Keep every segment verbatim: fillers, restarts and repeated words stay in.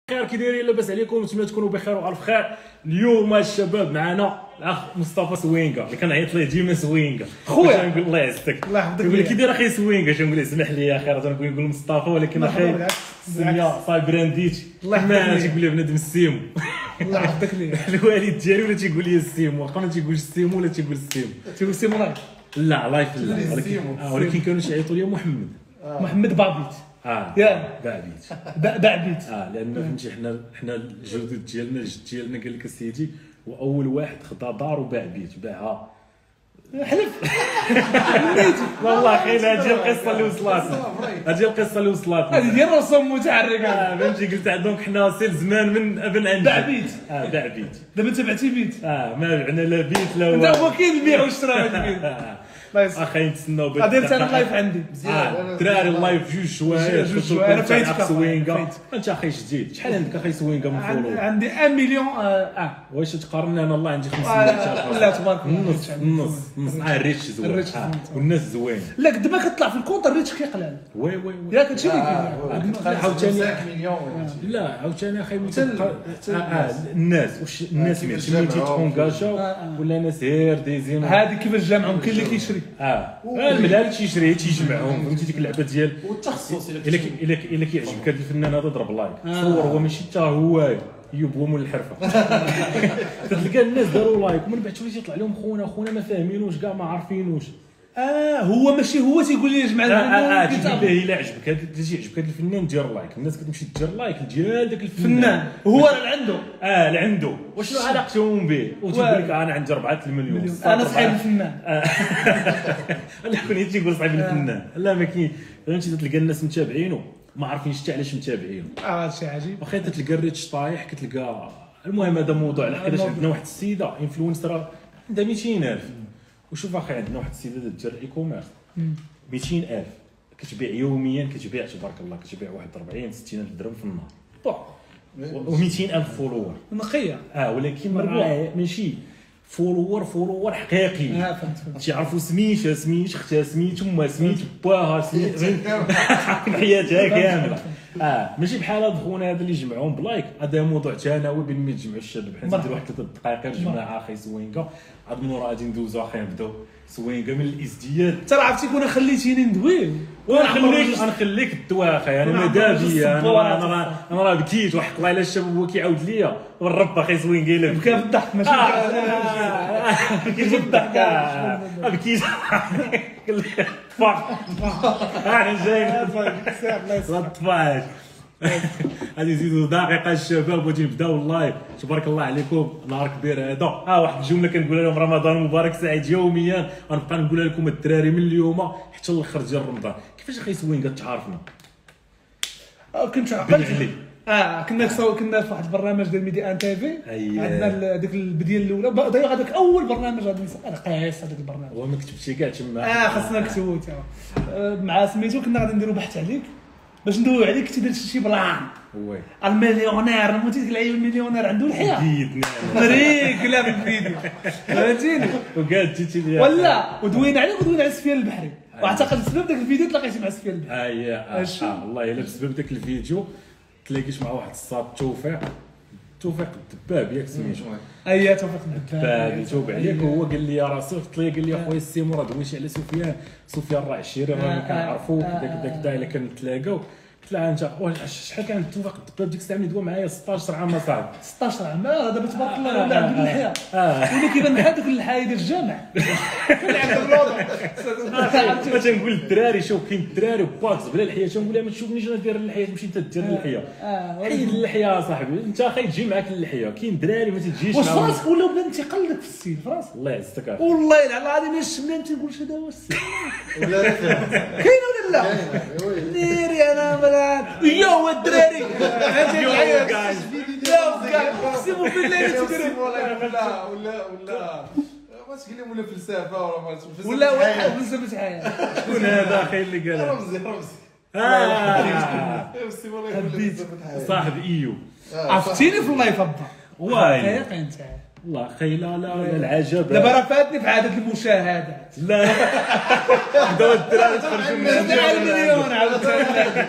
خير كي دايرين لاباس عليكم؟ نتمنى تكونوا بخير وعلى خير. اليوم الشباب معنا الاخ مصطفى سوينغا اللي كنعيط ليه ديما سوينغا خويا. نقول الله يعزك الله يحفظك. يقول لي كي داير اخي سوينغا؟ تنقول له اسمح لي يا اخي، تنبغي نقول مصطفى ولكن اخي الدنيا صايب برانديت. الله يحفظك. ما تيقول لي بنادم السيمو. الله يحفظك ليا. الوالد ديالي ولا تيقول لي السيمو، واخا ما تيقولش السيمو ولا تيقول السيمو، تيقول سيمو لايف. لا لايف لا، ولكن آه ولكن كانوا يعيطوا لي محمد محمد بابيت. اه يا بعبيت بعبيت. اه لان فهمتي حنا حنا الجدود ديالنا الجد ديالنا قال لك السيدي واول واحد خدا دار وباع بيت باعها. حلف والله خير هذه القصه اللي وصلاتنا، هذه القصه اللي وصلاتنا هذه ديال رسوم متحركه. اه فهمتي قلت دونك حنا سيل زمان من ابن عندي باع بيت. اه باع بيت. دابا انت بعتي بيت. اه ما بعنا لا بيت لا انت والو. هو كاين البيع والشراء هذا البيت. الله يسلمك. اخي نتسناو بيت. غادي انا اللايف عندي. اه دراري اللايف جوج شوايع جوج شوايع. انا فايتك سوينغا. انت اخي جديد، شحال عندك اخي سوينغا من فولو؟ عندي واحد مليون. اه واش تقارن؟ انا الله عندي خمسمية آه، لا تبارك الله. نص نص نص اه الريتش زوين. الريتش آه. زوين. والناس زوين. لا دابا كتطلع في الكونت الريتش كيقلال. وي وي وي ياك هادشي اللي كاين. عاوتاني مليون. لا عاوتاني اخي حتى اه الناس واش الناس ماشي اللي تيتونجاجاو ولا ناس هير ديزين. هذه كيفاش جامعهم؟ كاين اللي كيشري. اه الملال تيشري تيجمعهم، فهمتي ديك اللعبه ديال والتخصص الا كي- الا كي- الا كيعجبك هذا الفنان هذا ضرب لايك صور هو ماشي حتى هو يوب هو مول الحرفه. تلقى الناس داروا لايك ومن بعد شويه تيطلع لهم خونا خونا ما فاهمينوش كاع ما عارفينوش. اه هو ماشي هو تيقول لي جمع اه اه الفنان تيقول له الا عجبك هذا تيعجبك هذا الفنان دير لايك، الناس كتمشي دير لايك ديال داك الفنان فنان هو راه عنده. اه لعندو وشنو علاقتهم به وتيقول لك انا عندي أربعة المليون انا صاحب الفنان. لا كون تيقول صاحب الفنان لا ما كاين، فهمتي تلقى الناس متابعينه ما عارفينش حتى علاش متابعينه. اه هادشي عجيب. واخا تلقى الريتش طايح كتلقى. المهم هذا موضوع لحقاش عندنا واحد السيده انفلونسر عندها مئتين ألف. وشوف اخي عندنا واحد السيده دير الاي كوميرس مئتين ألف كتبيع يوميا، كتبيع تبارك الله كتبيع واحد أربعين ستين ألف درهم في النهار و مئتين ألف فولور. نقيه. اه ولكن راه ماشي فولور فولور حقيقي. اه فهمت فهمت. تيعرفوا سميتها سميت اختها سميت امها سميت باها سميت حياتها كامله. اه ماشي بحال هاد خونا هذا اللي جمعهم بلايك. هذا موضوع ثانوي بين ما تجمعوا الشباب حنا نديروا واحد ثلاث دقائق الجماعه اخي سوينغا عاد من ورا غادي ندوزو اخي نبداو سوينغا من الازدياد. انت راه عرفتي كون خليتيني ندوي ونخليك غنخليك الدواء اخي انا ماذا بيا انا راه انا راه انا راه بكيت وحق الله الا الشباب هو كيعاود ليا والرب اخي سوينغا الا بكى بالضحك ماشي بكيت بالضحك بكيت طفاح انا جاي طفاح. غادي نزيدو دقيقه الشباب وغادي نبداو اللايف. تبارك الله عليكم نهار كبير هذا. اه واحد الجمله كنقولها لهم رمضان مبارك سعيد يوميا، غنبقى نقولها لكم الدراري من اليوم حتى الاخر ديال رمضان. كيفاش اخي سوينغا تعارفنا؟ اه كنت بن عقلت. علي. اه كنا كسو كنا في واحد البرنامج ديال ميدي ان تي في. أييه. عندنا ديك البديه الاولى دايوغ هذاك اول برنامج غادي انا قايس هذاك البرنامج. هو ما كتبتي كاع تما. اه خاصنا نكتبو تا آه، مع سميتو كنا غادي نديرو بحث عليك باش ندويو عليك كنتي درتي شي بلان. وي المليونير نموتي ديك اللعيب المليونير عنده الحياه ديتنا فريك لا بالفيديو فهمتيني. وقالت تيتي ديال ولا ودوينا عليه ودوينا على السفيان البحري واعتقد بسبب داك الفيديو تلاقيتي مع السفيان البحري. اييه اه والله الا بسبب داك الفيديو تلاقيت مع واحد الصاد توفيق توفيق الدباب ياك سميتو. اييه توفيق الدباب يتوب عليك وهو قال لي راه صيفط لي قال لي اخويا السيمو راه دويتي على سفيان سفيان راه عشيري راه كنعرفو داك داك دا الا كنتلاقاو. قلت له انت شحال كان توفيق الدباب ديك الساعه ملي دوا معايا ستطاش عام صاحبي ستطاش عام. اه دابا تبارك الله ولا عنده الحياه اه ولا كيبان بحال دوك الحياه ديال الجامع. كنلعب الوضع ما تنقول للدراري شوف كاين الدراري وباكس بلا الحياه تنقول لها ما تشوفنيش انا داير اللحيه تمشي انت دير اللحيه. حيد اللحيه صاحبي انت اخي تجي معاك اللحيه كاين دراري ما تجيش واش معاهم. فراسك ولا بدا تيقلدك في السيل فراسك الله يعزك اخي والله العظيم الشملان تنقول شي هذا هو السيل. ولا لا كاين ولا لا؟ ديري انا بلاد يو الدراري يو جايز يو اقسموا بالله تديروا ولا ولا ولا ما تقول لهم ولا فلسفه ولا ما تفلسف ولا واحد فلسفه حياه. شكون هذا اخي اللي قال رمزي رمزي اه رمزي ولا فلسفه حياه صاحب ايو. عرفتيني في اللايف ابا واي انت والله اخي لا لا العجب دابا راه فاتني في عدد المشاهدات لا دابا الدراري تخرجوا من سبعة مليون عاوتاني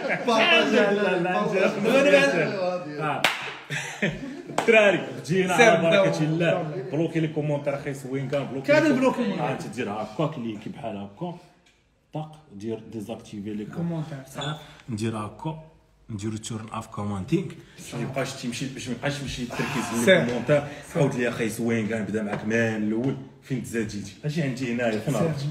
الدراري جينا على بركه الله بلوكي لي كومونتير اخي وين كان بلوكي كان البلوكي انت دير هكاك ليكي بحال هكا طاق دير ديزاكتيفي لي كومونتير صح ندير هكا نديرو تورن اف كومونتينغ باش ما يبقاش تمشي باش ما يبقاش يمشي التركيز في الكومونتير عاود لي اخي زوين كاع نبدا معاك من الاول فين تزاديتي اجي عندي هنايا فين عرفتي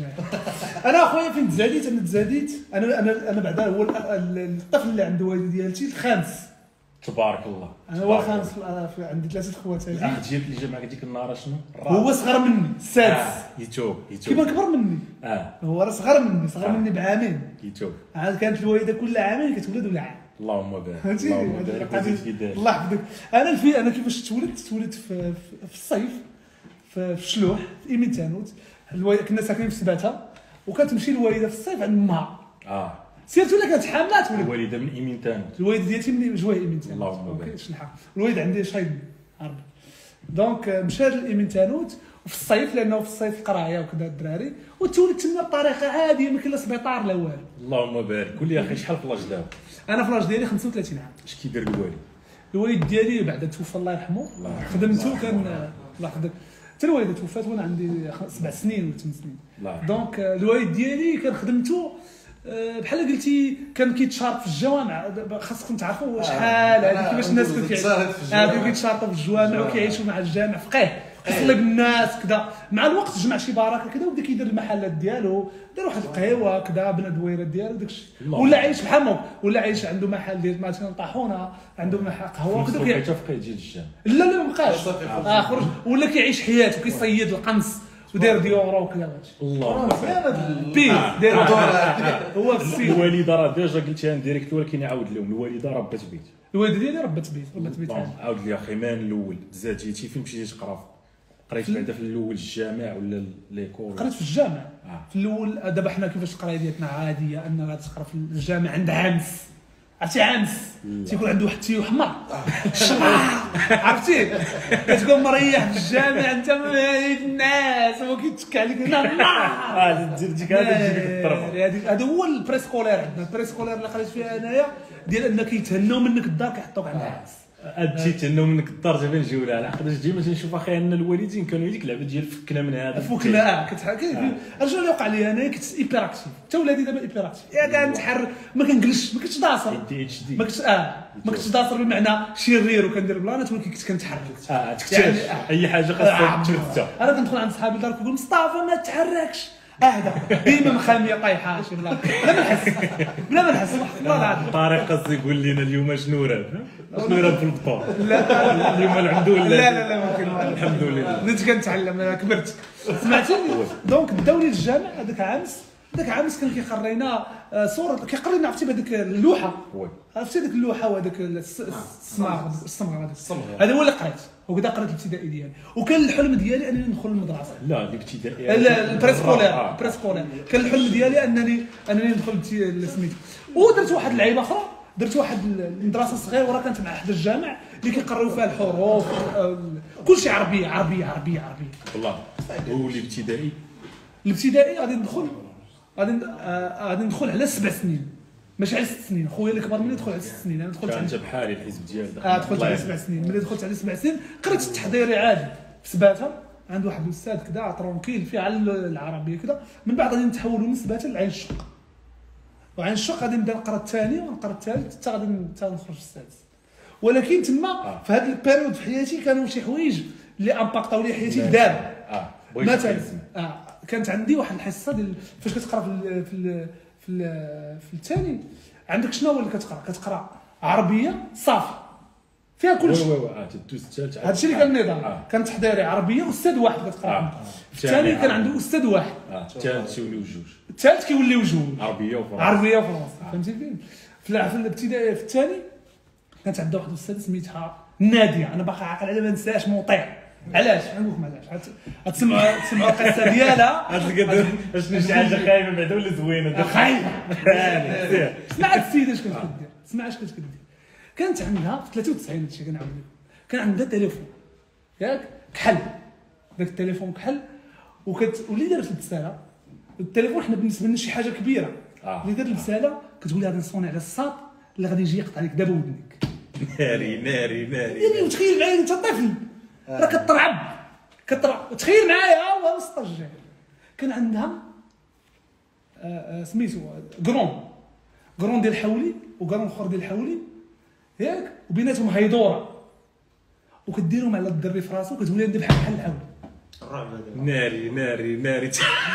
انا اخويا فين تزاديت انا تزاديت انا انا انا بعدا هو الطفل اللي عند والدي ديالتي الخامس تبارك الله انا هو الخامس عندي ثلاثه خوات الاخ ديالك اللي جا معاك ديك النهار شنو هو صغر مني السادس آه. يتوب يتوب كيما كبر مني اه هو راه صغر مني صغر مني بعامين يتوب عاد كانت الوالده كل عامين كتولد ولا عام اللهم بارك فهمتي اللهم بارك وزيد في دارك الله يحفظك انا الفي انا كيفاش تولدت تولدت في, في, في الصيف في, في شلوح في ايمين تانوت الوالده كنا ساكنين في سباته وكتمشي الوالده في الصيف عند امها اه سيرتو الا كانت حامله تولد الوالده من ايمين تانوت الوالده ديالتي من جوايه ايمين تانوت اللهم بارك شنحه الوالد عندي شايب عربي دونك مشى لايمين تانوت وفي الصيف لانه في الصيف القرايه وكذا الدراري وتولد تما بطريقه عاديه ما كاين لا سبيطار لا والو اللهم بارك قول لي اخي شحال في لاج دابا انا في لاج ديالي خمسة وثلاثين عام اش كيدير الوالد الوالد ديالي بعد توفى الله يرحمه خدمته كان الله يحفظك حتى الوالده توفات وانا عندي سبع سنين ولا ثمان سنين دونك الوالد ديالي كان خدمته بحال قلتي كان كيتشارط في الجوامع خاصكم تعرفوا شحال هذه كيفاش الناس كانوا كيتشارطوا في الجوامع وكيعيشوا مع الجامع فقيه كيصلي بالناس كذا مع الوقت جمع شي بركه كذا وبدا كيدير المحلات ديالو دار واحد القهوه كذا بنى دويرات ديالو داكشي ولا عايش بحال ولا عايش عنده محل ديال مثلا طاحونه عنده محل قهوه كذا كيعيش فقيه ديال الجامع لا لا ما بقاش اه خرج ولا كيعيش حياته كيصيد القنص ودار ديورو وكذا الله بي دار هو السي الوالده راه ديجا قلتيها ديريكت ولكن يعاود لهم الوالده ربات بيت الوالده ديالي ربات بيت ربات بيت عاود لي اخي مان الاول زاديتي فين مشيتي تقرا قريت بعدا في الاول الجامع ولا ليكول قريت في الجامع آه. في الاول دابا حنا كيفاش القرايه ديالنا عاديه ان غتقرا في الجامع عند عامس عرفتي عامس تيكون عنده واحد التيو حمر عرفتي كتكون مريح في الجامع انت الناس هو كيتك عليك اه ديك هذا تجيك الطرف هذا هو البريسكولير عندنا البريسكولير اللي قريت فيها انايا ديال انك يتهناو منك الدار كيحطوك عند عامس هادشي تهناو منك الدار جا نجيو لها لحقاش ديما تنشوف اخي ان الوالدين كانوا ديك اللعبه ديال فكنا من هذا فكنا اه كتحكي الرجل اللي وقع لي انا كنت ايبر اكتيف حتى ولادي دابا ايبر اكتيف يا كنتحرك ما كنجلسش ما كنتش داصر ما كنتش اه ما كنتش داصر بمعنى شرير وكندير بلانات ولكن كنت كنتحرك اه تكتشف اي حاجه خاصها تشوفها انا كندخل عند صحابي الدار كنقول مصطفى ما تحركش اهدى ديما مخاميه طايحه شي بلا لا ما نحس لا ما نحس والله العظيم طارق خاص يقول لنا اليوم شنو راه شنو راه في الفطور لا اليوم الحمد لله لا لا لا ممكن الحمد لله بديت كنتعلم انا كبرت سمعتني دونك داوني للجامع هذاك عامس هذاك عامس كان كيقرينا صوره كيقرينا عرفتي بهذيك اللوحه عرفتي هذيك اللوحه وهذاك الصمغ الصمغ هذا هو اللي قريت وكذا قريت الابتدائي ديالي وكان الحلم ديالي انني ندخل المدرسه لا الابتدائي لا البريسكولير البريسكولير كان الحلم ديالي انني انني ندخل سميتو ودرت واحد اللعيبه اخرى درت واحد المدرسه صغيره كانت مع حدا الجامع اللي كيقراو فيها الحروف كلشي عربيه عربيه عربيه عربيه والله هو الابتدائي الابتدائي غادي ندخل غادي غادي ندخل على سبع سنين ماشي على ست سنين خويا اللي كبر مني دخل على ست سنين انا دخلت انت بحالي الحزب ديالك اه دخلت على سبع سنين ملي دخلت على سبع سنين قريت التحضيري عادي في سباته عند واحد الاستاذ كذا ترونكيل فيه على العربيه كذا من بعد غادي نتحولوا من سباته لعين الشق وعين الشق غادي نبدا نقرا الثاني ونقرا الثالث حتى غادي نخرج في السادس ولكن تما آه. في هذا البيريود في حياتي كانوا شي حوايج اللي امباكطاو لي حياتي لدابا اه مثلا اه كانت عندي واحد الحصه ديال فاش كتقرا في ال في ال في ال في الثاني عندك شنو هو اللي كتقرا كتقرا عربيه صافي فيها كل شيء وي وي اه تدوز الثالث هادشي اللي كان النظام آه. كان تحضيري عربيه واستاذ واحد كتقرا آه. في الثاني كان عنده استاذ واحد اه الثالث كيوليو جوج الثالث كيوليو جوج عربيه وفرنسيه عربيه وفرنسيه آه. فهمتي فين في الابتدائي في الثاني كانت عندها واحد الاستاذ سميتها ناديه انا باقي عاقل عليها ما نساش مطيع علاش نقول لكم علاش غتسمعوا تسمعوا القصه ديالها غتلقى واش شي حاجه خايبه بعدا ولا زوينه خايبه سمع السيده اش كانت كدير سمع اش كانت كدير كانت عندها في ثلاثة وتسعين هادشي كنعاود لكم كان عندها تليفون ياك كحل داك التليفون كحل وكت ولي دارت البساله التليفون حنا بالنسبه لنا شي حاجه كبيره آه. اللي دار البساله كتقول هذا نصوني على الساط اللي غادي يجي يقطع لك دابا ودنك ناري ناري ناري يعني وتخيل معايا انت طفل راه كترعب كترعب تخيل معايا هو وسط الجيل كان عندها آه آه سميتو كرون كرون ديال الحولي وكرون اخر ديال الحولي ياك وبيناتهم هيدوره وكديرهم على الدري في راسو كتقول لي بحال بحال الحول الرعب هذا ناري ناري ناري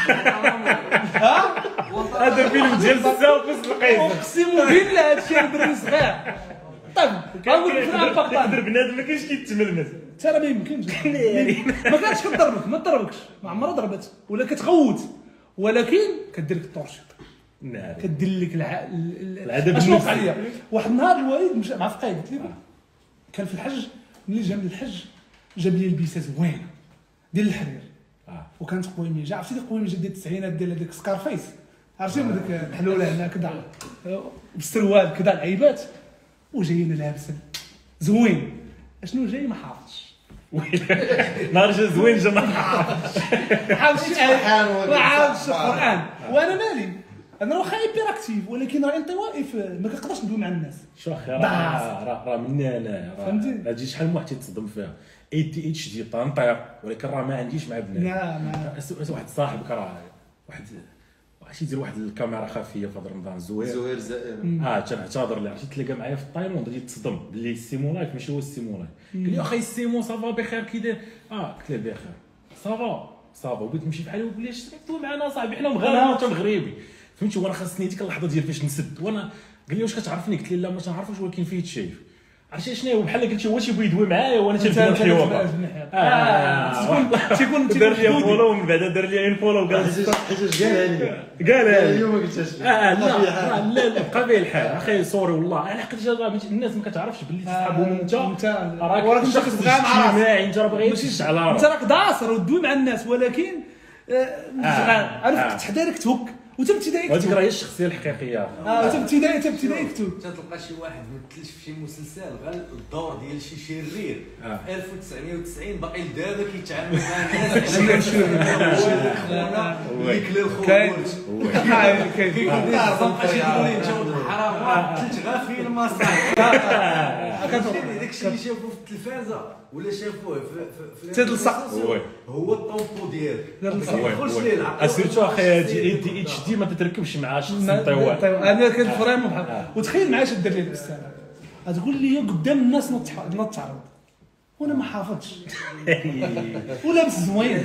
ها هذا فيلم ديال الساوق وسط القيس اقسم بالله هادشي الدري صغير طيب غنقول لك انا كيقدر فقط بنادم ما كاينش كيتملمس انت راه ما يمكنش ما كانتش كضربك ما ضربكش ما عمرها ضربت ولا كتغوت ولكن كدير لك الطورشيط ناري كدير لك الع... العذاب اشنو النفسي. وقع لي واحد النهار الوالد مشى مع فقيه قلت لي كان في الحج ملي جا من الحج جاب لي لبسه زوينه ديال الحرير آه. وكانت قويميجه عرفتي ديك قويميجه ديال التسعينات ديال هذيك سكارفيس عرفتي من ديك الحلوله هنا كذا بالسروال كذا العيبات وجايين لابسه زوين اشنو جاي ما حافظش نهار جا زوين جا ما حافظش ما حافظش القران وانا مالي انا واخا هايبر ولكن راه انطوائي ما كنقدرش ندوي مع الناس شو اخي راه راه راه مني انا فهمتي؟ هادشي شحال من واحد تيتصدم فيها اي تي اتش دي طنطير ولكن راه ما عنديش مع بنات لا ما أس- واحد صاحبك راه واحد عرفتي يدير واحد الكاميرا خفيه في هذا رمضان زوير زهير زائر اه تنعتذر ليه عرفتي تلاقى معايا في التايلاند غادي تصدم باللي السيمو لايف ماشي هو السيمو لايف قال لي اخي السيمو صافا بخير كي داير اه قلت له بخير صافا صافا وبغيت نمشي بحالي وقال لي اش تدوي معنا صاحبي حنا مغاربه وانت مغربي فهمتي وانا خاصني ديك اللحظه ديال فاش نسد وانا قال لي واش كتعرفني قلت له لا ما تنعرفوش ولكن فيه شايف عرفتي شنو هو بحال قلت هو تيبغي يدوي معايا وانا تنبدا الحوار اه تيكون دار لي تيكون فولو ومن بعد دار لي ان فولو قال حيت قالها لي قالها لي اليوم ما قلتهاش اه لا لا لا بقى به الحال اخي سوري والله على حق الناس ما كتعرفش باللي تصحابهم انت انت راك وراك انت شخص كتبغيها مع راسك اجتماعي انت راه باغي تشجع على انت راسك راك داصر وتدوي مع الناس ولكن عرفت حدا لك تهك وانت ابتدائي وهذيك كتهك راه هي الشخصيه الحقيقيه اه وانت ابتدائي انت ابتدائي كتهك تلقى شي واحد مثلش في شي مسلسل غير الدور ديال شي شرير آه. ألف وتسعمية وتسعين باقي لدابا كيتعامل مع الناس اللي كلا كاين الخبز كاين كيقول لي الصفقه شي يقول لي انت ولد الحرام قلت غير فين ما صار داك الشيء اللي شافوه في التلفازه ولا شافوه في في تيتلصق. وي. هو الطومبو ديالك تيتلصق. ما كيدخلش ليه العقل اسيرتو اخي اي دي اتش دي ما تتركبش مع شخص طيب طيوان انا كنت فريمون بحال وتخيل معايا شاد دار لي البستانه غتقول لي قدام الناس نط نط تعرض وانا ما حافظش ولابس زوين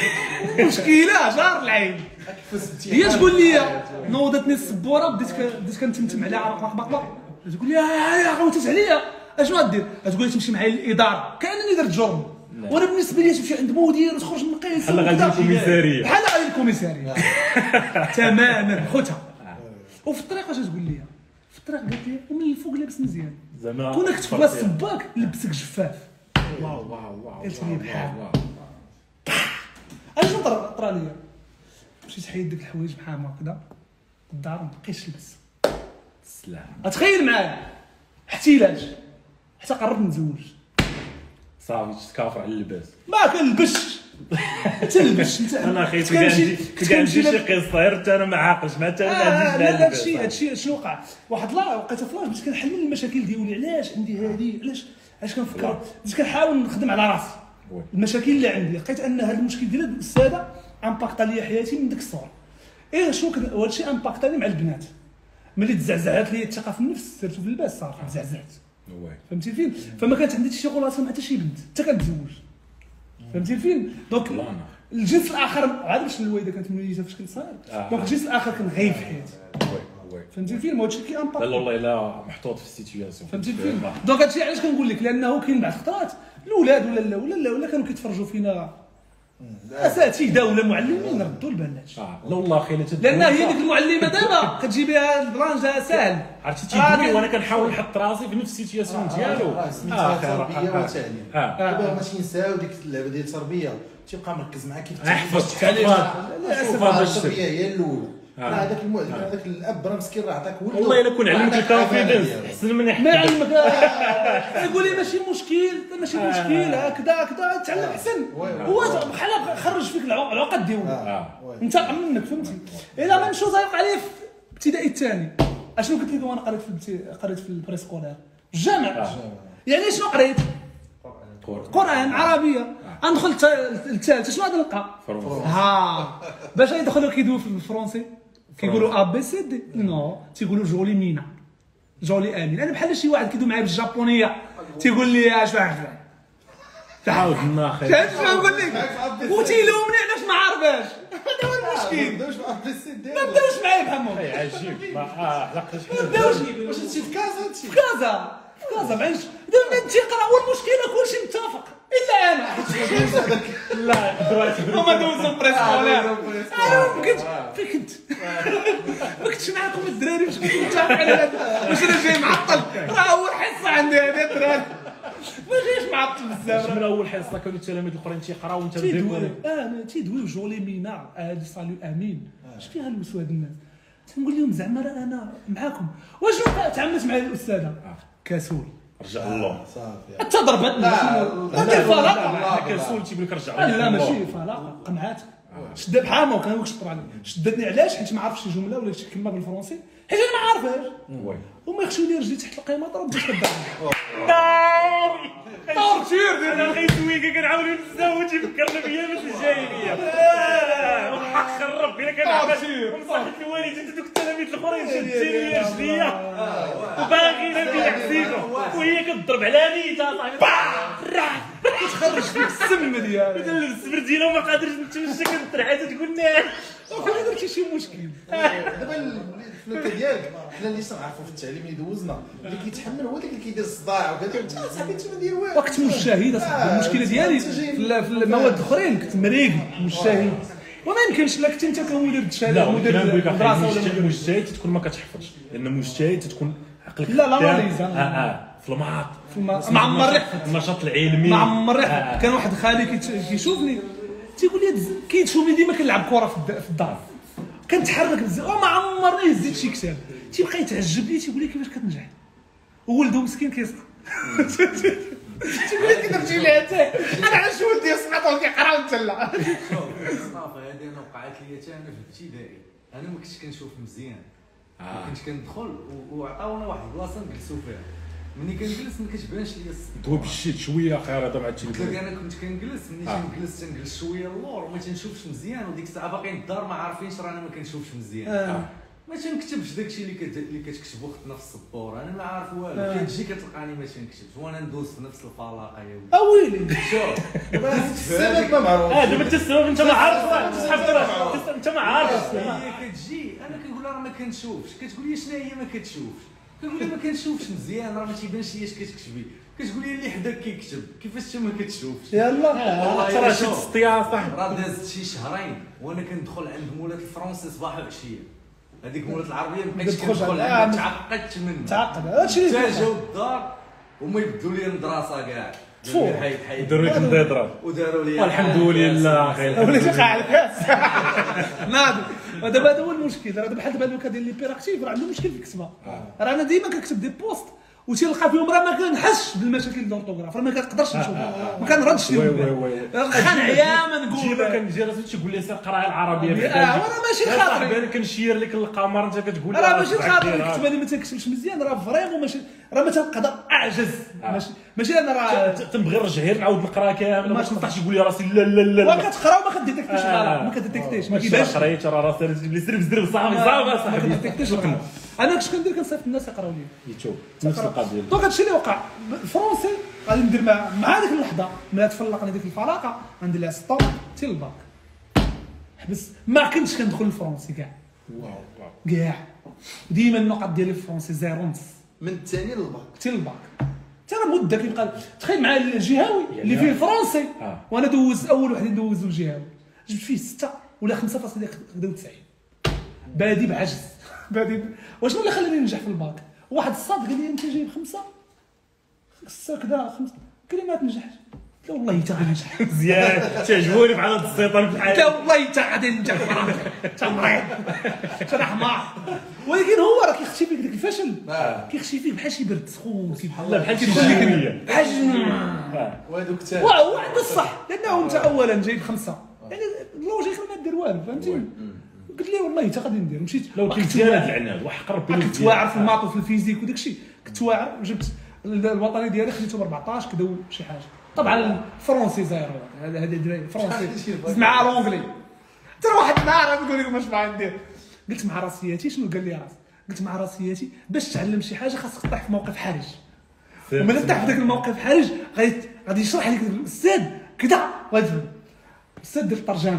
مشكله جار العين هي تقول لي نوضتني السبوره بديت ك- بديت كنتمتم عليها عرق مقبق تقول لي يا عاودت عليا اشنو غدير تقول لي تمشي معايا للاداره كانني درت جرم وانا بالنسبه لي تمشي عند مدير وتخرج من القيس بحال غادي الكوميساريه بحال غادي الكوميساريه تماما خوتها وفي الطريق اش تقول لي في الطريق قالت لي ومن الفوق لابس مزيان زعما كون كنت في بلاصه السباك لبسك جفاف واو واو واو قلت لي بحال. واو. انا شنو طرا طرا ليا مشيت حيد ديك الحوايج بحال هكذا الدار ما بقيتش لبس السلام اتخيل معايا احتياج حتى قربت نتزوج صافي تكافر على اللباس ما كنلبسش تلبس انت انا اخي تكمشي- عندي تكمشي عندي شي لب- قصه غير انت انا ما عاقلش مع انت ما آه عنديش لا مع لا اللباس. هادشي هادشي شنو وقع واحد لا لقيت فلاش بديت كنحل المشاكل ديالي علاش عندي هذه علاش علاش كنفكر بديت كنحاول نخدم على راسي وي. المشاكل اللي عندي لقيت ان هذا المشكل ديال هاد الاستاذه امباكت عليا حياتي من ديك الصور ايه شنو كان هذا الشيء امباكت علي مع البنات ملي تزعزعات لي الثقه في النفس سيرتو في اللباس صافي تزعزعت وي. فهمتي فين فما كانت عندي شي غولاسيون مع حتى شي بنت حتى كنتزوج فهمتي فين دونك الله أنا. الجنس الاخر عاد باش الوالده كانت موليته فاش كنت صغير آه. دونك الجنس الاخر كان غايب في حياتي وي. وي. فهمتي فين ما هادشي كي لا امباكت والله لا محطوط في السيتوياسيون فهمتي فين دونك هادشي علاش كنقول لك لانه كاين بعض الخطرات الاولاد ولا لا ولا لا ولا كانوا كيتفرجوا فينا اساتذه ولا معلمين ردوا البال هادشي آه. لا والله اخي لا تدوي لان هي ديك المعلمه دابا كتجي بها البلانجه ساهل عرفتي تيدوي وانا كنحاول نحط راسي في نفس السيتوياسيون ديالو راه سميتها التربيه والتعليم اه دابا ماشي نساو ديك اللعبه ديال التربيه تيبقى مركز معاك كيف حفظت التعليم. حفظت شوف هذا التربيه الشيء هي الاولى راه هذاك المعلم هذاك الاب راه مسكين راه عطاك ولده والله الا كون علمك الكونفيدنس احسن من ما يحكي علمك يقول لي ماشي مشكل ماشي مشكل هكذا هكذا تعلم احسن هو بحال خرج فيك العقد ديالو انت منك فهمتي. الا ميم شوز غيوقع عليه في ابتدائي الثاني. اشنو قلت لكم انا قريت في قريت في البريسكولير الجامع يعني شنو قريت؟ قرآن عربية. ندخل الثالث شنو غادي نلقى؟ ها باش يدخلوا كيدويو في الفرونسي كيقولوا ا بي سي دي نو تيقولوا جولي مينا جولي امين. انا بحال شي واحد كيدوي معايا بالجابونيه تيقول لي اش واحد تعاود لنا اخي فهمت شنو نقول لك وتيلومني علاش ما عارفاش. هذا هو المشكل. بداوش مع بي سي دي ما بداوش معايا بحمو اي عجيب اه حلقتش ما بداوش واش هادشي في كازا هادشي في كازا في كازا معليش دابا تيقرا والمشكله كلشي متفق الا انا. لا درواتي هما دوزو بريسكولير انا ما كنتش فين كنت ما كنتش معاكم الدراري باش كنت متفق على هذا واش انا جاي معطل راه اول حصه عندي هذه الدراري ما جايش معطل بزاف. من اول حصه كانوا التلاميذ الاخرين تيقراو وانت تيدويو اه تيدويو جولي مينا هادي صاليو امين اش فيها الوسوا هاد الناس تنقول لهم زعما راه انا معاكم. واش تعاملت مع الاستاذه كسول رجع الله صافي حتى ضربتنا هذا الفلاقه كسول تيقول لك رجع لا ماشي فلاقه قنعات شد بحال ما كان يشطر عليا شدتني علاش حيت ما عرفتش شي جمله ولا شي كلمه بالفرنسي حيت انا ما عارفاش هما يخشوا لي رجلي تحت القيمه وبدات كضرب طورتير ديال انا اخي سويكا كنعاونو نتزوج يفكرنا بايامات الجاهليه وحق خرب فينا كنعرف ومصاحب الوالد انت دوك التلاميذ الاخرين شادين لي رجليا وباغيين نبيع حسيبه وهي كتضرب على نيتها صاحبي كتخرج فيك السم ديالها مثلا السبر ديالها وما قادرش نتمشى كنطرح تقول لنا اخويا درتي شي مشكل. دابا الفلوكه ديالك حنا اللي تنعرفوا في التعليم اللي دوزنا اللي كيتحمل هو داك اللي كيدير الصداع وكذا انت صاحبي انت ما دير والو وقت مجتهد اصاحبي المشكله ديالي في المواد الاخرين كنت مريقي مجتهد وما يمكنش لا كنت انت كمدير لا مدير المدرسه ولا مجتهد تكون ما كتحفظش لان مجتهد تكون عقلك لا لا ماليز اه اه في المعاط معمر ريحه النشاط العلمي معمر ريحه. كان واحد خالي كيشوفني تيقول لي كيتشوفني ديما كنلعب كره في الدار كنتحرك بزاف وما عمرني هزيت شي كتاب تيبقى يتعجب لي تيقول لي كيفاش كتنجح وولده مسكين كيسقط تيقول لي كي درتي لي انت انا علاش ولدي سقط وكيقرا وانت لا. صافي هذه انا وقعت لي حتى انا في الابتدائي انا ما كنتش كنشوف مزيان كنت كندخل وعطاونا واحد البلاصه نجلسوا فيها ملي كنجلس ما كتبانش ليا الصداع دوب الشيت شويه خير هذا مع التلفزيون. انا كنت كنجلس ملي تنجلس تنجلس شويه اللور وما تنشوفش مزيان وديك الساعه باقيين الدار ما عارفينش رانا ما كنشوفش مزيان ما تنكتبش داكشي اللي كت... اللي كتكتبو خطنا في السبور انا ما عارف والو كتجي كتلقاني ما تنكتبش وانا ندوز في نفس الفلاقه يا ولدي اويلي شوف السبب ما معروف اه دابا انت السبب انت ما عارف تسحب انت ما عارف هي كتجي انا كنقول لها راه ما كنشوفش كتقول لي شنو هي ما كتشوفش كنقول لها ما كنشوفش مزيان راه ما تيبانش لياش كتكتبي كتقول لي اللي حداك كيكتب كيفاش انت ما كتشوفش يلا والله ترى شي تسطيا صاحبي راه دازت شي شهرين وانا كندخل عند مولات الفرنسي صباح وعشيه هذيك مولات العربيه ما بقيتش كندخل عندها تعقدت منها تعقد هادشي اللي حتى جاو الدار وما يبدلوا لي المدرسه كاع تفو داروا لك الضيضرات وداروا لي والحمد لله اخي وليتي قاع الكاس ناضي. ودابا هذا هو المشكل راه بحال دابا اللي كدير ليبيراكتيف راه عنده مشكل في الكتابه راه انا ديما كنكتب دي بوست وتيلقى فيهم راه ما كنحسش بالمشاكل الاورتوغراف راه ما كنقدرش نشوفها ما كنردش لهم خنعيا ما نقول كنجي راسي تيقول لي سير قراها العربيه اه وانا ماشي خاطري انا كنشير لك القمر انت كتقول راه ماشي خاطري الكتابه اللي ما تنكتبش مزيان راه فريمون ماشي راه ما تنقدر اعجز ماشي ماشي انا راه تنبغي نرجع غير نعاود نقرا كامل ما تنطحش يقول لي راسي لا لا لا وكتقرا وما كديتكتيش غلط ما كديتكتيش ما كيبانش قريت راه راسي تجيب لي سرب زرب صاحبي صافي ما كديتكتيش القلب. انا كنت كندير كنصيفط الناس يقراو لي يشوف نفس القضيه دونك هادشي اللي وقع الفرونسي غادي ندير مع مع هذيك اللحظه ملي تفلقني ديك الفلاقه غندير لها ستوب تي الباك حبس ما كنتش كندخل الفرونسي كاع واو كاع ديما النقط ديالي في الفرونسي زيرو ونص من الثاني للباك تي الباك حتى راه مده كيبقى تخيل مع الجهاوي اللي فيه الفرونسي وانا دوز اول واحد ندوزو الجهاوي جبت فيه ستة ولا خمسة فاصلة واحد وتسعين بادي بعجز بادي واشنو اللي خلاني ننجح في الباك واحد الصاد قال لي انت جايب خمسة خمسة كذا خمسة قال لي ما تنجحش لا والله حتى غادي ننجح مزيان تعجبوني بحال هاد السيطان في الحياه. لا والله حتى غادي ننجح حتى مريض حتى حمار. ولكن هو راه كيختفي فيك داك الفشل كيختفي فيك بحال شي برد سخون الله بحال كيدخل بحال وهذوك حتى وهو عنده الصح لانه انت اولا جايب خمسه يعني اللوجيك ما دير والو فهمتي. قلت لي والله حتى غادي ندير مشيت لو كنت مزيان هاد العناد وحق ربي كنت واعر في الماط وفي الفيزيك وداك الشيء كنت واعر جبت الوطني ديالي خديته ب أربعطاش كذا شي حاجه. طبعا الفرونسي زاير هذا هذا الدراري فرونسي مع لونجلي. ترى واحد النهار نقول لكم اش بغا ندير قلت مع راسياتي شنو قال لي راسي قلت مع راسياتي باش تعلم شي حاجه خاصك تطيح في موقف حرج. وملي تطيح في ذاك الموقف حرج غادي غادي يشرح لك الاستاذ كذا غادي الاستاذ دير الترجمه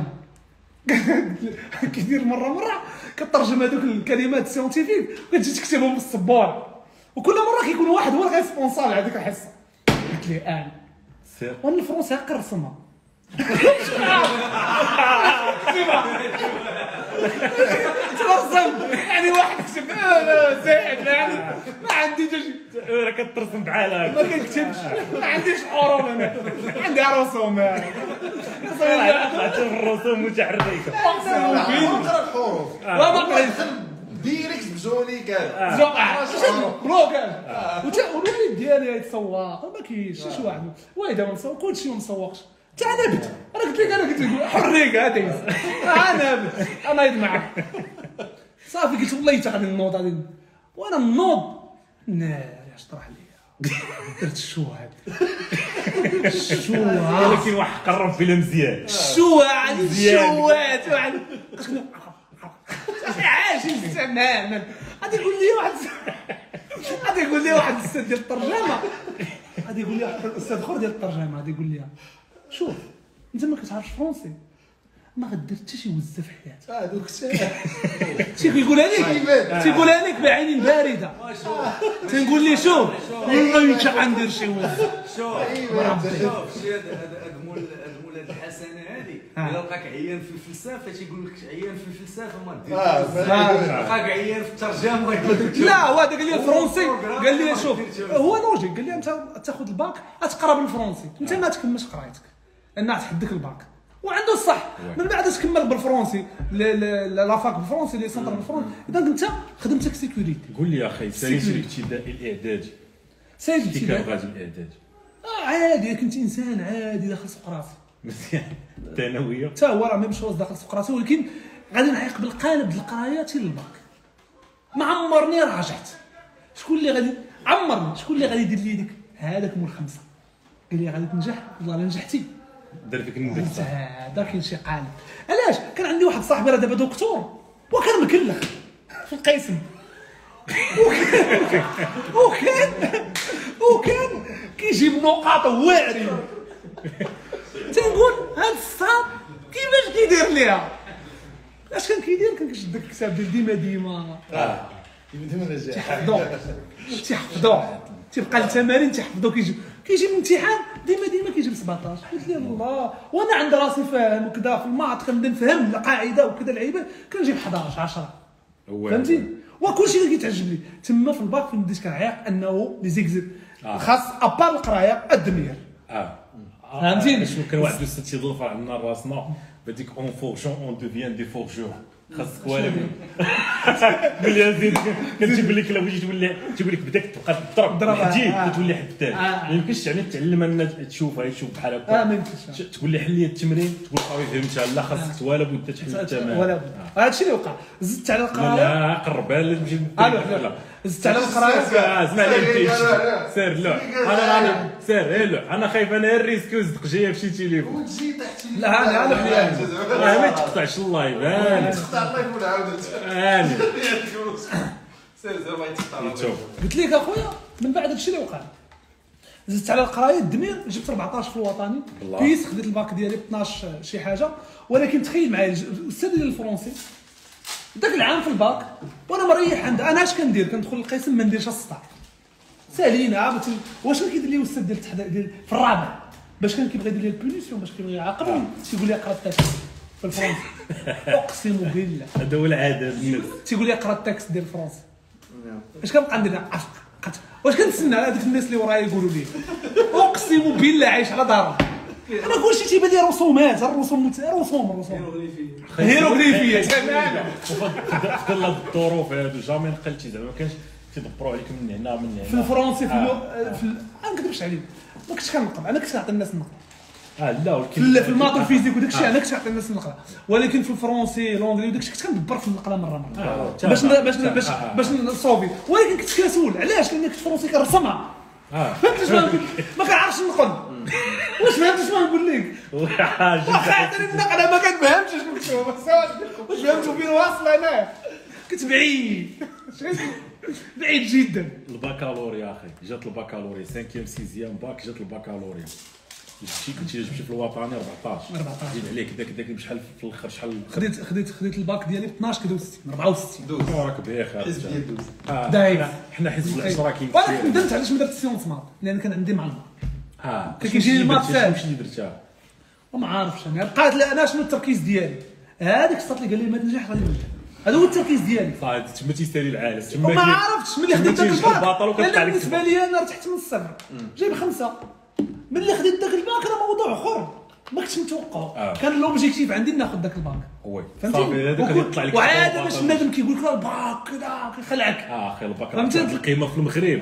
كيدير مره مره كترجم هذوك الكلمات السيونتيفيك وكتجي تكتبهم بالسبوره وكل مره كيكون واحد هو اللي غيسبونسال على هذيك الحصه. قلت لي انا وانا الفرنسي هاكا رسمها ترسم يعني واحد كتب انا زايد يعني ما عندي حتى شي راه كترسم بحالها ما كنكتبش ما عنديش حروف انا عندي رسوم طلعت في الرسوم متحركه نقرا الحروف لا ما قريت ديريكت بجوني كاع زوقع بلوكاج والوليد ديالي يتسوق ما كاينش شي واحد وايدا ما مسوق كلشي ما مسوقش حتى انا نبت انا قلت لك انا قلت لك حريك هادي انا نبت انا يد معك صافي قلت والله حتى غادي نوض غادي وانا نوض ناري اش طرح لي درت الشوهد الشوهد ولكن واحد قرب فيلم مزيان الشوهد الشوهد واحد عاجل تماما غادي يقول لي واحد غادي يقول لي واحد الاستاذ ديال الترجمه غادي يقول لي واحد الاستاذ اخر ديال الترجمه غادي يقول لي شوف انت ما كتعرفش فرونسي ما غدير حتى شي وزه في حياتك هذوك تيقولها لك تيقولها لك بعين بارده تنقول لي شوف والله حتى غندير شي وزه شوف شوف شي هذا مول مول هذه الحسنه هذه الا لقاك عيان في الفلسفه تيقول لك عيان في الفلسفه ما دير لقاك عيان في الترجمه لا هو هذا قال لي الفرنسي قال لي شوف هو لوجيك قال لي انت تاخذ الباك تقرا بالفرنسي انت ما تكملش قرايتك لانها تحدك الباك وعنده الصح من بعد تكمل بالفرنسي لا فاك بالفرنسي لي سونتر بالفرنسي اذا انت خدمتك سيكوريتي. قول لي يا اخي ساليت الابتدائي الاعدادي ساليت كي كان غادي الاعدادي اه عادي كنت انسان عادي داخل سوق راسي مزيان الثانويه حتى هو راه ميم شوز داخل سوق راسي ولكن غادي نعيق بالقالب ديال القرايه حتى للباك ما عمرني راجعت. شكون اللي غادي عمرني شكون اللي غادي يدير لي ديك هذاك مول خمسه قال لي غادي تنجح والله الا نجحتي دار فيك الندب هذا كاين شي قالب. علاش كان عندي واحد صاحبي راه دابا دكتور وكان مكلخ في القسم وكان وكان وكان كيجيب نقاط واعرين تنقول هاد الصاد كيفاش كيدير ليها اش كان كيدير كان كيشد داك الكتاب ديال ديما ديما اه ديما نجاح تيحفظو تيحفظو تيبقى التمارين تيحفظو كيجي كيجي من الامتحان ديما ديما كيجيب سبعطاش. قلت لي الله وانا عند راسي فاهم وكذا في الماط كنبدا نفهم القاعده وكذا العيبات كنجيب حداش عشرة فهمتي وكلشي اللي كيتعجب لي تما في الباك فين بديت كنعيق انه لي زيكزير خاص ابار القرايه الدمير اه فهمتيني شنو كان واحد الاستاذ تيضيف عندنا راسنا بديك اون فورجون اون دوفيان دي فورجور خاصك ولا ملي زيد كتجيب لك لو جيت تولي تيقول لك بداك تبقى تضرب حديد كتولي حداد ما يمكنش يعني تعلم ان تشوفها تشوف بحال هكا اه ما يمكنش تقول لي حل لي التمرين تقول صافي فهمتها لا خاصك توالب وانت تحل التمارين ولا هذا الشيء اللي وقع زدت على القرايه لا قربها لا تمشي لا زدت على القرايه اسمع لي سير لا انا راني سير لا انا خايف انا الريسك وزدق جايه في شي تليفون وتجي تحت لا لا لا حياتي راه ما تقطعش الله يبان تقطع الله يكون عاودت اني سير زعما يتقطع شوف قلت لك اخويا من بعد هادشي اللي وقع زدت على القرايه الدمير جبت أربعطاش في الوطني بيس خديت الباك ديالي ب اثناش شي حاجه ولكن تخيل معايا الاستاذ ديال الفرنسي ذاك العام في الباك وانا مريح عند انا اش كندير كندخل القسم ما نديرش السطر سالينا واش كان كيدير لي الاستاذ ديال التحضير ديال في الرابع باش كان كيبغي يدير لي البونيسيون باش كيبغي يعاقبني تيقول لي اقرا التكست في الفرنسي اقسم بالله هذا هو العاده الناس تيقول لي اقرا التكست ديال الفرنسي اش كنبقى ندير واش كنتسنى هذوك الناس اللي ورايا يقولوا لي اقسم بالله عايش على دارهم انا كلشي تيبان لي رسومات الرسوم رسوم رسوم هيروغليفيه تماما. في ظل هاد الظروف هادو جامي نقلتي زعما ما كانش تيدبروا عليك من هنا من هنا في الفرنسي في في ما نكذبش عليك ما كنتش كنقرا انا كنت كنعطي الناس النقره اه لا ولكن في الماط الفيزيك وداك الشيء انا كنت كنعطي الناس النقره ولكن في الفرنسي لونجلي وداك الشيء كنت كندبر في النقله مره مره باش باش باش باش نصوبي ولكن كنت كنسول علاش لان كنت في الفرنسي كنرسمها اه فهمت شنو ما كنعرفش نقل واش فهمت شنو نقول لك واخا عطيني النقله ما كنفهمش شنو مكتوب واش فهمتوا فين واصل انا كنت بعيد بعيد جدا. الباكالوريا اخي جات الباكالوريا خمسة ستة باك جات الباكالوريا جبتي كنتي جبتي في الوطني أربعطاش أربعطاش زيد عليك داك داك بشحال في الاخر شحال خديت خديت خديت الباك ديالي ب اثناش كدوز ستين أربعة وستين دوز راك بخير حزب ديال دوز دايما حنا حزب العشره كاين ولكن ندمت علاش ما درتش سيونس مات لان كان عندي مع المات ها كان كيجيني المات ساهل واش اللي درتها وما عارفش انا بقات لا انا شنو التركيز ديالي هذيك السطر اللي قال لي ما تنجح غادي ننجح هذا هو التركيز ديالي صايد تما تيسالي العالم تما وما عرفتش ملي خديت داك الباك لان بالنسبه لي انا رتحت من الصفر جايب خمسه ملي خديت داك الباك راه موضوع اخر ما كنتش متوقع آه. كان لوبجيكتيف عندي ناخذ داك الباك وي فهمتي هذاك غادي يطلع لك وعاد باش بنادم كيقول لك راه الباك كذا كيخلعك اه اخي الباك فهمتي؟ القيمه في المغرب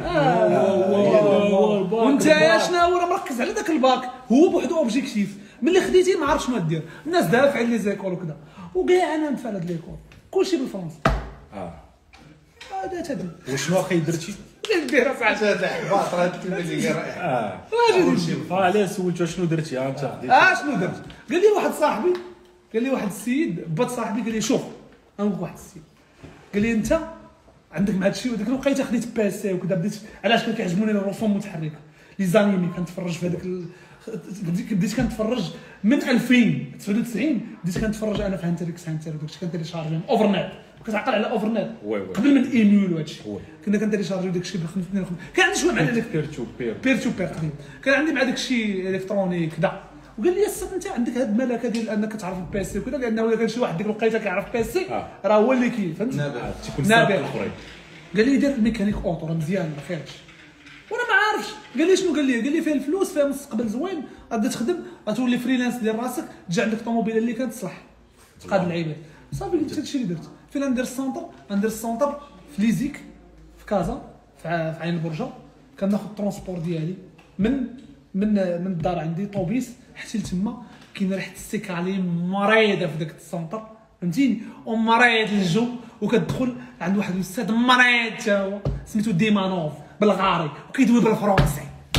وانت شنو هو راه مركز على داك الباك هو بوحدو اوبجيكتيف ملي خديتيه ما عرفتش شنو دير الناس دافعين لي زيكول وكذا وكاع انا ندفع لهاد ليكول كلشي بالفرنسي اه هذا تدري وشنو اخي درتي دير اصاحبي هاد الاحباط راه الكلمه اللي رائعه اه راجل اه علاه سولتو شنو درتي ها انت خديتي اه شنو درت قال لي واحد صاحبي قال لي واحد السيد بات صاحبي قال لي شوف انا نقول واحد السيد قال لي انت عندك مع هذا الشيء وديك الوقيته خديت باسي وكذا بديت علاش كان كيعجبوني الرسوم المتحركه لي زانيمي كنتفرج في هذاك ال... بديت كنتفرج من ألفين وتسعة وتسعين بديت كنتفرج انا في هانتريكس هانتر وداكشي كنتيليشارجي اوفر نت كتعقل على اوفر نت قبل من ايميول وهادشي كنا كنتيليشارجيو داكشي ب خمسة اثنين وخمسين كان عندي شويه مع داك بير تو بير بير تو بير قديم كان عندي مع داكشي الكترونيك كذا وقال لي السيد انت عندك هذه الملكه ديال انك تعرف البيسي وكذا لانه الا كان شي واحد ديك الوقيته كيعرف بيسي راه هو اللي كي فهمت تيكون نابع الاخرين قال لي دير الميكانيك اوتو راه مزيان ما خيرش وانا ما عارفش قال لي شنو قال لي قال لي فيه الفلوس فيها مستقبل زوين غادي تخدم غتولي فريلانس ديال راسك تجي عندك طوموبيله اللي كتصلح تقاد العباد صافي قلت هادشي اللي درت فين ندير السونتر ندير السونتر في ليزيك في كازا في عين البرجه كناخذ الترونسبور ديالي من من من الدار عندي طوبيس حتى لتما كاين ريحه السيكالي مريضه في داك السونتر فهمتيني ومريض الجو وكتدخل عند واحد الاستاذ مريض تا هو سميتو ديمانوف بالغاري وكيدوي بالفرنسي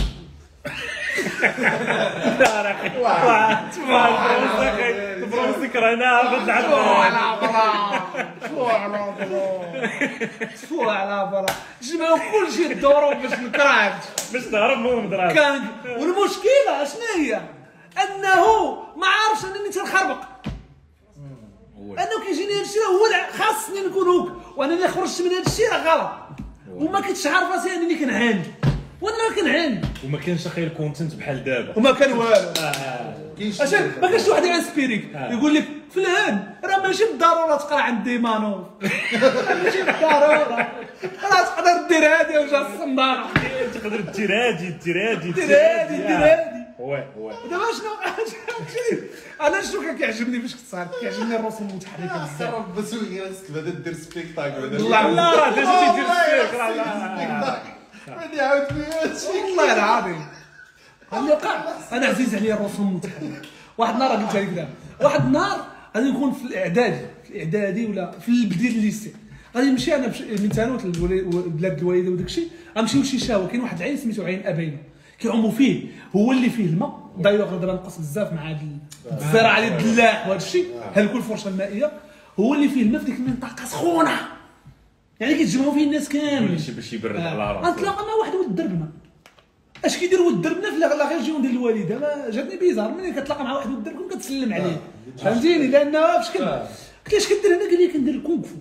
واه تبارك الفرنسي كرهناها بغيت نعرف على برا شو على برا شو على برا جمعوا كلشي الدورو باش نكرهك باش تهرب من المدرسه كان والمشكله شنو هي انه ما عارفش انني تنخربق انه كيجيني هادشي هو خاصني نكون هوك وانا اللي خرجت من هادشي راه غلط وما كنتش عارف راسي انني كنعاني وانا ما كنعاني وما كانش اخي الكونتنت بحال دابا وما كان والو كاين اش ما كانش واحد ينسبيريك يقول لك فلان راه ماشي بالضروره تقرا عند ديمانوف ماشي بالضروره راه تقدر دير هادي وجا الصنداره تقدر دير هادي دير هادي دير هادي دير هادي وي وي دابا شنو انا شنو كان كيعجبني فاش كنت صغير كيعجبني الرسوم المتحركه بزاف راه بسوي غادي دير سبيكتاكل والله لا راه ديجا تيدير السيرك راه غادي يعاود فيها هادشي والله العظيم اللي وقع انا عزيز عليا الرسوم المتحركه واحد النهار قلت لك دابا واحد النهار غادي نكون في الاعدادي في الاعدادي ولا في البديل الليسي غادي نمشي انا من تانوت لبلاد الوالده وداك الشيء غنمشيو لشي شاوه كاين واحد العين سميتو عين ابينه كيعوموا فيه هو اللي فيه الماء دايوغ دابا نقص بزاف مع هاد الزرع ديال الدلاح وهذا الشيء هلكوا الفرشه المائيه هو اللي فيه الماء في ديك المنطقه سخونه يعني كيتجمعوا فيه الناس كاملين باش يبرد على راسه غنتلاقى مع واحد ولد الدربنه اش كيدير ولد الدربنه في لا ريجيون ديال الوالده ما جاتني بيزار ملي كتلاقى مع واحد ولد الدربنه كتسلم عليه فهمتيني لان فاش كنت قلت اش كدير هنا قال لي كندير الكونغ فو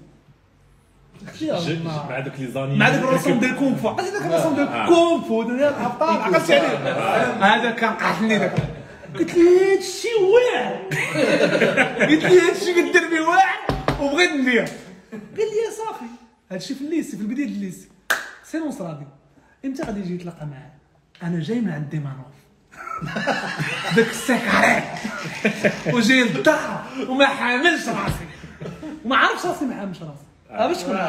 مع دوك لي زاني مع داك الرسوم ديال الكونغ فو عرفتي داك الرسوم ديال الكونغ فو ديال الابطال عقلتي عليه هذا كان قاتلني داك قلت لي هادشي واعر قلت لي هادشي كدير به واعر وبغيت ندير قال لي صافي هادشي في الليسي في البدايه ديال الليسي سينونس راديو امتى غادي يجي يتلاقى معاه انا جاي من عند ديمانوف داك السكرات وجاي للدار وما حاملش راسي وما عرفش راسي ما حاملش راسي اه باش تكون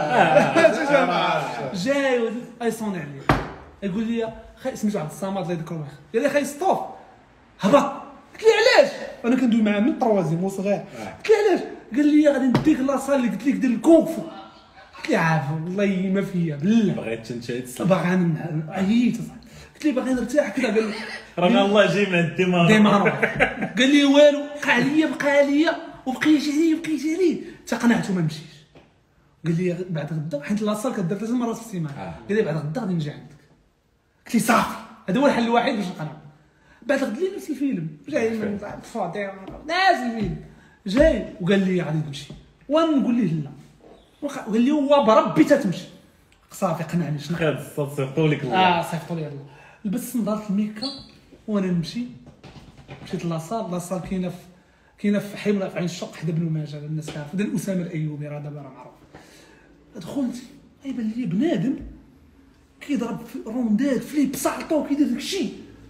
جاي ايصوني عليا يقول لي خاي سميتو عبد الصمد الله يذكره بخير قال لي خاي ستوب هبط قلت لي علاش انا كندوي معاه من التروازيم وصغير قلت لي علاش قال لي غادي نديك لاصال اللي قلت لك دير الكونغ فو قلت لي عافا والله ما فيا بالله بغيت تنشهد باغي عييت قلت لي باغي نرتاح كذا قال لي راه الله جاي من الدماغ ديمارو قال لي والو بقى عليا بقى عليا وبقيت عليا بقيت عليا تقنعت وما مشيش قال لي بعد غدا حيت لاصال كدير ثلاث مرات في السيمانه قال لي بعد غدا غادي نجي عندك قلت لي صافي هذا هو الحل الوحيد باش نقنع بعد غد لي نفس الفيلم جاي من فاضي ناس الفيلم جاي وقال لي غادي نمشي وانا نقول ليه لا وقال لي هو بربي تتمشي صافي قنعني شنو خد صيفطوا لك الله اه صيفطوا لي الله لبست نظاره الميكا وانا نمشي مشيت لاصال لاصال كاينه في كاينه في حمله في عين الشق حدا بن ماجه الناس كارف ديال اسامه الايوبي راه دابا راه معروف دخلت يبان لي بنادم كيضرب في روندات فليب سالطو كيدير داك الشيء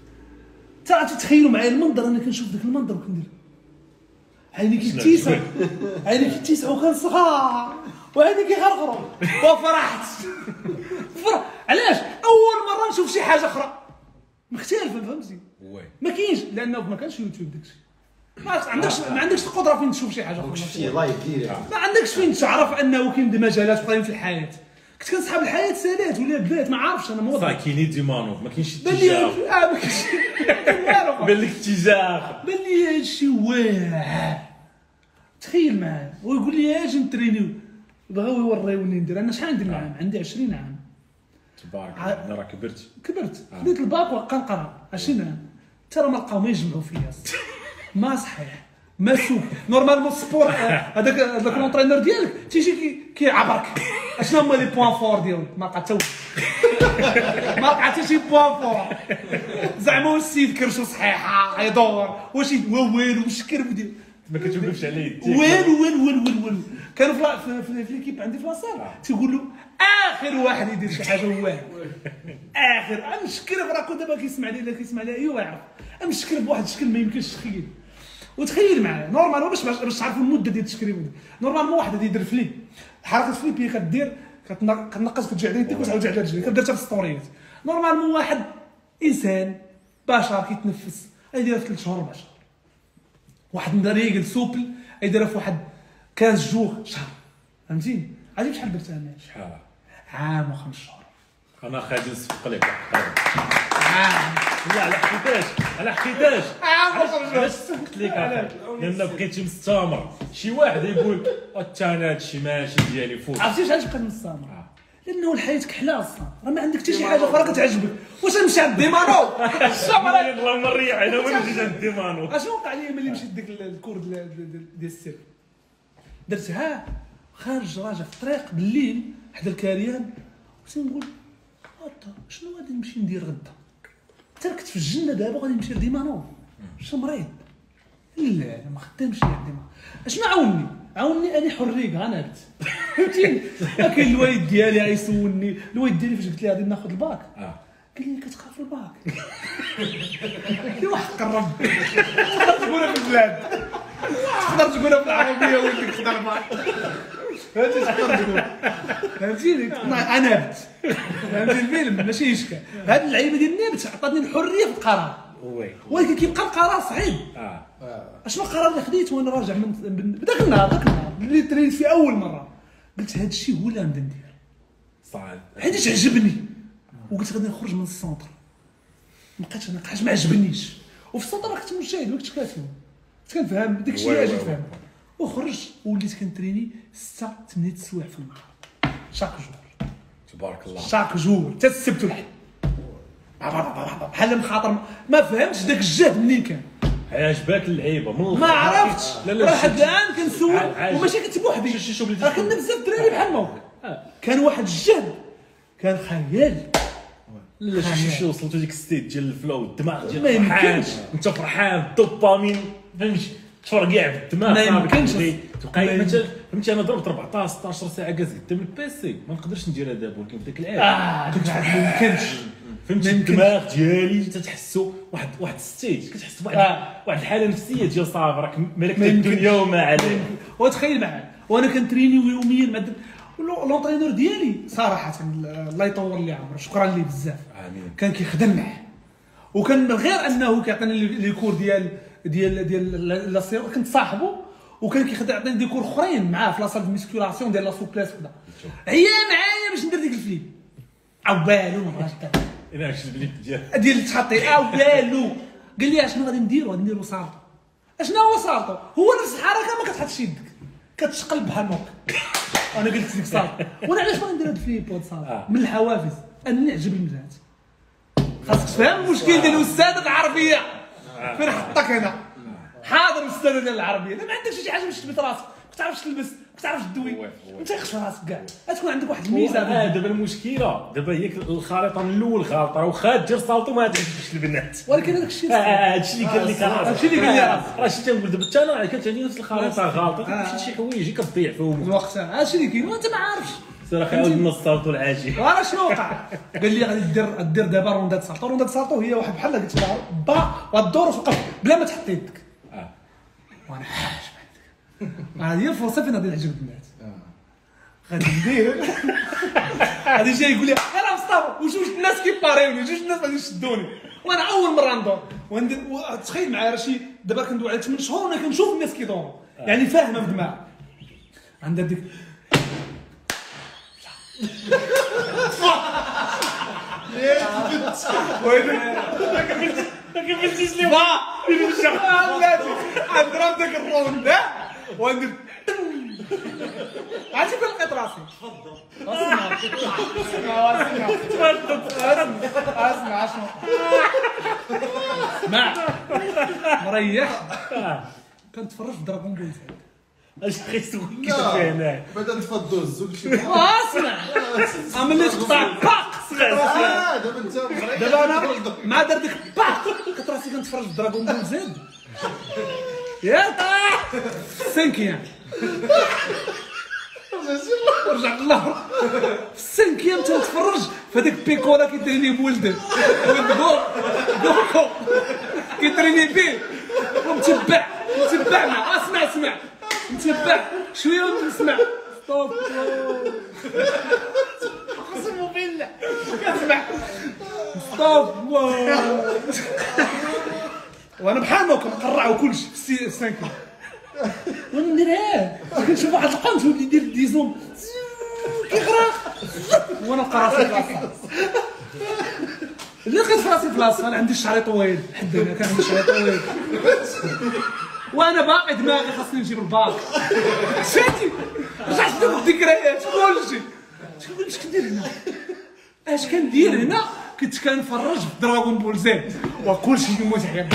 تا تتخيلوا معايا المنظر انا كنشوف داك المنظر وكندير عيني كيتيسع عيني كيتيسع وكنصغار وعيني كيغرغروا وفرحت فرح علاش اول مره نشوف شي حاجه اخرى مختلفه فهمتي ما كاينش لانه ما كانش يوتيوب داكشي ما عندكش ما عندكش القدره فين تشوف شي حاجه اخرى شفتي لايف ديريكت ما عندكش فين تعرف انه كاين مجالات اخرين في الحياه كنت كنسحب الحياه سالات ولا بدات ما عارفش انا موظف صافي كاينين ديمانو ما كاينش بان لي اتجاه اه ما كاينش والو بان لك اتجاه بان لي هادشي واعر تخيل معايا ويقول لي اجي نترينيو بغاو يوريوني ندير انا شحال عندي عام عندي عشرين عام تبارك الله انا راه كبرت كبرت خديت الباك وبقى نقرا عشرين عام ترى ما لقاو ما يجمعوا فيا ما صحيح ما سوق نورمالمون السبور هذاك هذاك لونطرينور ديالك تيجي كيعبرك اشنو هما لي بوان فور ديالك ما لقى حتى ما لقى حتى شي بوان فور زعما واش السيد كرشو صحيحه يدور واش هو والو مشكر ودير ما كتوقفش عليه والو والو والو والو كانوا في في ليكيب عندي في لاصال تيقول له اخر واحد يدير شي حاجه هو اخر مشكره راه كنت دابا كيسمع لي لا كيسمع لي ايوا يعرف مشكره بواحد الشكل ما يمكنش تخيل وتخيل معايا نورمال باش باش تعرفوا المده ديال التشكيل نورمالمون واحد يدير فليب حركه فليب هي كدير كتنقص كتجي على يديك وتعاود على رجليك كديرها في السطوريات نورمالمون واحد انسان بشر كيتنفس يديرها في ثلاث شهور اربع شهور واحد مريقل سوبل يديرها في واحد خمسطاش جوغ شهر فهمتيني عرفتي شحال درت انا شحال عام وخمس شهور انا خادي نصفق لك عام لا على حكيتاش على حكيتاش عام وخمس شهور علاش سكت لك لان بقيتي مستمر شي واحد يقول الثاني هادشي ماشي ديالي فوت عرفتي علاش بقيت مستمر لانه الحياه كحله اصلا راه ما عندك حتى شي حاجه اخرى كتعجبك واش نمشي عند ديمانو الشمر اللهم ريح انا ما نجيش عند ديمانو اشنو وقع لي ملي مشيت ديك الكور ديال السير درتها خارج راجع في الطريق بالليل حدا الكاريان وتنقول هادا شنو غادي نمشي ندير غدا تركت في الجنه دابا غادي نمشي لديمانو شنو مريض لا ما خدامش عند ديمانو اشنو عاوني عاوني اني حريق غنبت فهمتيني كاين الوالد ديالي غيسولني الوالد ديالي فاش قلت ليه غادي ناخذ الباك قال لي كتخاف الباك قال لي وحق الرب تقدر تقولها في البلاد تقدر تقولها في العربيه ولدك تقدر الباك فهمتي تقدر تقول فهمتيني انا نبت فهمتي الفيلم ماشي اشكال هاد اللعيبه ديال النبت عطاتني الحريه في القرار ولكن كيبقى القرار صعيب اه اشنو القرار اللي خديت وانا راجع من بداك النهار داك النهار اللي ترينت فيه اول مره قلت هذا الشيء هو اللي غادي ندير صعيب حيت عجبني وقلت غادي نخرج من السونتر ما بقيتش انا حاجه ما عجبنيش وفي السونتر ما كنت مجتهد ما كنتش كافهم كنت كنفهم داك الشيء اللي جيت فهم وخرجت وليت كنتريني ستة ثمانية السوايع في النهار شاك جور تبارك الله شاك جور حتى السبت والحد بحال مخاطر ما فهمتش داك الجهد منين كان عجبك اللعيبه من ما عرفتش واحد الان كنسول وماشي كنت بوحدي راه كنا بزاف الدراري بحال ما كان واحد الجهد كان خيالي لا شي شي وصلتوا ديك ستيت ديال الفلو الدماغ ما ديال فرحان يمكنش. انت فرحان الدوبامين فهمتي تفرقع في الدماغ ما يمكنش. تبقى مثلا فهمتي انا ضربت أربعطاش ستطاش ساعه جالس قدام البيسي ما نقدرش نديرها دابا ولكن في ديك العام اه ديك العام ما يمكنش فهمتي الدماغ ديالي تتحسوا واحد واحد ستيج كتحس بواحد آه. واحد الحاله نفسيه ديال صافي راك ملكت الدنيا وما عليك. وتخيل معايا وانا كنتريني يوميا مع لونطرينور ديالي صراحه الله يطول لي عمره شكرا ليه بزاف امين كان كيخدم معاه وكان من غير انه كيعطيني لي كور ديال ديال ديال لا سيرو كنت صاحبه وكان كيعطيني دي كور اخرين معاه في لاصال ميسكولاسيون ديال لا سوبلاس وكذا عيا معايا باش ندير ديك الفليب او بالو ما بغاش الا هادشي الفليب ديال ديال التحطي او بالو قال لي اشنو غادي نديرو غادي نديرو سالطو اشنو هو سالطو هو نفس الحركه ما كتحطش يدك كتشقلب بحال هكا انا قلت لك صافي وانا علاش باغي ندير هاد الفليب بود صافي من الحوافز انني عجب المجهات خاصك تفهم المشكل ديال الاستاذ العربيه فين حطك هنا حاضر الاستاذ ديال العربيه اذا ما عندكش شي حاجه باش تثبت راسك ما تعرفش تلبس ما تعرفش تدوي ما تيخش في راسك كاع غتكون عندك واحد الميزه اه دابا المشكله دابا هي الخريطه من الاول غالطه واخا دير سالطو ما تعجبش البنات ولكن هذاك الشيء هادشي اللي قال لك هادشي اللي قال لي راه شتي نقول دابا حتى انا كانت عندي نفس الخريطه غالطه كتمشي شي حوايج كتضيع فيهم الوقت هادشي اللي كاين وانت ما عارفش سير خاوي لنا السالطو العاجي وانا شنو وقع قال لي غادي دير دير دابا روندات سالطو روندات سالطو هي واحد بحال قلت لها با وتدور وتوقف بلا ما تحط يدك اه وانا حاش هذه هي الفرصه فين غادي نعجب البنات غادي ندير غادي جاي يقول لي انا مصطفى وجوج الناس كيباريوني جوج الناس غادي يشدوني وانا اول مره ندور وندير تخيل معايا راه شي دابا كندوي على ثمان شهور وانا كنشوف الناس كيدوروا يعني فاهمه في دماغي عندها ديك ما كيفاش لي با بلاتي نضرب داك الروند وندير عرفتي فين لقيت راسي؟ تفضل اسمع اسمع شنو اسمع مريح كنتفرج في دراغون بول زد اش خيسوك كيفاه هنا بدا تفضل الزوج شي اسمع ملي تقطع باق اه دابا انت دابا انا مع دار ديك باق كنت راسي كنتفرج في دراغون بول زد ياك سانكيام رجع الله في السانكيام تنتفرج في هذاك بيكولا كيتريني بولده ولد بو بوكو كيتريني بيه ومتبع متبع معاه اسمع اسمع متبع شويه ونسمع ستوب قسم بالله كنسمع ستوب وانا بحال هكا مقرع وكلشي في السانكيام وندير اه كنشوف واحد القنت ولي يدير ديزوم كيغرق وانا لقى راسي بلاصه اللي لقيت في راسي بلاصه انا عندي الشعري طويل حد هنا كان عندي الشعري طويل وانا باقي دماغي خاصني نجيب الباك شاتي رجعت ندير الذكريات كلشي كنقول اش كندير هنا اش كندير هنا كنت كنفرج في دراغون بول زد وكلشي كيموت عليا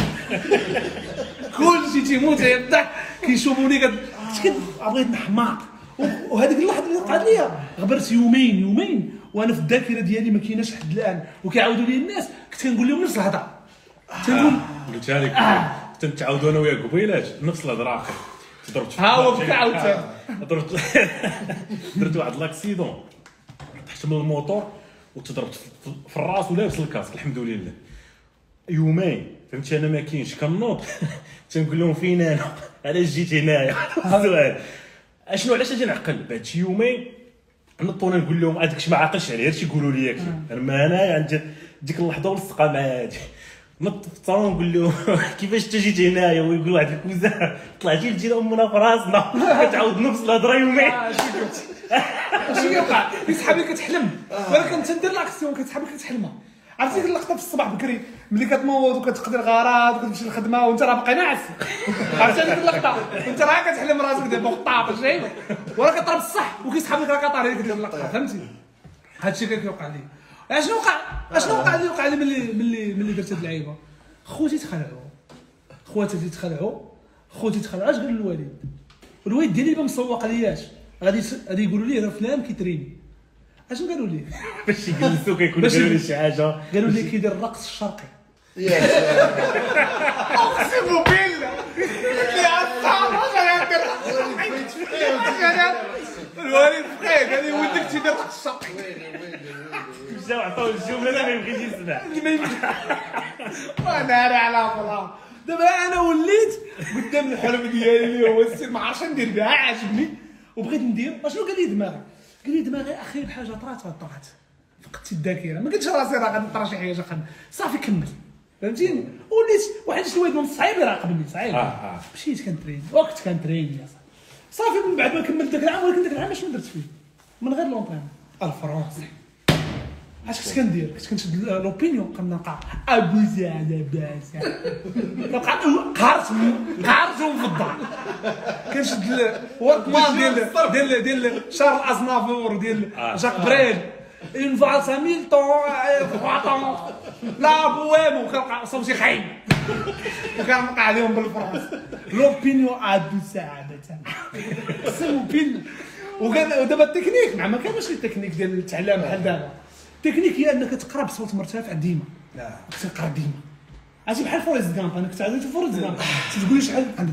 كلشي تيموت عليا الضحك كيشوفوني كنت بغيت نحماق وهذيك اللحظه اللي وقعت ليا غبرت يومين يومين وانا في الذاكره ديالي ما كايناش لحد الان وكيعاودوا لي الناس كنت كنقول لهم نفس الهضره تنقول قلتها لك كنت نتعاودوا انا وياك قبيلات نفس الهضره تضربت ها هو بكا عاوتاني درت درت واحد لاكسيدون طحت من الموطور وتضربت في الراس ولابس الكاسك الحمد لله يومين فهمتي انا ما كاينش كنوض تنقول لهم فين انا علاش جيت هنايا السؤال اشنو علاش اجي نعقل بعد شي يومين نطونا نقول لهم هذاك الشيء ما عاقلش عليه غير تيقولوا لي ياك انا ما انايا عند ديك اللحظه ولصقه مع هادي نط في الصالون نقول لهم كيفاش انت جيت هنايا ويقول واحد الكوزه طلعتي لجينا امنا في راسنا كتعاود نفس الهضره يومين اش كيوقع كيسحابي كتحلم ولكن تندير لاكسيون كتسحابي كتحلمها عرفتي ديك اللقطه في الصباح بكري ملي كتنوض وكتقضي الغرض وكتمشي للخدمه وانت راه باقي ناعس عرفتي ديك اللقطه انت راه كتحلم راسك دابا طابل شي وراه كطرب الصح وكيسحاب لك راه كطاري ديك اللقطه فهمتي هادشي اللي كيوقع لي اشنو وقع اشنو وقع لي وقع لي ملي ملي ملي درت هاد اللعيبه خوتي تخلعوا خواتاتي تخلعوا خوتي تخلعوا اش قال الوالد الوالد ديالي ما مسوق لياش غادي غادي يقولوا لي راه فلان كيتريني اشنو قالوا لي باش يجلسوا كيكونوا قالوا لي شي حاجه قالوا لي كيدير الرقص الشرقي يا سلام اقسم بالله اللي عصام اش غادير الوالد فقيه قال لي ولدك تيدير الرقص الشرقي مشاو عطاو الجمله اللي ما يبغيش يسمع. وانا على فلا دابا انا وليت قدام الحلم ديالي اللي هو السير ما عرفتش ندير بها عاجبني وبغيت ندير. اشنو قال لي دماغي؟ قال لي دماغي اخي الحاجه طرات طرات فقدت الذاكره ما قلتش راسي راه غادي نطرا شي حاجه خدمه صافي كمل فهمتيني. وليت واحد شويه من صعيب يراقبني صعيب. مشيت كنترين وقت كنترين يا صافي. صافي من بعد ما كملت داك العام ولكن داك العام شنو درت فيه من غير لونطرين الفرونسي. اش كنت كندير؟ كنت كنشد لوبينيون كنلقى ابو زعل باس كنلقى قارص قارص ومفضع كنشد الوركمان ديال ديال ديال شارل ازنافور ديال جاك بريل اون فالس ميلتون فاطون لا بويمو كنلقى صوتي خايب وكنلقى عليهم بالفرنسي لوبينيون ابو سعاده قسم بالله. وكان ودابا التكنيك مع ما كانش التكنيك ديال التعلم بحال دابا. التكنيك هي انك تقرا بصوت مرتفع ديما كتقرا ديما عرفتي بحال فوريست جامب. انا كنت عاد فوريست جامب تقول لي شحال عندك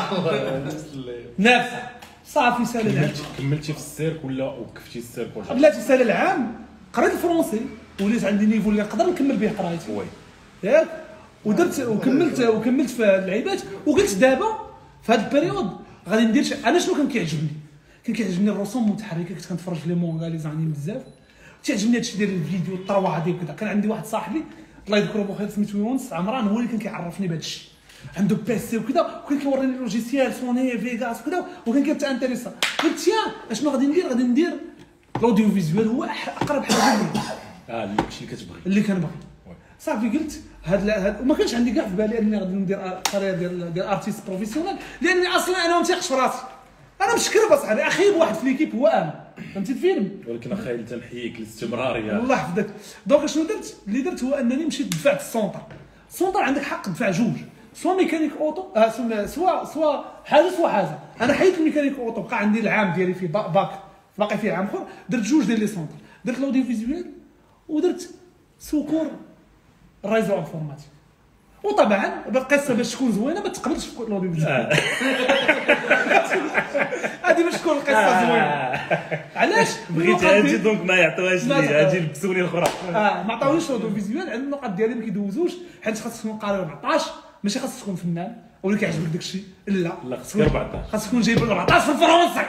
نافع صافي سال العام. كملتي في السيرك ولا وقفتي السيرك ولا بلاتي سال العام قريت الفرونسي وليت عندي نيفو اللي نقدر نكمل به قرايتي وي ياك. ودرت وكملت وكملت في اللعيبات وقلت دابا في هذا البيريود غادي ندير ش... انا شنو كان كيعجبني؟ كان كيعجبني الرسوم المتحركه. كنت كنتفرج في لي مونغا لي زانيم بزاف تعجبني هادشي ديال الفيديو الطروه هذه وكذا. كان عندي واحد صاحبي الله يذكره بخير سميتو يونس عمران هو اللي كان كيعرفني بهذا الشيء. عنده بيسي وكذا وكان كيوريني لوجيسيال سوني فيغاس وكذا وكان كيتانتريسا. قلت يا اشنو غادي ندير؟ غادي ندير الاوديو فيزيوال هو اقرب حاجه لي اه الشيء اللي كتبغي اللي كنبغي. صافي قلت هاد هاد وما كانش عندي كاع في بالي اني غادي ندير كارير ديال ديال ارتيست بروفيسيونيل لاني اصلا انا ما تيقش في راسي. انا مشكل بصاحبي اخيب واحد في ليكيب هو انا فهمتي الفيلم. ولكن اخي تنحييك الاستمراريه الله يحفظك. دونك شنو درت؟ اللي درت هو انني مشيت دفعت السونطر. السونطر عندك حق تدفع جوج سوا ميكانيك اوتو آه سوا سوا حاجه سوا حاجه. انا حيدت الميكانيك اوتو بقى عندي العام ديالي في باك باقي فيه عام اخر. درت جوج ديال لي سونطر درت الاوديو فيزيوال ودرت سكور الريزو انفورماتيك. وطبعا القصه باش تكون زوينه ما تقبلش في الاوديو فيزيوال هذه باش تكون القصه زوينه. علاش بغيت هادي دونك ما يعطيوهاش لي هادي لبسوني الاخرى. اه ما عطاونيش الاوديو فيزيوال. عندنا النقط ديالي ما كيدوزوش حيت خاصك تكون قاري أربعطاش ماشي خاصك تكون فنان ولا كيعجبك داك الشيء. لا لا خاصك أربعطاش خاصك تكون جايب أربعطاش في الفرنسي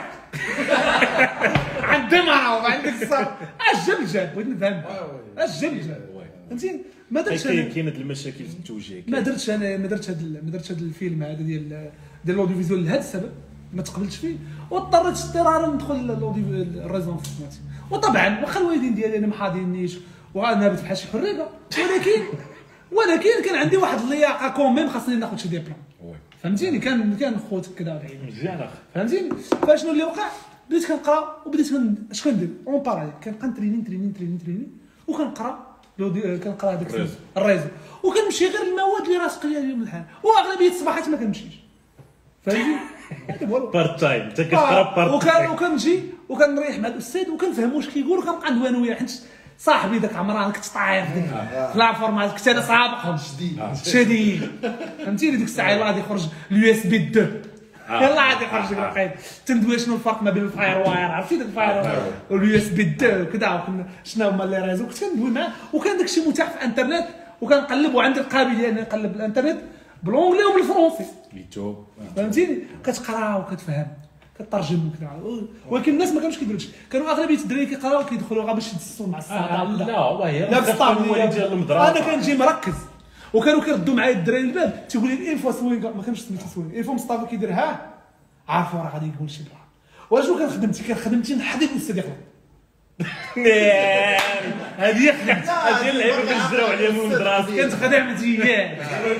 عندي معروف عندك الصبر. اش جاب جاب بغيت نفهم اش جاب جاب فهمتيني. ما درتش انا كاين هاد المشاكل في التوجيه. ما درتش انا ما درتش هذا ما درتش هذا الفيلم هذا ديال ديال الاوديو فيزيوال لهذا السبب ما تقبلتش فيه واضطريت اضطرارا ندخل الاوديو الريزون فيزيوال. وطبعا واخا الوالدين ديالي انا ما حاضينيش وغنهبط بحال شي حريقه ولكن ولكن كان عندي واحد اللياقه كوميم خاصني ناخذ شي ديبلوم فهمتيني. كان كان خوت كذا بعيد مزيان اخي فهمتيني. فشنو اللي وقع؟ بديت كنقرا وبديت اش كندير اون باراليل كنبقى نتريني نتريني نتريني نتريني وكنقرا كنقرا هذاك الريزو وكنمشي غير المواد اللي راسق ليا اليوم الحال واغلبيه الصباحات ما كنمشيش فهمتي. بارت تايم انت كتقرا بارت تايم وكنجي وكنريح مع الاستاذ وكنفهم واش كيقول وكنبقى ندوي انا وياه حيت صاحبي داك عمران كنت طايح ديك في لافورمات كنت انا سابق شديد شديد فهمتيني. ديك الساعه يلاه غادي يخرج اليو اس بي اثنين يلاه غادي يخرج الوقيت تندوي شنو الفرق ما بين الفاير واير عرفتي داك الفاير واير واليو اس بي اثنين وكذا شنو هما لي ريزو كنت كندوي معاه وكان داك الشيء متاح في الانترنت وكنقلب وعندي القابليه اني نقلب الانترنت بالونجلي وبالفرنسي يوتيوب فهمتيني. كتقرا وكتفهم كترجم وكذا ولكن الناس ما كانوش كيديروا هادشي. كانوا اغلبيه الدراري كيقراو كيدخلوا غير باش يدسوا مع الصاط لا والله لا بالطابله ديال المدرسه. انا كنجي مركز وكانوا كيردوا معايا الدراري الباب تيقول لي الانفو سوينغ ما كانش سميتو سوينغ الانفو مصطفى كيدير ها عارفوا راه غادي يقول شي بلا. واشنو كان خدمتي؟ كان خدمتي نحضر الاستاذ يخلط هذه هي خدمتي هذه اللعيبه كنجراو عليها من المدرسه كنت خدمتي ياك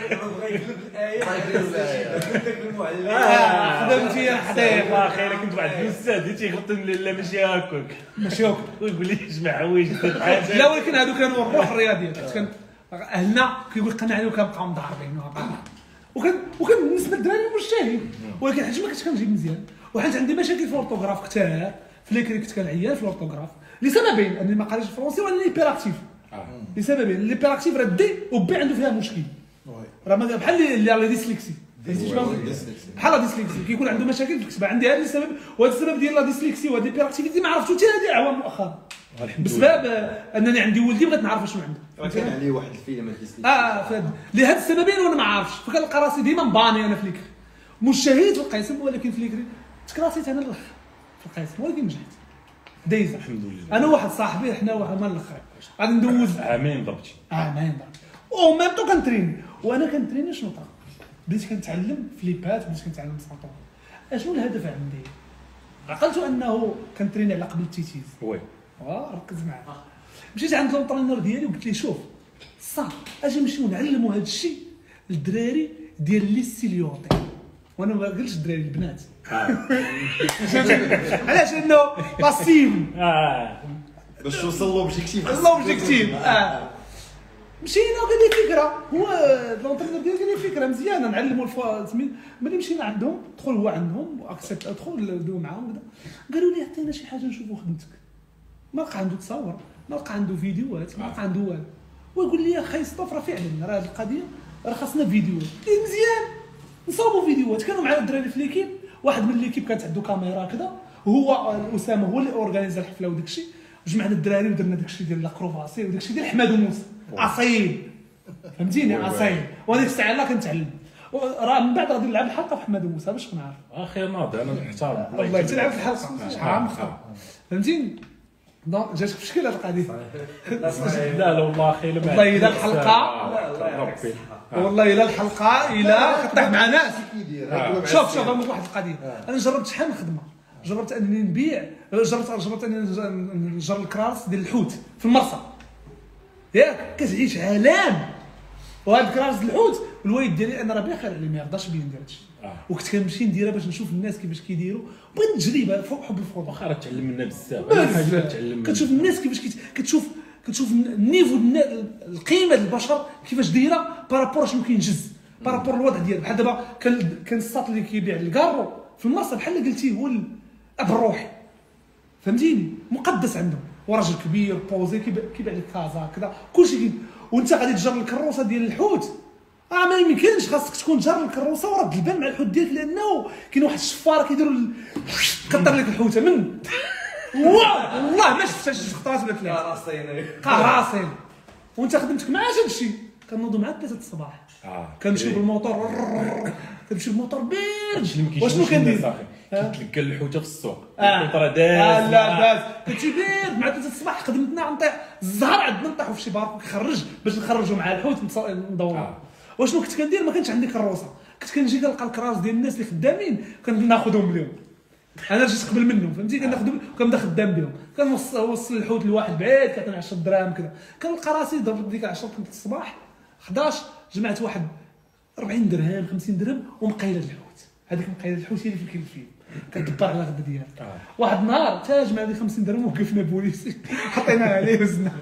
خدمتي حدايا والله خير. كنت واحد الاستاذ تيغلط لا ماشي هكاك ماشي هكاك ويقول لي جمع حوايج لا ولكن هادو كانوا الروح الرياضيه. كان اهلنا كيقول قنعني وكنبقاو مضاربين وكان وكان بالنسبه للدراري مجتهد ولكن حيت ما كنتش كنجيب مزيان وحيت عندي مشاكل في الاورتوغراف كثار في ليكري كنت كنعيان في الاورتوغراف لسببين انني ما قاريش الفرنسي وانني هيبيراكتيف لسببين. الهيبيراكتيف راه دي وبي عنده فيها مشكل راه بحال اللي اللي ديسليكسي بحال ديسليكسي كيكون عنده مشاكل في الكتابه. عندي هذا السبب وهذا السبب ديال لا ديسليكسي وهذا الهيبيراكتيفيتي ما عرفتو حتى هذه عوام مؤخرا بسبب انني عندي ولدي بغيت نعرف شنو عنده. راه كان عليه واحد الفيلم هاد السنين اه فهاد لهاد السببين وانا ما عارفش، فكنلقى راسي ديما مباني انا في ليكري مجتهد في القسم، ولكن في ليكري تكراسيت انا الاخر في القسم، ولكن نجحت دايزه الحمد لله. انا واحد صاحبي حنا واحد من الاخر غادي ندوز عامين ضربتي عامين ضربت او ميم طو كنتريني، وانا كنتريني شنو طرا بديت كنتعلم فليبات، بديت كنتعلم ساطور. اشنو الهدف عندي؟ عقلت انه كنتريني على قبل التيتيز وي اه ركز معايا. مشيت عند لونطرينور ديالي وقلت ليه شوف صافي اجي نمشيو نعلموا هذا الشيء للدراري ديال لي ستيليوطي، وانا ما قلتش الدراري البنات علاش؟ انه باسيم اه باش توصل لوبجيكتيف لوبجيكتيف. اه مشينا وقال لي فكره، هو لونطرينور ديالي قال لي فكره مزيانه نعلموا الفاسمين. ملي مشينا عندهم دخل هو عندهم واكسبت ادخل دو معاهم وكذا، قالوا لي عطينا شي حاجه نشوفوا خدمتك. ما لقى عنده تصاور، ما لقى عنده فيديوهات، ما لقى عنده والو، ويقول لي يا خاي ستوف راه فعلا راه هذه القضيه راه خاصنا فيديوهات. قلت مزيان نصاوبوا فيديوهات. كانوا معنا الدراري في ليكيب، واحد من ليكيب كانت عنده كاميرا كذا، هو اسامه هو اللي اورغانيزا الحفله وداك الشيء، جمعنا الدراري ودرنا داك الشيء ديال لاكروفاسي وداك الشيء ديال حماد وموسى اصيل، فهمتيني اصيل. وهذيك الساعه لا كنتعلم، راه من بعد غادي نلعب الحلقه في حماد وموسى باش نعرف. اخي ناضي انا نحترم والله تلعب في الحلقه حرام خا، فهمتيني؟ دونك جاتك في شكل هذه القضيه. لا لا والله اخي والله الا الحلقه ربي والله الا الحلقه الا كطيح مع ناس. كيدير شوف شوف نقول واحد القضيه، انا جربت شحال من خدمه، جربت انني نبيع، جربت جربت انني نجر الكراس ديال الحوت في المرسى ياك، كتعيش علام. وهاد الكراس ديال الحوت الوالد ديالي انا راه بخير عليه ما يرضاش بيا ندير هادشي، وكنت كنمشي نديرها باش نشوف الناس كيفاش كيديروا، بغيت تجربه فوق حب الفوضى. واخا راه تعلم منا بزاف، انا حاجه كتعلم كتشوف الناس كيفاش كيت... كتشوف كتشوف النيفو القيمه ديال البشر كيفاش دايره بارابور شنو كينجز بارابور الوضع ديالو. بحال دابا كان كان الساط اللي كيبيع الكارو في المرسى بحال اللي قلتي هو الاب الروحي، فهمتيني؟ مقدس عندهم، وراجل كبير بوزي كيبيع لك كازا كذا كلشي كي... وانت غادي تجر الكروسه ديال الحوت، اه ما يمكنش، خاصك تكون جار الكروسه ورد البال مع الحوت ديالك، لانه كاين واحد الشفاره كيديروا كطر لك الحوته من والله ما شفت شي خطرات ولا ثلاثه قراصين قراصين. وانت خدمتك مع هذا الشيء كنوضوا مع ثلاثه الصباح، كنمشيو بالموطور، كنمشي بالموطور بيرد. واشنو كندير؟ كتلقى الحوته في السوق القطره داز لا داز كنتي بيرد مع ثلاثه الصباح. خدمتنا نطيح الزهر عندنا نطيحوا في شي بارك نخرج باش نخرجوا مع الحوت ندوروا. واشنو كنت كندير؟ ما كانش عندي كروسه، كنت كنجي كنلقى الكراس ديال الناس اللي خدامين كناخذهم اليوم، انا جيت قبل منهم فهمتي، كناخذهم وكنبدا خدام بهم، كنوصل الحوت لواحد بعيد كان عشرة دراهم كذا. كنلقى راسي ضربت ديك عشرة الصباح حداش جمعت واحد أربعين درهم خمسين درهم ومقيله الحوت. هذيك مقيله الحوت هي اللي في الفيلم كتدبر على الغدا ديالها. آه. واحد النهار تا جمع لي خمسين درهم وقفنا بوليسي حطينا عليه وزنا.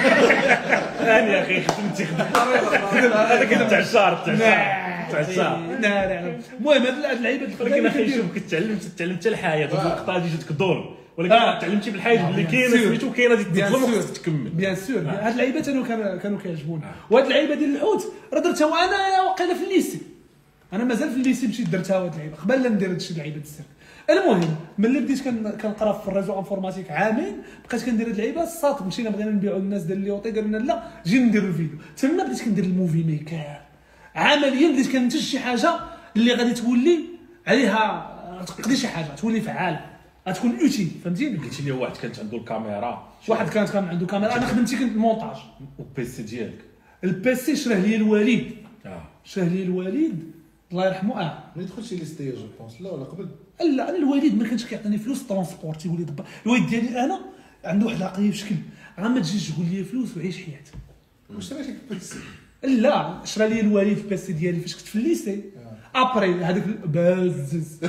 ثاني يا اخي خدمتي هذا كان تاع الشهر تاع الشهر. لا لا المهم هاد اللعيبه ولكن اخي شوف كنت تعلمت تعلمت حتى الحياه في اللقطه دي جاتك دور، ولكن تعلمتي بالحاجه اللي كاينه سميتو كاينه تتظلم وخصك تكمل. بيان سور هاد اللعيبه كانوا كانوا كيعجبوني. وهاد اللعيبه ديال الحوت راه درتها وانا واقيلا في الليسي، انا مازال في الليسي مشيت درتها هاد اللعيبه قبل لا ندير هادشي اللعيبه السيرك. المهم ملي بديت كنقرا في الريزو انفورماتيك عامين بقيت كندير هاد اللعيبه الساط. مشينا بغينا نبيعوا للناس ديال الليوطي قالوا لنا لا جي نديروا الفيديو. تما بديت كندير الموفي ميكر عمليا، بديت كننتج شي حاجه اللي غادي تولي عليها تقضي شي حاجه تولي فعاله غتكون اوتيل، فهمتيني؟ قلتي لي واحد كانت عنده الكاميرا، واحد كانت كان عنده كاميرا، انا خدمتي كنت المونتاج. والبيسي ديالك؟ البيسي شراه لي الوالد، اه شراه لي الوالد الله يرحمه. اه ما يدخلش لي ستيج جو بونس لا ولا قبل. لا الوالد ما كانش كيعطيني فلوس ترونسبور تيولي دبا. الوالد ديالي انا عنده واحد العقليه بشكل غا ما تجيش تقول لي فلوس وعيش حياتك. واش راه البيسي؟ لا شرا لي الوالد البيسي ديالي فاش كنت في الليسي ابري هذاك بازز.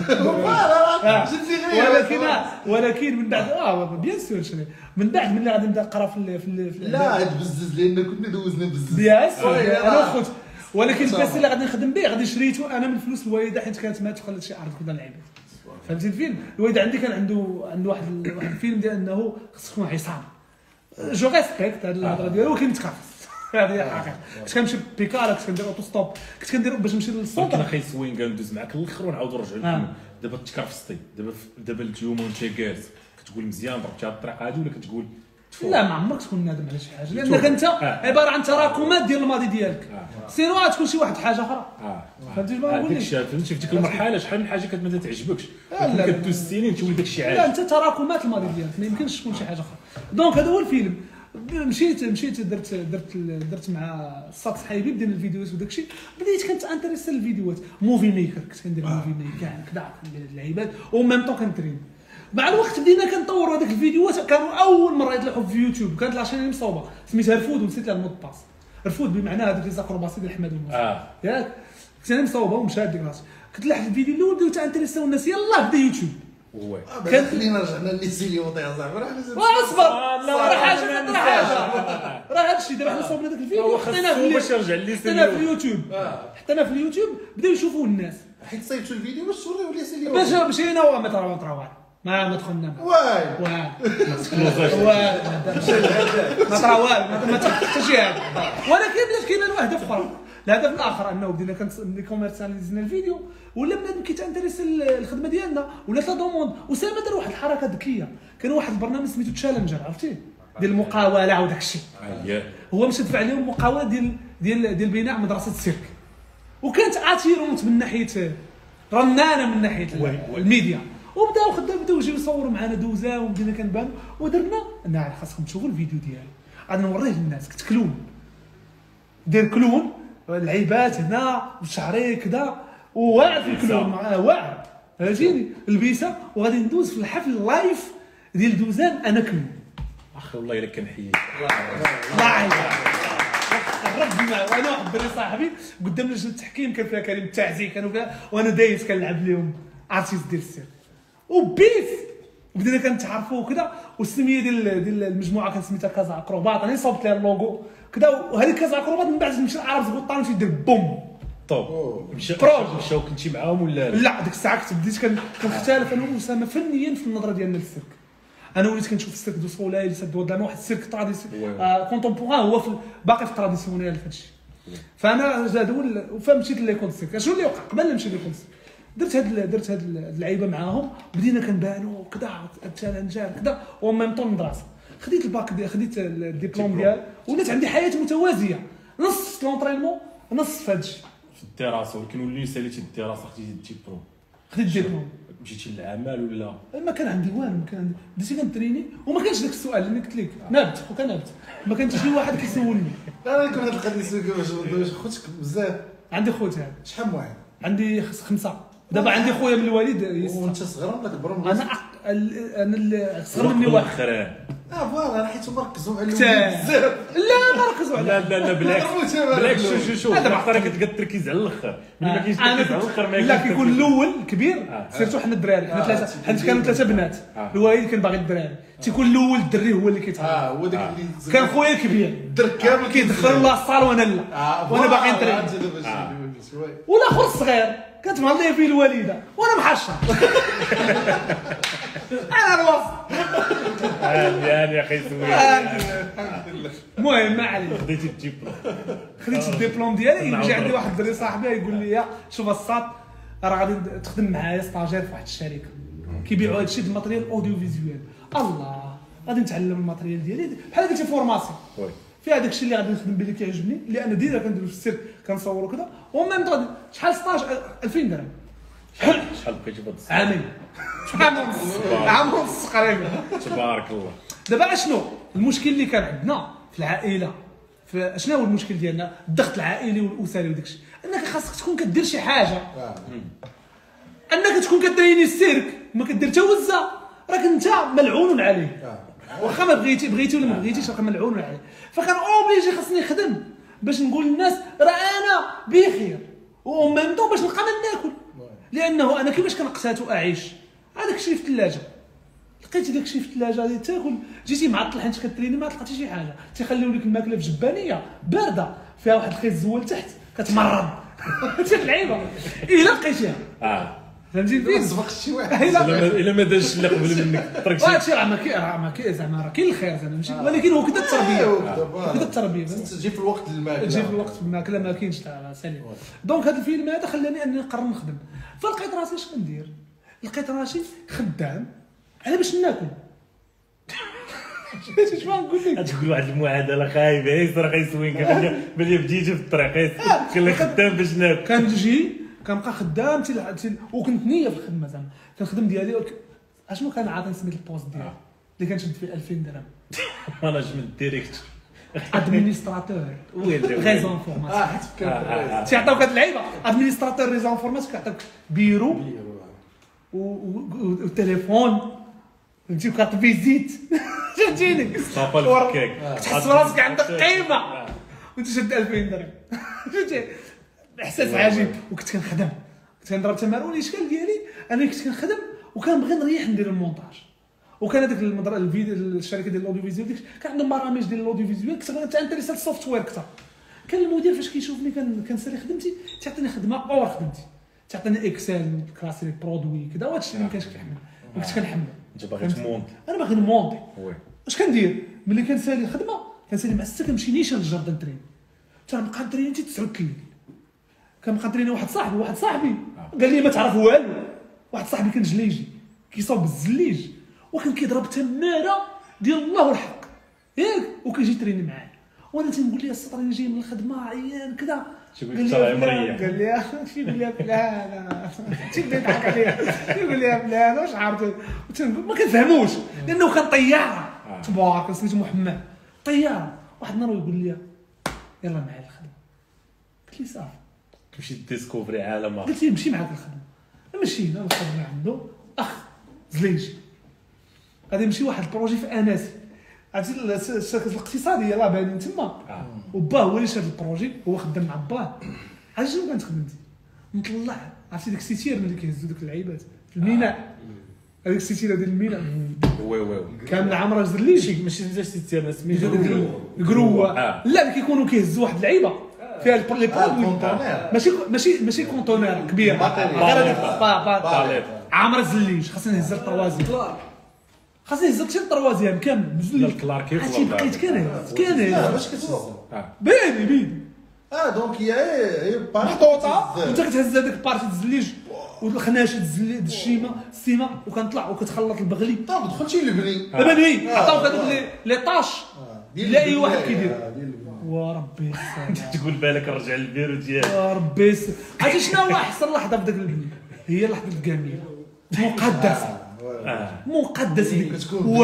ولكن ولكن من بعد اه بيان سور شري من بعد ملي غادي نبدا نقرا في في لا هاد بزز لان كنا دوزنا بزز بيان سور انا وخوت. ولكن البيسي اللي غادي نخدم به غادي شريته انا من فلوس الوالده حيت كانت مات وخلات شي ارض كذا لعيبات. فهمتي الفيلم؟ الوالده عندي كان عنده عنده واحد واحد الفيلم ديال انه خصك تكون عصام. جو ريسبكت هاد الهضره ديالو ولكن متكرفس. هذه هي الحقيقه. كنت كنمشي بيكالا كنت كندير اوتو ستوب كنت كندير باش نمشي للسوق. كنا خايس وين كندوز معاك الاخر ونعاودو نرجعوا لكم. دابا تكرفستي دابا دابا اليوم وانت جالس كتقول مزيان ضربتي هاد الطريقه هادي ولا كتقول لا ما عمرك تكون نادم على شي حاجه لانك انت عباره عن تراكمات ديال الماضي ديالك سينو غتكون شي واحد حاجه اخرى فهمتي ما نقول لك داكشي فهمتي في ديك المرحله شحال من حاجه كانت ما تعجبكش كدوز السنين تولي داكشي عادي لا انت تراكمات الماضي ديالك ما يمكنش تكون شي حاجه اخرى دونك هذا هو الفيلم مشيت مشيت درت درت درت مع الصاط صحيبي بدينا الفيديوهات وداكشي بديت كنت انتريسي للفيديوهات موفي ميكر كنت كندير موفي ميكر كذا كندير اللعيبات و ميم طون كنترين مع الوقت بدينا كنطوروا هذيك الفيديوهات كانوا اول مره يطلعوا في يوتيوب كانت لاشين مصوبه سميتها رفود ونسيت لها المود باس رفود بمعنى هذوك لي زاكروباسي ديال احمد وموسى اه ياك كنت انا مصوبه ومشاد ديك راسي كنت لاحظ الفيديو الاول بداو تانتريساو الناس يلاه بدا يوتيوب وي كان خلينا رجعنا للسيليوطي اصاحبي راه اصبر راه حاجه راه حاجه راه هادشي دابا حنا صوبنا داك الفيديو حطيناه في باش يرجع لي حطيناه في اليوتيوب حطيناه في اليوتيوب بداو يشوفوه الناس حيت صيبتوا الفيديو باش توريو لي سيليوطي باش مشينا وما ترى ما ترى ما ما دخلنا واي واعر واعر ما ترى والو ما حتى شي حاجه ولكن بلاش كاينه الوحده اخرى الهدف الاخر انه بدينا كنكوميرسياليزينا الفيديو ولا بنادم كيتانتريسي الخدمه ديالنا ولا لا دوموند وسامه دار واحد الحركه ذكيه كان واحد البرنامج سميتو تشالنجر عرفتيه ديال المقاوله وداك الشيء هو مشى دفع عليهم مقاوله ديال ديال ديال بناء مدرسه السيرك وكانت اتيرونت من ناحيه رنانه من ناحيه الميديا وبداو خدام بداو يجيو يصوروا معنا دوزاو وبدينا كنبانو ودرنا نعم خاصكم تشوفوا الفيديو ديالي غادي نوريه للناس كنت كلون دير كلون العيبات هنا وشعري كذا وواعر في الكلون واعر فهمتيني البيسه وغادي ندوز في الحفل لايف ديال دوزان انا كلون اخي والله الا كنحييك الله يعينك ربي معاه وانا واحد الدري صاحبي قدام لجنه التحكيم كان فيها كريم التعزي كانوا فيها وانا دايز كنلعب لهم ارتيست ديال السير وبيف وبدينا كنتعرفوا وكذا والسميه ديال ديال المجموعه كان سميتها كازا اكروبات انا صوبت لها اللوغو كذا وهذيك كازا اكروبات من بعد مشى العرب زبطان تيدير بوم طوب مشى بروج مشاو كنتي معاهم ولا لا ديك الساعه كنت بديت كنختلف انا واسامه فنيا في النظره ديالنا للسيرك انا وليت كنشوف السيرك دو سولاي سد ودانا واحد السيرك تراديسيونيل آه كونتمبوران هو في باقي في التراديسيونيل في هادشي فانا زاد وفمشيت ليكول السيرك شنو اللي وقع قبل ما نمشي ليكول السيرك درت هاد درت هاد اللعيبه معاهم بدينا كنبانوا كذا التشالنجات كذا وميم طون مدرسه خديت الباك دي خديت الدبلوم ديال ولات عندي حياه متوازيه نص في لونطرينمون نص في هادشي في الدراسه ولكن ولي ساليتي الدراسه خديتي الدبلوم خديت الدبلوم مشيتي للعمل ولا ما كان عندي والو ما كان عندي بديت كنتريني وما كانش داك السؤال اللي قلت لك نبت وكنبت ما كانش شي واحد كيسولني انا كنت هاد القضيه باش خوتك بزاف عندي خوت هذا شحال من واحد عندي خمسه دابا عندي خويا من الوالد وانت صغير ولا كبر انا انا اللي صغر مني واحد اه فوالا حيت مركزوا على بزاف لا ما ركزوا على لا لا لا بالعكس بالعكس شوف شوف شوف هذا عطاك كتبقى التركيز على الاخر ملي ما كاينش التركيز على الاخر ما لا كيكون الاول كبير سيرتو حنا الدراري حنا ثلاثه حنا كانوا ثلاثه بنات الوالد كان باغي الدراري تيكون الاول الدري هو اللي كيتعرف اه هو داك اللي كان خويا الكبير الدرك كامل كيدخل لاصال وانا لا وانا باغي نتري والاخر الصغير كانت معليه فيه الوالده وانا محشر انا الوسط هاني يا اخي سوي المهم ما علينا خديتي الدبلوم خديت الدبلوم ديالي يجي عندي واحد الدري صاحبي يقول لي شوف الساط راه غادي تخدم معايا ستاجير في واحد الشركه كيبيعوا هادشي د الماتريال اوديو فيزيوال الله غادي نتعلم الماتريال ديالي بحال قلتي فورماسيون في هذاك الشيء اللي غادي نخدم به اللي كيعجبني لان ديما كنديرو في السيرك كنصوروا كذا وميم طون شحال ستاج ألفين درهم شحال بقيتي بهاد الصح عامين عام ونص عام ونص تقريبا تبارك الله دابا اشنو المشكل اللي كان عندنا في العائله فشنو هو المشكل ديالنا الضغط العائلي والاسري وداك الشيء انك خاصك تكون كدير شي حاجه انك تكون كتريني السيرك ما كدير حتى وزه راك انت ملعون عليه واخا ما بغيتي بغيتي ولا ما بغيتيش راك ملعون عليه فكان اوبليجي خاصني نخدم باش نقول للناس راه انا بخير وميم طون باش نلقى ما ناكل لانه انا كيفاش كنقتاتو اعيش هذاك الشيء في الثلاجه لقيتي داك الشيء في الثلاجه غادي تاكل جيتي معطل حيت كتريني ما لقيتي شي حاجه تيخليو لك الماكله في جبانيه بارده فيها واحد الخيط زوال تحت كتمرض هادشي اللعيبه الا لقيتيها اه فهمتي فين سبق شي واحد الا ما دارش اللي قبل منك طريق هادشي راه ما كاين راه ما كاين زعما راه كاين الخير زعما ماشي ولكن هو كذا التربيه كذا التربيه تجي في الوقت الماكله تجي في الوقت الماكله ما كاينش سالي دونك هذا الفيلم هذا خلاني اني نقرر نخدم فلقيت راسي اش ندير لقيت راسي خدام على باش ناكل اش نقول لك تقول واحد المعادله خايبه يسرى غيسوين كان ملي بديتي في الطريق كان خدام باش ناكل كنجي كنبقى خدام تي وكنت نيه في الخدمه زعما كنخدم ديالي اشنو كان عاطي سميت البوست ديالي اللي كنشد فيه ألفين درهم ماناجمنت ديريكتور ادمينستراتور ريزون انفورماتيك اه حيت فكرت تيعطيوك هاد اللعيبه ادمينستراتور ريزون انفورماتيك كيعطيك بيرو والتليفون فهمتي كارت فيزيت فهمتيني صافا الفكاك تحس راسك عندك قيمه وانت شد ألفين درهم فهمتي احساس عجيب وكنت كنخدم كنت كنضرب تمارين الاشكال ديالي انا كنت كنخدم وكنبغي نريح ندير المونتاج وكان هذاك المدر الفيديو الشركه ديال الاوديو فيزيوال ديك كان عندهم برامج ديال الاوديو فيزيوال كنت انتريسا السوفت وير اكثر كان المدير فاش كيشوفني كان كنسالي خدمتي تعطيني خدمه اور خدمتي تعطيني اكسل كلاسي برودوي كذا وهادشي اللي ما كانش كيحمل ما كنتش كنحمل انت باغي تمونتي انا باغي نمونتي وي اش كندير ملي كنسالي الخدمه كنسالي مع السته كنمشي نيشان الجردن ترين تنبقى نتريني حتى تسعة الليل كنبقى نتريني واحد صاحبي واحد صاحبي قال لي ما تعرف والو واحد صاحبي كان جليجي كيصاوب بالزليج وكان كيضرب تماره ديال الله الحق ياك وكيجي تريني معاه وانا تنقول ليه السطر انا جاي من الخدمه عيان كذا قال لي مريح قال لي شي يقول لي لا لا تيبدا يضحك عليا يقول لي لا لا واش عرفت تنقول ما كنفهموش لانه كان طياره تبارك سميتو محمد طياره واحد النهار يقول لي يلا معايا الخدمه قلت لي صافي تمشي ديسكوفري عالم قلت لي مشي معاك الخدمه مشينا الخدمه عنده اخ زليجي غادي يمشي واحد البروجي في اناسي عرفتي الشركه الاقتصاديه لا بانين تما وباه هو اللي شاد البروجي هو خدام مع باه عرفتي شنو كانت خدمتي نطلع عرفتي ديك السيتير ملي كيهزوا دوك اللعيبات في الميناء هذيك السيتير ديال الميناء وي وي كامل عامره زليج ماشي ماشي سيتير سميتو القروه لا اللي كيكونوا كيهزوا واحد اللعيبه فيها لي برودوي ماشي ماشي ماشي كونتونير كبير غير هذيك عامره زليج خاصنا نهز الطروازي خاصني هزت شي الطروازيام كامل بزليج الكلار كيف هادشي بقيت كنهز كنهز باش كتهز بيني بيني اه دونك هي هي محطوطه وانت كتهز هذيك بارتي الزليج والخناشه الزليج الشيمه السيمه وكنطلع وكتخلط البغلي طاب دخلتي لبني بني عطاوك هذوك لي طاش لا اي واحد كيدير ديال وربي تقول بالك رجع للبيرو ديالك وربي عرفتي شنو هو احسن لحظه في ذاك البني هي اللحظه الكامله مقدسه مقدس ديك كتكون هو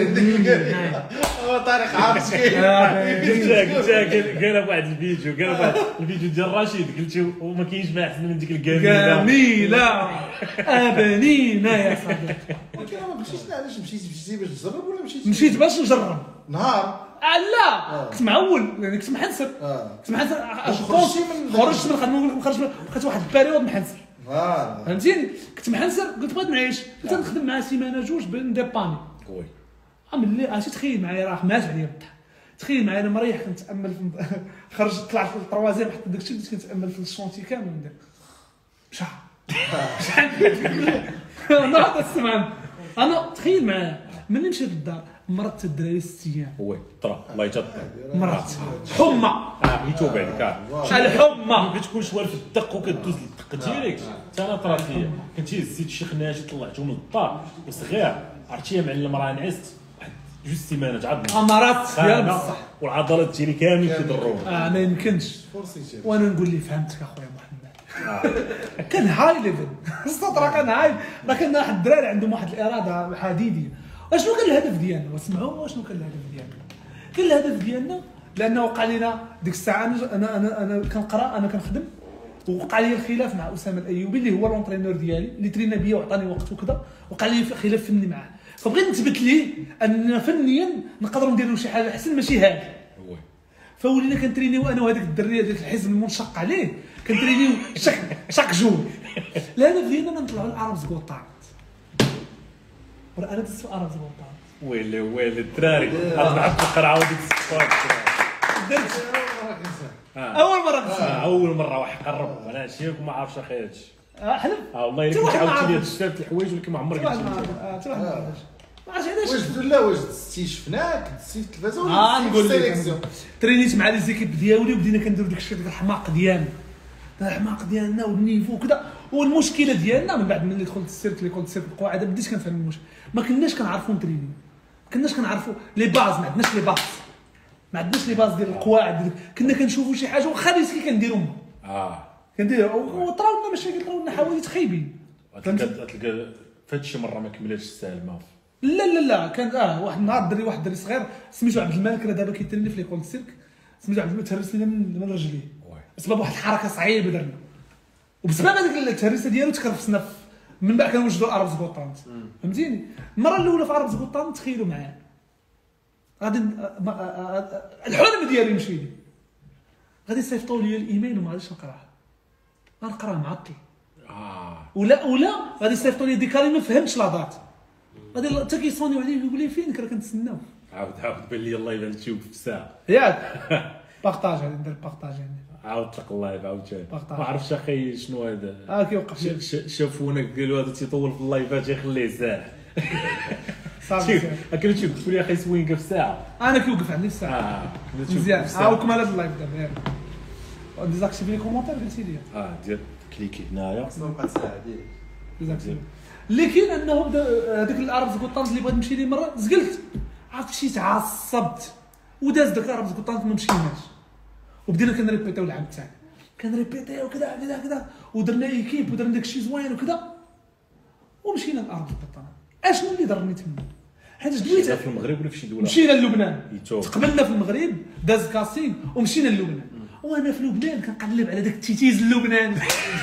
طارق عارف كاين قلت قلت قال واحد الفيديو قال واحد الفيديو ديال رشيد قلت وما كاينش ما احسن من ديك الكامله جميله ابنينا يا صديقي ولكن ما مشيتش علاش مشيتي مشيتي باش تجرب ولا مشيتي مشيت باش نجرب نهار لا كنت معول يعني كنت محنسر كنت محنسر خرجتي من خرجت من الخدمه نقول لك خرجت بقيت واحد البيريود محنسر فوالا فهمتيني كنت محنسر قلت بغيت نعيش قلت نخدم مع سيمانه جوج نديباني وي ملي عرفتي تخيل معايا راه مات عليا بالضحك تخيل معايا انا مريح كنتامل في خرج طلعت في الطروازيام حتى داكشي بديت كنتامل في الشونتي كامل ندير شحال شحال انا هذا السمعان انا تخيل معايا ملي مشيت للدار مرضت الدراري ست ايام وي طرا الله يجد مرضت حمى اه يتوب عليك الحمى ملي تكون شوال في الدق وكدوز للدق ديريكت حتى انا طرات ليا كنتي هزيت شي خناجي طلعته من الدار وصغير عرفتي يا معلم راه نعست واحد جوج سيمانات عاد مرضت يا بصح والعضلات ديالي كاملين كيضروك اه ما يمكنش وانا نقول لي فهمتك اخويا محمد كان هاي ليفل السطر كان هاي راه كان واحد الدراري عندهم واحد الاراده حديديه اشنو كان الهدف ديالنا واسمعوا شنو كان الهدف ديالنا كان الهدف ديالنا لانه وقع لنا ديك الساعه انا انا انا كنقرا انا كنخدم ووقع لي الخلاف مع اسامه الايوبي اللي هو لونترينور ديالي اللي ترينا بيا وعطاني وقت وكذا وقع لي خلاف فني معاه فبغيت نثبت ليه اننا فنيا نقدروا نديروا شي حاجه احسن ماشي هذا فولينا كنترينيو انا وهذاك الدري هذاك الحزب المنشق عليه كنترينيو شاك شاك جور الهدف ديالنا نطلعوا للعرب زكوطات وراه انا دزت العرب زكوطات ويلي ويلي الدراري غنعرف نقرا عاود ديك الصفات درت اول مره آه اول مره واحد قرب انا هادشي ما عارفش اخي هادشي حلف اه والله الا كنت عاودتي لي بزاف د الحوايج ولكن ما عمرك قلت اه حتى واحد ما عرفتش علاش واش لا واش استشفناك دزتي في التلفازه ولا اه نقول لك لك ترينيت مع لي زيكيب ديالي وبدينا كنديروا داك الشيء داك الحماق ديالنا الحماق ديالنا والنيفو وكذا والمشكله ديالنا من بعد ملي دخلت السيرك اللي كنت سيرك القواعد بديت كنفهم المشكل ما كناش كنعرفوا نتريني ما كناش كنعرفوا لي باز، ما عندناش لي باز ما عندناش لي باز ديال القواعد ديال كنا كنشوفوا شي حاجه واخا ريسكي كنديروها اه كندير وطراو لنا مشاكل، طراو لنا حوادث خايبين. تلقى تلقى فهاد الشيء مره ما كملاتش السالمه. لا لا لا كان اه واحد النهار الدري واحد الدري صغير سميتو عبد الملك، راه دابا كيترني في ليكول السيرك، سميتو عبد الملك، تهرس لنا من من رجليه بسبب واحد الحركه صعيبه درنا، وبسبب هذيك التهريسه ديالو تكرفسنا من بعد كنوجدوا الارب زكوطانت. فهمتيني؟ المره الاولى في ارب زكوطانت تخيلوا معايا غادي الحلم ديالي مشي لي، غادي يصيفطوا لي الايميل وما غاديش نقراه، غنقراه معطل. اه ولا ولا غادي يصيفطوا لي دي كلمه ما فهمتش لا دات، غادي حتى كيصونيو عليه يقول لي فينك راه كنتسناو. عاود عاود بان لي الله يبان تشوف في الساعه ياك بارطاج غادي ندير بارطاج يعني. عاود طلق اللايف عاوتاني ما عرفتش اخي شنو هذا. اه كيوقف شافونا قالوا هذا تيطول في اللايفات يخليه ساعه. صافي كنت تشوف لي اخي سوينكا في الساعه، انا كيوقف عندي الساعه. اه مزيان. ها هو كمال هذا اللايف دابا ياك ديزاكتيفي لي كومونتير قلتي لي. اه دير كليكي هنايا خصنا نبقى الساعه ديالي ديزاكتيفي. اللي كاين انه هذيك الارب زكوطانت اللي بغيت نمشي ليه مره زقلت، عرفت شي تعصبت وداز داك الارب زكوطانت ما مشيناش، وبدينا كنريبيتيو العام الثاني كنريبيتيو كذا كذا كذا، ودرنا ايكيب ودرنا داكشي زوين وكذا ومشينا لارب زكوطانت. اشنو اللي ضرني تما؟ حيت دويت في المغرب ولا في شي دوله؟ مشينا للبنان، تقبلنا في المغرب داز كاسين ومشينا للبنان، وانا في لبنان كنقلب على داك التيتيز اللبناني.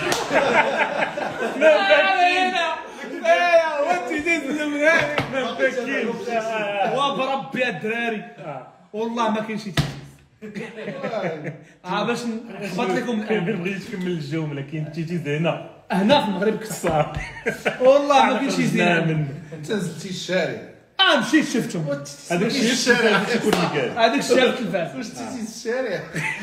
ما علينا ايوا هو التيتيز اللبناني ما فاكينش وبربي الدراري والله ما كاين شي تيتيز. اه باش نخبط لكم الان بغيت تكمل الجمله كاين تيتيز هنا هنا في المغرب كثر والله ما كاينش شي زين. انت نزلتي الشارع اه مشيت شفتهم هذاك الشيء الشارع كل قال هذاك الشيء في التلفاز واش تيتي الشارع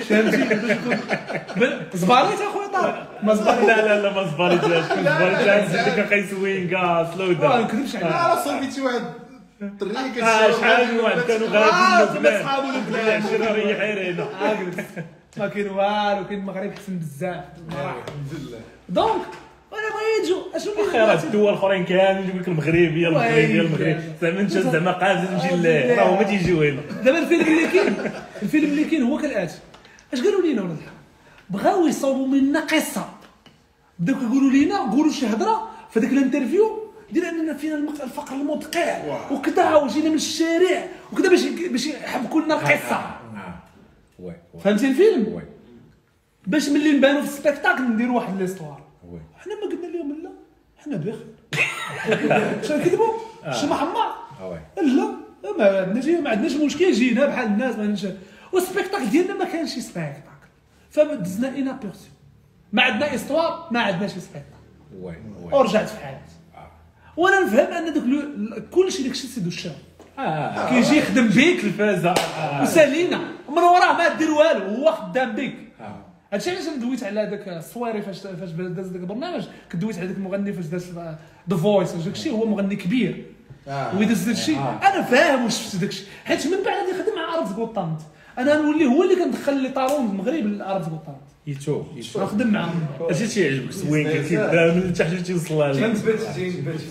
فهمتي؟ زباليت اخويا طارق ما زباليت. لا لا لا ما زباليتهاش زباليتهاش ديك اخي سوينكا سلو ما داون. نكذبش عليك. راه صاحبيتي واحد الدري اه كتشوف شحال من واحد كانوا غاديين لبنان صحابو لبنان شرا ريح هنا ما كاين والو، كاين المغرب حسن بزاف الحمد لله. دونك انا بغيت جو اشنو اللي خيرات الدول الاخرين كامل يجيب لك المغربيه المغربيه المغرب زعما انت زعما قادر تمشي ل راه هما تيجيو هنا. دابا الفيلم اللي كاين الفيلم اللي كاين هو كالاتي، اش قالوا لينا ولاد الحرام؟ بغاو يصاوبوا منا قصه، بداو كيقولوا لينا قولوا شي هضره في هذاك الانترفيو ديال اننا فينا الفقر المدقع وكذا وجينا من الشارع وكذا باش باش يحبكوا لنا القصه. وي فهمتي الفيلم؟ وي باش ملي نبانوا في السبيكتاكل نديروا واحد ليستوار. حنا ما قلنا لهم لا حنا بخير واش نكذبوا شي محمر لا ما عندناش ما عندناش مشكل، جينا بحال الناس ما عندناش، والسبيكتاكل ديالنا ما كانش شي سبيكتاكل فدزنا اينا بيرسو ما عندنا استوار ما عندناش سبيكتاكل وي وي ورجعت في حالتي. وانا نفهم ان دوك كلشي داكشي سيدو الشام اه كيجي يخدم بيك التلفازه وسالينا من وراه ما دير والو هو خدام بيك. هادشي علاش انا دويت على هذاك الصويري فاش فاش داز داك البرنامج كدويت على داك المغني فاش داز ذا فويس داكشي هو مغني كبير ويدز داكشي. انا فاهم وشفت داكشي حيت من بعد غادي يخدم مع عرب زكوطانت، انا نولي هو اللي كندخل لي طارون في المغرب لعرب زكوطانت يتو يتو نخدم معاهم. اش تيعجبك سوين كيبدا من تحت تيوصل لها تنبت تنبت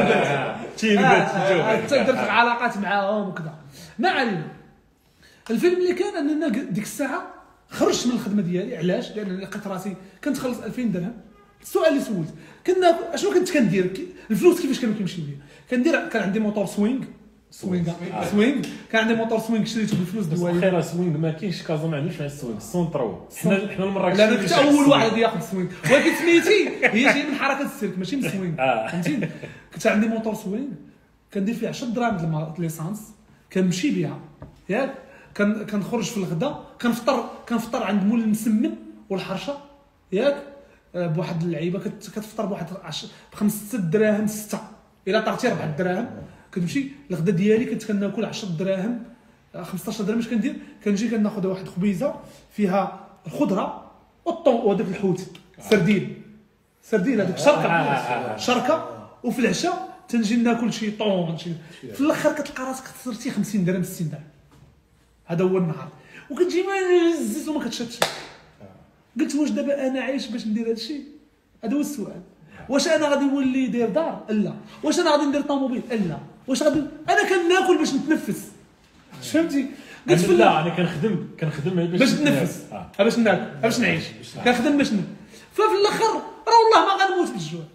تينبت حتى درت علاقات معاهم وكذا. ما علينا. الفيلم اللي كان اننا ديك الساعه خرجت من الخدمه ديالي، علاش؟ لان لقيت راسي كنت خلص ألفين درهم. السؤال اللي سولت كنا اشنو كنت كندير الفلوس كيفاش كانوا كيمشيو ليا؟ كندير كان عندي موتور سوينغ سوينغ سوينغ كان عندي موتور سوينغ شريته بالفلوس ديالي. خير سوينغ ما كاينش كازا ما عندوش السوينغ سونطرو حنا حنا المراكش. لا انا كنت اول واحد ياخذ سوينغ ولكن سميتي هي جايه من حركه السيرك ماشي من سوينغ. فهمتيني؟ كنت عندي موتور سوينغ كندير فيه عشرة دراهم د ليسانس كنمشي بها ياك كان كنخرج في الغدا كنفطر كنفطر عند مول المسمن والحرشه ياك بواحد اللعيبه كتفطر بواحد بخمسة دراهم ستة الى طاغتي أربعة دراهم. كنمشي الغدا ديالي كنت كناكل عشرة دراهم خمسطاش درهم. اش كندير كنجي كناخذ واحد خبيزه فيها الخضره والطون وداك الحوت سردين سردين هذيك شركه شركه وفي العشاء تنجي ناكل شي طون شي في الاخر كتلقى راسك خسرتي خمسين درهم ستين درهم. هذا هو النهار وكتجي ما نزز وما كتشدش. قلت واش دابا انا عايش باش ندير هذا الشيء؟ هذا هو السؤال. واش انا غادي نولي داير دار؟ لا. واش انا غادي ندير طوموبيل؟ لا. واش غادي انا كناكل باش نتنفس، فهمتي؟ قلت في لا انا كنخدم كنخدم باش نتنفس، باش ناكل، باش نعيش، كنخدم باش ناكل. ففي الاخر راه والله ما غنموت بالجوع.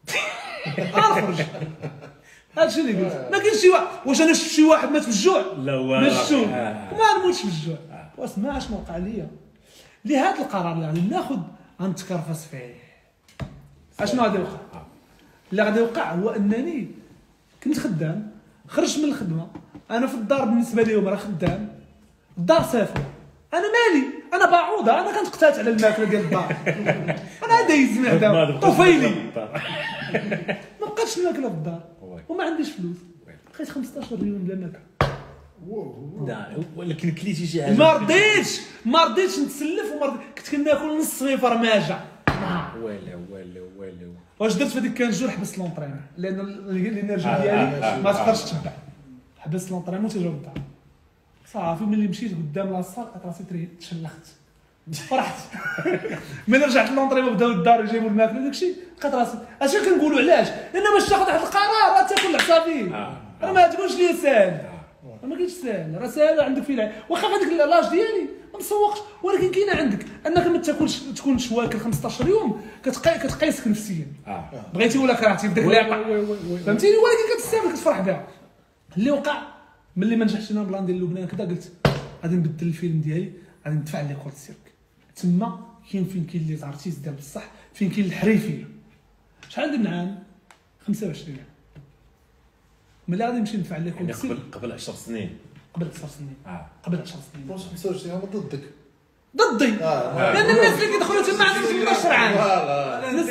غنخرج. هادشي اللي قلت. ما كاينش شي واحد، واش انا شفت شي واحد مات بالجوع؟ لا والله ما شفتو، ما نموتش بالجوع. واسمع اشنو وقع ليا. لهذا القرار اللي غادي ناخذ غنتكرفس فيه. اشنو غادي يوقع؟ اللي غادي يوقع هو انني كنت خدام، خرجت من الخدمه، انا في الدار بالنسبه ليهم راه خدام، الدار صافيه، انا مالي، انا باعوضه، انا كنتقتات على الماكله ديال الدار، انا دايز معدا طفيلي، ما بقاتش الماكله في الدار وما عنديش فلوس، بقيت خمسطاش ريال بلا ماكله. لا ولكن كليتي شي حاجه ما رضيتش ما رضيتش نتسلف وما رضيت. كنت كناكل نص في فرماجه. ولا ولا ولا واش درت في هذيك كان جور حبست لونطرين لان الانرجي ديالي ما تقدرش تتبع. حبست لونطرين وتجاوب الدار صافي. ملي مشيت قدام لاصال لقيت راسي تري تشلخت فرحت. ملي رجعت لونطرين وبداو الدار يجيبوا الماكله داكشي لقيت راسي اش كنقولوا علاش؟ لان باش تاخذ واحد القرار راه تاكل العصافي، راه ما تقولش لي ساهل، ما كاينش ساهل، راه ساهل عندك في العين. واخا هذيك لاج ديالي ما مسوقش، ولكن كاينه عندك انك ما تاكلش تكون واكل خمسطاش يوم كتقي كتقيسك نفسيا. اه بغيتي ولا كرهتي في داك العقل، فهمتيني؟ ولكن كتستافد كتفرح بها. اللي وقع ملي ما نجحتش انا بلان ديال لبنان كذا قلت غادي نبدل الفيلم ديالي، غادي ندفع ليكول السيرك. تما كاين فين كاين لي زارتيست ديال بصح، فين كاين الحريفيه. شحال عندي من عام؟ خمسة وعشرين عام. ملي غادي نمشي ندفع ليكول السيرك قبل قبل عشر سنين قبل عشر سنين اه قبل عشر سنين. واش خمسة وعشرين عام ضدك؟ ضدي، لان الناس اللي كيدخلوا تما عندهم ثمنطاش عام. لا الناس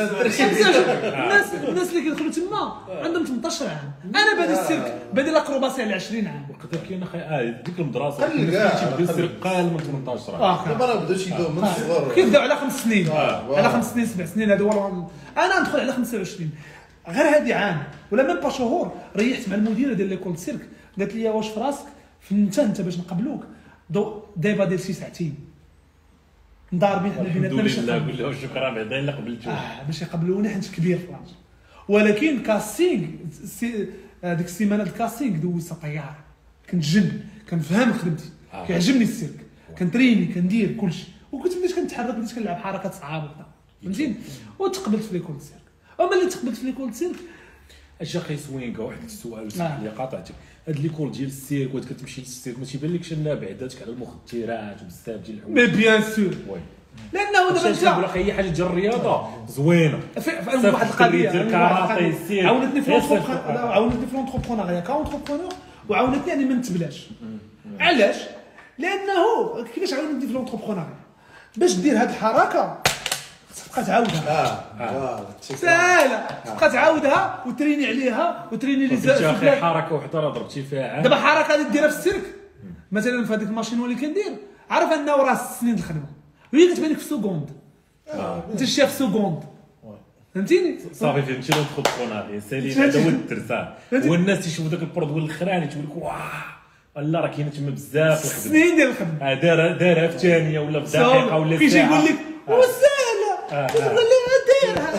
الناس الناس اللي كيدخلوا تما عندهم ثمنطاش عام. انا بادي السيرك بادي الاكروباسي على عشرين عام. وقدر كاين اخي اه ديك المدرسه قل الناس كاع. اللي تيبداو السرقه من ثمنطاش عام. اه دابا راه بداو شي يدوم من الصغر. كيبداو على خمس سنين، آه. على خمس سنين سبع سنين هذا هو. انا ندخل على خمسة وعشرين غير هذه عام ولا ميم با شهور. ريحت مع المديره ديال ليكول سيرك قالت لي واش في راسك انت انت باش نقبلوك دابا دير شي ساعتين مضاربين حنا بيناتنا باش الحمد لله قول له شكرا بعدا الا قبلتو اه باش يقبلوني حيت كبير في الراجل. ولكن كاستينغ هذيك السيمانه الكاستينغ دوزتها طياره. كنت جن كنفهم خدمتي، آه. كيعجبني السيرك، كنتريني كندير كلشي، وكنت بديت كنتحرك بديت كنلعب حركات صعابه وكذا، فهمتيني؟ وتقبلت في ليكول سيرك. وملي تقبلت في ليكول سيرك اش اخي سوينكا واحد السؤال آه. اللي قاطعتك. هاد ليكول ديال السيرك وانت كتمشي للسيرك ما تيبانلكش انها بعداتك على المخدرات وبزاف ديال الحوايج؟ مي بيان سور وي لانه دابا باش نقول انت لك اي حاجه ديال الرياضه زوينه في في واحد القضيه كاراتي عاونتني في عاونتني في لونتربرونيا كاونتربرونور وعاونتني يعني ما نتبلاش. علاش؟ لانه كيفاش عاونتني في لونتربرونيا باش دير هذه الحركه تبقى تعاودها. اه ساهله تبقى تعاودها وتريني عليها وتريني لي زاد اخي حركه وحده راه ضربتي فيها عام. دابا حركه اللي ديرها في السيرك مثلا في هذيك الماشين اللي كندير عارف انه راه سنين الخدمه وهي كتبان لك في سكوند. انت شتيها في سكوند فهمتيني؟ صافي فهمتي لو تخبطون هذه سالي هذا هو الدرسان. والناس يشوفوا ذاك البرودوي الاخراني تقول لك واه لا راه كاينه تما بزاف الخدمه سنين ديال الخدمه. دار دارها في ثانيه ولا في دقيقه ولا في ساعه. كيجي يقول لك وسهله تقول لي ديرها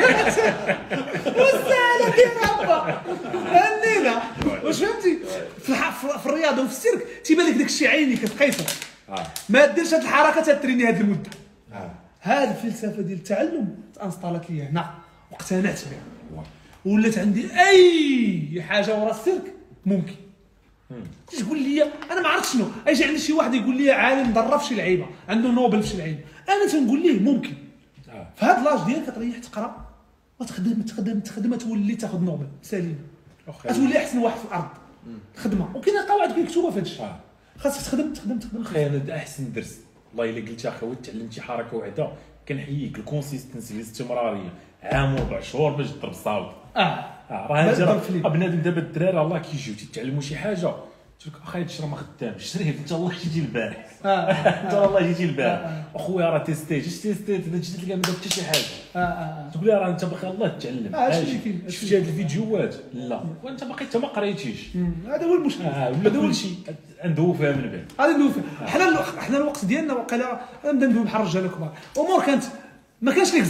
وسهله ديرها با هنينا. واش فهمتي؟ في, في الرياضه وفي السيرك تيبان لك داك الشيء عيني كتقيسه. ما ديرش هذه الحركه تتريني هذه المده. هذه الفلسفه ديال التعلم تانستالات لي هنا واقتنعت بها ولات عندي اي حاجه ورا السيرك ممكن. تقول لي انا ما عرفت شنو اجي عند شي واحد يقول لي عالم درب شي لعيبه عنده نوبل في شي لعيبه انا تنقول ليه ممكن. في هذا لاج ديالك كتريح تقرا وتخدم تخدم تخدم تولي تاخذ نوبل سالين تولي احسن واحد في الارض خدمه. وكاين قواعد مكتوبه في هذا الشيء خاصك تخدم تخدم تخدم. اخي انا احسن درس والله الا قلت اخي تعلمتي حركه واحده كنحييك الكونسيستنسي الاستمراريه عام وربع شهور باش تضرب صاوت. اه راه هذا بنادم دابا الدراري الله كيجيو تيتعلموا شي حاجه قلت لك اخي هادشي راه ما خدامش شريه انت والله جيتي البارح انت والله جيتي البارح اخويا راه تيستي جيت تيستيت انا جيت تلقى ما دار حتى شي حاجه تقول لي راه انت باقي الله تتعلم شفتي هاد الفيديوهات لا وانت باقي انت ما قريتيش. هذا هو المشكل هذا هو الشيء ندوفها من بعد هذا ندوفها. حنا حنا الوقت ديالنا وقيلا نبدا ندوي بحال الرجال الكبار امور كانت ما كانش ليكزومبل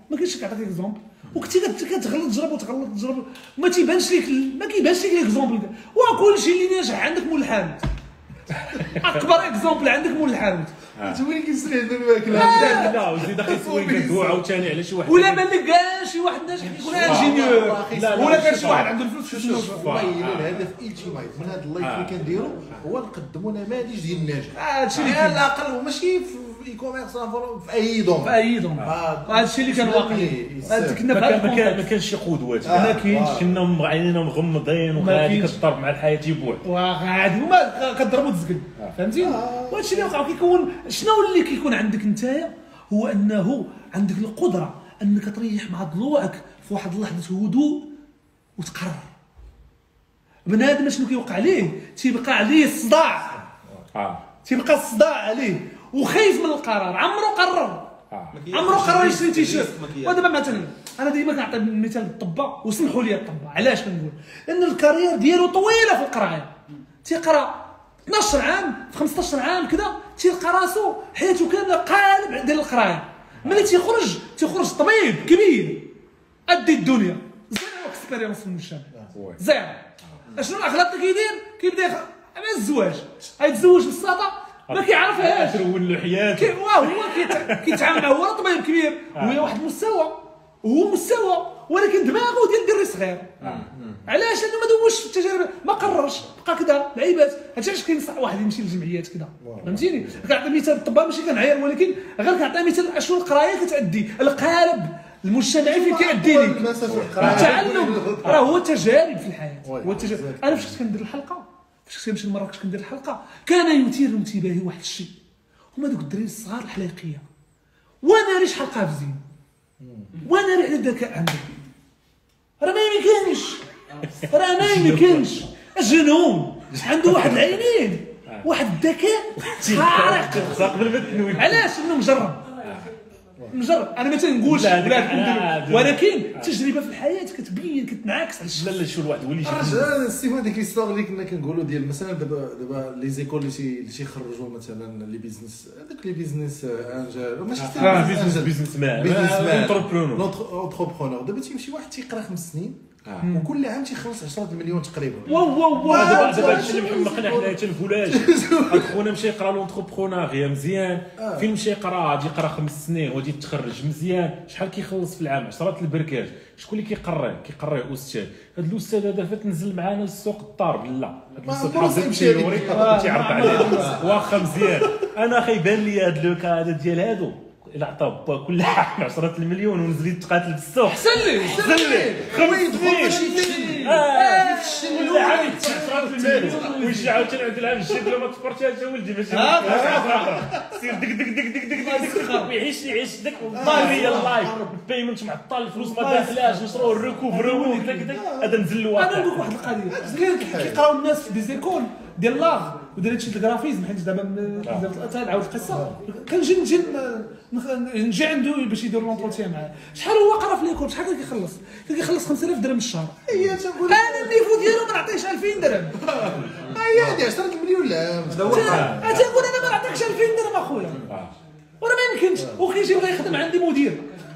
ما كاينش كيعطيك اكزومبل وكنتي كتغلط تجرب وتغلط تجرب ما تيبانش ليك ما كيبانش ليك اكزومبل وكلشي اللي ناجح عندك مول الحانوت اكبر اكزومبل عندك مول الحانوت انت وين كيسري الماكله لا لا وزيد اخي سوين كدوي عاوتاني على شي واحد ولا بان لك كاع شي واحد ناجح يكون انجينيور ولا كان شي واحد عنده الفلوس في الشنو والله الا الهدف التيمايت من هذا اللايف اللي كنديرو هو نقدموا نماذج ديال الناجح هادشي اللي على الاقل وماشي في اي كوميرس في اي دوم في اي دوم هادشي اللي كان واقع كنا ما كانش شي قدوات ما كاينش كنا عينينا مغمضين وغادي كتضرب مع الحياه تيبوع وغادي وما كضربوا تزقل فهمتيني وهادشي اللي وقع كيكون شنو اللي كيكون عندك نتايا هو انه عندك القدره انك تريح مع ضلوعك في واحد لحظه هدوء وتقرر بنادم شنو كيوقع ليه تيبقى عليه الصداع اه تيبقى الصداع عليه وخايف من القرار عمرو قرر آه. عمرو قرر يشري تيشيرت ودابا مثلا انا ديما كنعطي مثال الطباء وسمحوا لي الطباء علاش كنقول لان الكارير ديالو طويله في القرايه تيقرا اثناش عام في خمسطاش عام كذا تيلقى راسو حياته كامله قالب ديال القرايه ملي تيخرج تيخرج طبيب كبير ادي الدنيا زيرو اكسبيريونس في المجتمع زيرو اشنو الاغلاط اللي كيدير كيبدا مع الزواج غيتزوج بساطه ما كيعرفهاش ترون له حياته هو كيتعامل معاه هو طبيب كبير وهي واحد المستوى وهو مستوى ولكن دماغه ديال دري صغير علاش لانه ما دوش في التجارب ما قررش بقى كذا لعيبات هادشي علاش كينصح واحد يمشي للجمعيات كذا فهمتيني كنعطي مثال الطباء ماشي كنعاير ولكن غير كنعطي مثال اشنو القرايه كتادي القالب المجتمعي فين كيأدي لك التعلم راه هو التجارب في الحياه هو التجارب انا فاش كنت كندير الحلقه فاش كنمشي لمراكش كندير الحلقه كان يثير انتباهي واحد الشيء هما دوك الدراري الصغار الحليقيه وانا ريش حلقه في زين وانا ريح الذكاء عندهم راه ما يمكنش راه ما يمكنش جنون عنده واحد العينين واحد الذكاء خارق قبل ما تنوي علاش انه مجرب مجرب انا ما تنقولش ولكن التجربه في الحياه كتبين كتنعكس على الشيء لا لا شو الواحد ولي رجع سي هذيك ليستوار اللي كنا كنقولوا ديال مثلا دابا دابا لي زيكول اللي تي اللي تيخرجوا مثلا لي بيزنس هذاك لي بيزنس انجل ماشي بيزنس بيزنس مان انتربرونور انتربرونور دابا تيمشي واحد تيقرا خمس سنين وكل عام تيخلص عشرة مليون تقريبا واو واو واو دابا دابا هادشي اللي محمقنا حنايا تنقولاش خونا مشى يقرا لونتربرونيا مزيان فين مشى يقرا غادي يقرا خمس سنين وغادي يتخرج مزيان شحال كيخلص في العام عشرة البركات شكون اللي كيقريه كيقريه استاذ هذا الاستاذ هذا فات نزل معنا للسوق الطار لا هذا الاستاذ حاضر التيوري تيعرض عليه واخا مزيان انا خايبان لي هذا لوكا هذا ديال هادو إلا عطا با كل حاجه عشرة المليون ونزل يتقاتل في السوق احسن لي احسن لي خمس سنين اه عامل عشرة المليون ويجي عاوتاني عند العام الجاي بلا ما تفرتها ولدي ماشي سير دك دك دك دك دك دك ويعيش يعيش داك والله هي اللايف البيمنت معطل الفلوس ما داخلاش نشرو الركوفرو داك داك هذا نزل له انا نقول واحد القضيه كيقراو الناس في دي زيكول ديال لاغ ودير هادشي الجرافيزم حيت دابا تنعاود القصه كنجي نجي نجي عنده باش يدير لونطروتيان معاه شحال هو قرا في ليكول شحال كيخلص كيخلص خمسة آلاف درهم الشهر هي تنقول انا النيفو ديالو ما نعطيش ألفين درهم هي هادي عشرة مليون لا تنقول انا ما نعطيكش ألفين درهم اخويا وراه ما يمكنش وكيجي بغا يخدم عندي مدير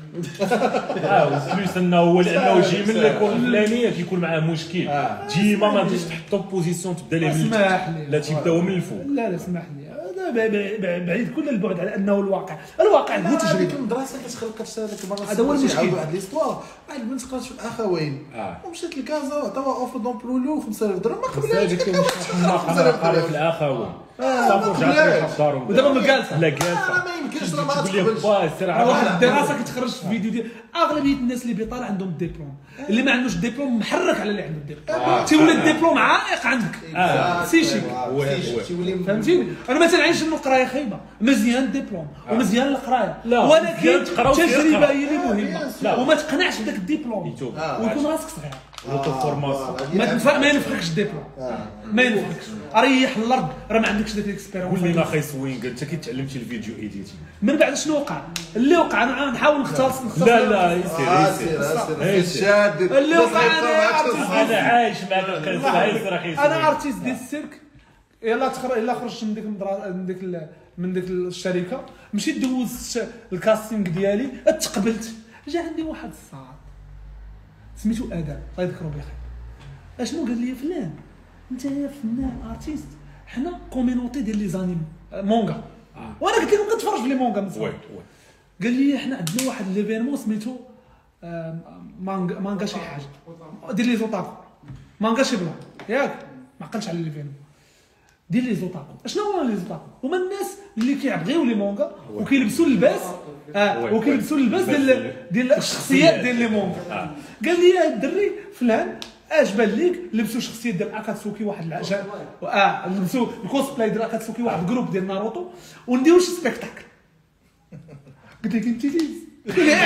اه بليس انه هو لانه جاي من ليكول الفلانيه كيكون معاه مشكل ديما ما تجيش تحطو بوزيسيون تبدا ليه من لا تبدا هو من الفوق لا لا اسمح لي هذا بعيد كل البعد على انه الواقع الواقع هو تجربه هذيك المدرسه كتخلقش هذاك المره هذا هو المشكل واحد ليستوار واحد البنت قرات في الاخوين ومشات لكازا وعطاوها اوفر دومبلو خمسة آلاف درهم ما قبلهاش قرا في الاخوين صافي رجعت للدار ودابا ما جالسه لا جالسه ما يمكنش راه ما تقبلش واحد الدراسه كتخرج في الفيديو ديال اغلبيه الناس اللي بيطال عندهم الدبلوم اللي ما عندوش الدبلوم محرك على اللي عنده الدبلوم تيولي الدبلوم عائق عندك سيشي فهمتيني انا ما تنعيش انه القرايه خايبه مزيان الدبلوم ومزيان القرايه ولكن التجربه هي اللي مهمه وما تقنعش بداك الدبلوم ويكون راسك صغير ما ما ينفخكش الدبلوم ما ينفخكش ريح الارض راه ما عندكش داك الاكسبيريونس قول لنا اخي سوين انت كي تعلمتي الفيديو ايديتي من بعد شنو وقع اللي وقع انا نحاول نختص نختص لا لا يسير يسير شاد اللي وقع انا عايش مع القصه اخي انا ارتيست ديال السيرك يلا تخرج يلا خرجت من ديك من ديك من ديك الشركه مشيت دوزت الكاستينغ ديالي تقبلت جا عندي واحد الصاد سميتو ادم الله يذكرو بخير. اشنو قال لي فلان انت يا فنان ارتيست حنا كومينوتي ديال لي زانيم مونغا وانا قلت لهم كنتفرج في لي مونغا من زمان. قال لي حنا عندنا واحد ليفينمون سميتو مانغا مانغا شي حاجه ديال لي زوطاكو مانغا شي بلا ياك ما عقلتش على ليفينمون ديال لي زوطاكو. اشنو هما لي زوطاكو؟ هما الناس اللي كيبغيو لي مونغا وكيلبسوا اللباس اه وكيلبسوا اللباس ديال ديال الشخصيات ديال لي مونغا. قال لي يا الدري فلان اش بان ليك لبسوا شخصيه ديال اكاتسوكي واحد العجب اه لبسوا الكوسبلاي ديال اكاتسوكي واحد جروب ديال ناروتو ونديروا شي سبيكتاكل. قلت لك انت تيز قلت لي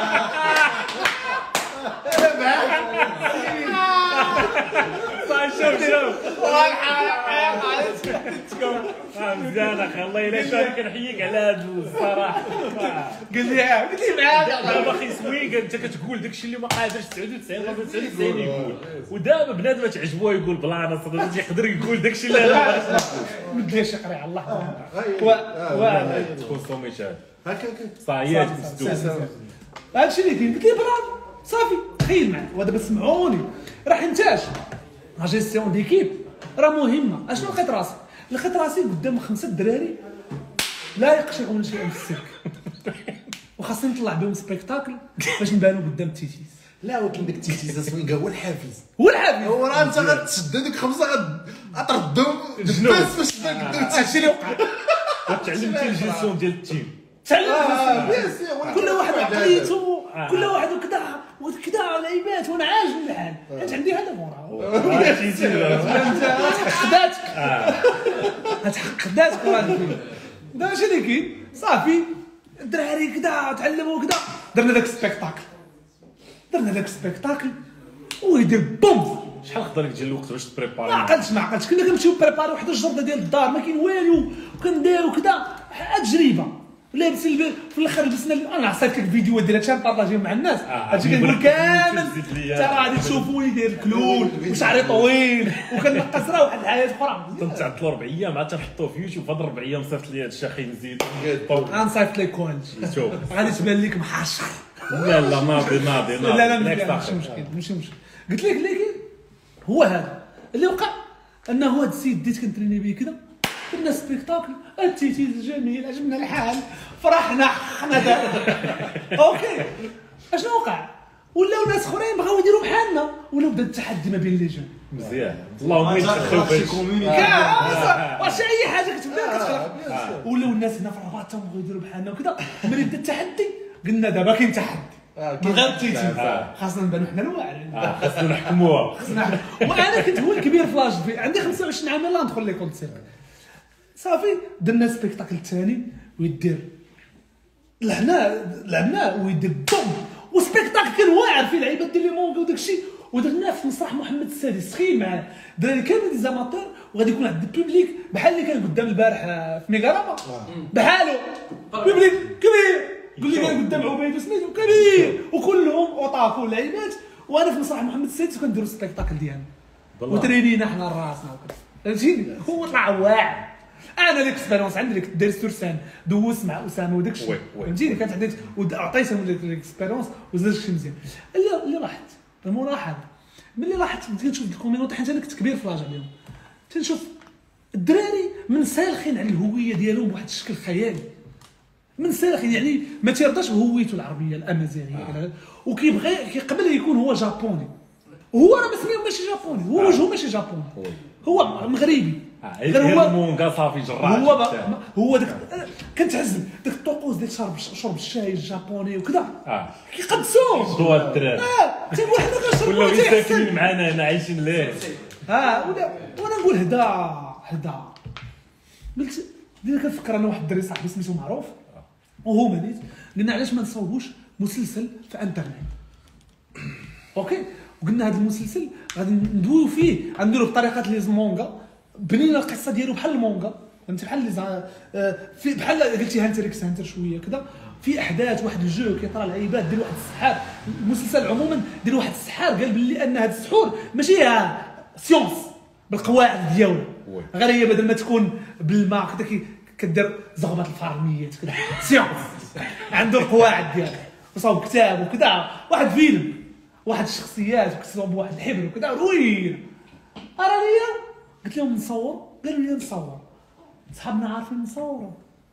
شوف شوف مزيان اخي الله الا شاف كنحييك على هذا الصراحه. قال لي قلت لي معاك دابا اخي سويق انت كتقول داكشي اللي ما قادرش تسعة وتسعين ولا تسعة وتسعين يقول ودابا بنادم تعجبوه يقول بلا انا صدق يقدر يقول داكشي اللي لا باغيش ما ديرش يقري على الله و تكون صوميت هكا هكا صايات مسدود. هادشي اللي كاين. قلت لي برافو صافي تخيل معايا ودابا سمعوني راه حنتاج لا جيستيون ديكيب راه مهمه. اشنو لقيت راسي؟ لقيت راسي قدام خمسه دراري لا يقشعون شيئا في السيرك وخاصني نطلع بهم سبيكتاكل باش نبانو قدام التيتيز. لا ولكن داك التيتيز سوينكا هو الحافز. هو الحافز هو راه انت غتشد هذوك خمسه غتردهم بس باش تبان قدام هادشي اللي وقع. تعلمتي الجيستيون ديال التيم تعلم كل واحد عقليته كل واحد وكذا وكذا لعيبات وانا عاجب الحال حيت عندي هدف وراه انت غتحقق ذاتك غتحقق ذاتك وراه الفيلم. دابا اش اللي كاين صافي الدراري كذا تعلموا كذا درنا داك السبيكتاكل درنا داك السبيكتاكل ويدير بوم. شحال خدا لك ديال الوقت باش تبريباري؟ ما عقلتش ما عقلتش كنا كنمشيو بريباري واحد الجرده ديال الدار ما كاين والو وكنديرو كذا تجربه لابسين في الاخر لبسنا انا عصيت لك الفيديوهات ديال هادشي نبارطاجيهم مع الناس هادشي كنقول كامل حتى راه غادي تشوفوني داير الكلول وشعري طويل وكنقص راه واحد الحياه اخرى. تنتعطلوا ربع ايام عاد تنحطوه في يوتيوب. هاد ربع ايام صيفط لي هادشي اخي نزيد غنصيفط لك كلشي شوف غادي تبان لك محشر. لا لا ناضي ناضي ناضي لا لا ماشي مشكل ماشي مشكل. قلت لك اللي كاين هو هذا اللي وقع انه هذا السيد بديت كنتريني به كذا درنا سبيكتاكل التيتيز جميل عجبنا الحال فرحنا حنا اوكي. اشنو وقع؟ ولاو ناس اخرين بغاو يديروا بحالنا ولا بدا التحدي ما بين لي جون. مزيان اللهم يتخلوا باش واش اي حاجه كتبدا كتخلق ولاو الناس هنا في الرباط بغاو يديروا بحالنا وكذا. ملي بدا التحدي قلنا دابا كاين تحدي من غير التيتيز خاصنا نبانو حنا الواعرين خاصنا نحكموها. وانا كنت هو الكبير في لاج عندي خمسة وعشرين عام يلاه ندخل ليكول سيرك صافي. درنا سبيكتاكل الثاني ويدير لهنا لعبناه ويدير بوم وسبيكتاكل كان واعر فيه لعيبات ديال لي مونغا وداك الشيء ودرناه في مسرح محمد السادس. تخيل معايا دراري كاملين دي زاماتور وغادي يكون عند البوبليك بحال اللي كان قدام البارح في ميغاراما بحالو بوبليك كبير قول لي كان قدام عبيد سميتو كبير وكلهم اوطاكو لعيبات وانا في مسرح محمد السادس وكنديروا السبيكتاكل ديالنا وترينينا حنا راسنا وكذا. فهمتيني هو طلع واعر. انا ليكسبيرونس عندي لك داير سورسان دوزت مع اسامه وداك الشيء فهمتيني كانت عندي وعطيتهم ليكسبيرونس وزاد شي مزيان. اللي اللي لاحظت الملاحظه ملي لاحظت بديت نشوف الكومينوتي حيت انا كنت كبير في لاج عليهم تنشوف الدراري من سالخين على الهويه ديالهم بواحد الشكل خيالي من سالخين يعني ما تيرضاش بهويته العربيه الامازيغيه آه. وكيبغي كيقبل يكون هو جابوني وهو راه مسميه ماشي جابوني هو وجهه ماشي جابوني هو مغربي غير هو مونغا صافي جراح هو هو داك كنتعزم داك الطقوس ديال شرب شرب الشاي الجابوني وكذا اه كيقدسوه دوا الدراري اه تيقول حنا كنشربوا ولاو ساكنين معنا هنا عايشين ليه اه ولا وانا نقول هدا هدا قلت بديت كنفكر انا واحد الدري صاحبي سميتو معروف وهو مديت قلنا علاش ما نصوبوش مسلسل في انترنت اوكي وقلنا هذا المسلسل غادي ندويو فيه غنديرو بطريقه لي مونغا بنينا القصه ديالو بحال المونغا فهمتي بحال لي في بحال قلتي هانتر اكس هانتر شويه كذا في احداث واحد الجو كيطرا العيبات ديال واحد السحار المسلسل عموما ديال واحد السحار قال باللي ان هذا السحور ماشي سيونس بالقواعد ديالو غير هي بدل ما تكون بالماء كذا كدير زغبه الفارميات كذا سيونس عنده القواعد ديالو وصاوب كتاب وكذا، واحد فيلم واحد الشخصيات وكتبوا بواحد الحبر وكذا روين. ارى ليا قلت لهم نصور، قالوا لي نصور، صحابنا عارفين نصوروا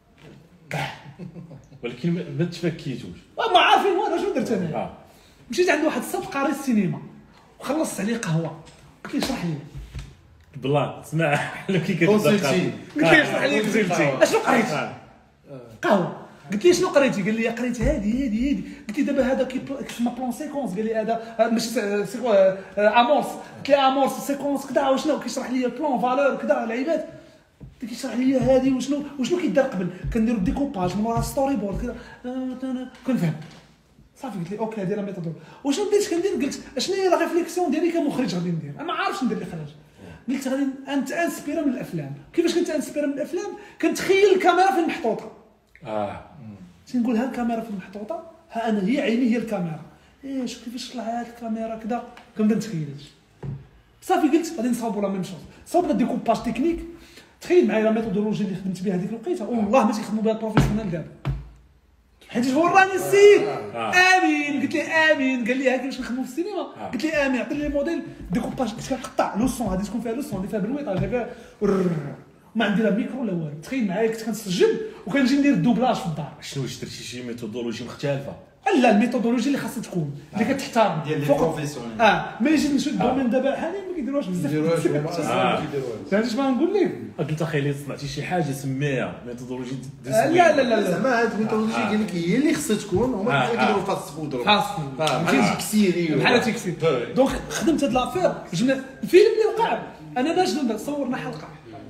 ولكن ما تفكيتوش ما عارفين وانا شنو درت انا. آه. مشيت عند واحد الصاد قاري السينما وخلصت عليه قهوه، قلت لي اشرح لي بلان اسمع حنا كي كتبدا قلت لي اشرح لي اشنو قريت قهوه. قلت لي شنو قريتي؟ قال لي قريت هذه هذه هذه. قلت لي دابا هذا كيف ما بلون سيكونس، قال لي هذا ماشي سيكو امورس. قلت لي امورس سيكونس كذا وشنو كيشرح لي البلون فالور كذا العباد. كيشرح لي هذه وشنو وشنو كيدار قبل، كنديروا ديكوباج من ورا ستوري بورد كذا كنفهم صافي. قلت لي اوكي هذه لا ميثود. وشنو بديت كندير؟ قلت اشنو هي لا ريفليكسيون ديالي كمخرج غادي ندير؟ انا ما عارفش ندير الاخراج. قلت غادي انت انسبيرا من الافلام. كيفاش كنت انسبيرا من الافلام؟ كنتخيل الكاميرا فين محطوطه. اه تنقول ها الكاميرا فين محطوطه، ها انا هي عيني هي الكاميرا، ايه شوف كيفاش طلع هاد الكاميرا كذا. كنبدا نتخيل هادشي صافي. قلت غادي نصاوبوا لا ميم شوز، صاوبنا ديكوباج تكنيك. تخيل معايا لا ميثودولوجي اللي خدمت بها هذيك الوقيته والله ما تيخدموا بها البروفيسيونال دابا، حيت وراني السيد امين. قلت له امين، قال لي ها كيفاش نخدموا في السينما. قلت له امين عطيني لي موديل ديكوباج كنت كنقطع لو سون، غادي تكون فيها لو سون اللي فيها بالويطه فيها ما عندي لا ميكرو لا والو. تخيل معايا كنت كنسجل وكنجي ندير الدوبلاج في الدار. شنو واش درتي شي ميثودولوجي مختلفه؟ لا الميثودولوجي اللي خاصها تكون اللي كتحترم ديال لي فوق بروفيسيونيل. اه ما يجي نشوف الدومين دابا حاليا ما كيديروهاش بزاف. ما يديروهاش هما اصلا ما كيديروهاش. فهمتي ما نقول لك؟ قلت اخي صنعتي شي حاجه سميها ميثودولوجي. لا لا لا لا زعما هاد الميثودولوجي ديال لك هي اللي خصها تكون، هما كيديروا فاست فود خاص بحال تيكسيري بحال تيكسي. دونك خدمت هاد لافير. جبنا الفيلم اللي وقع انا باش نبدا صورنا حلقه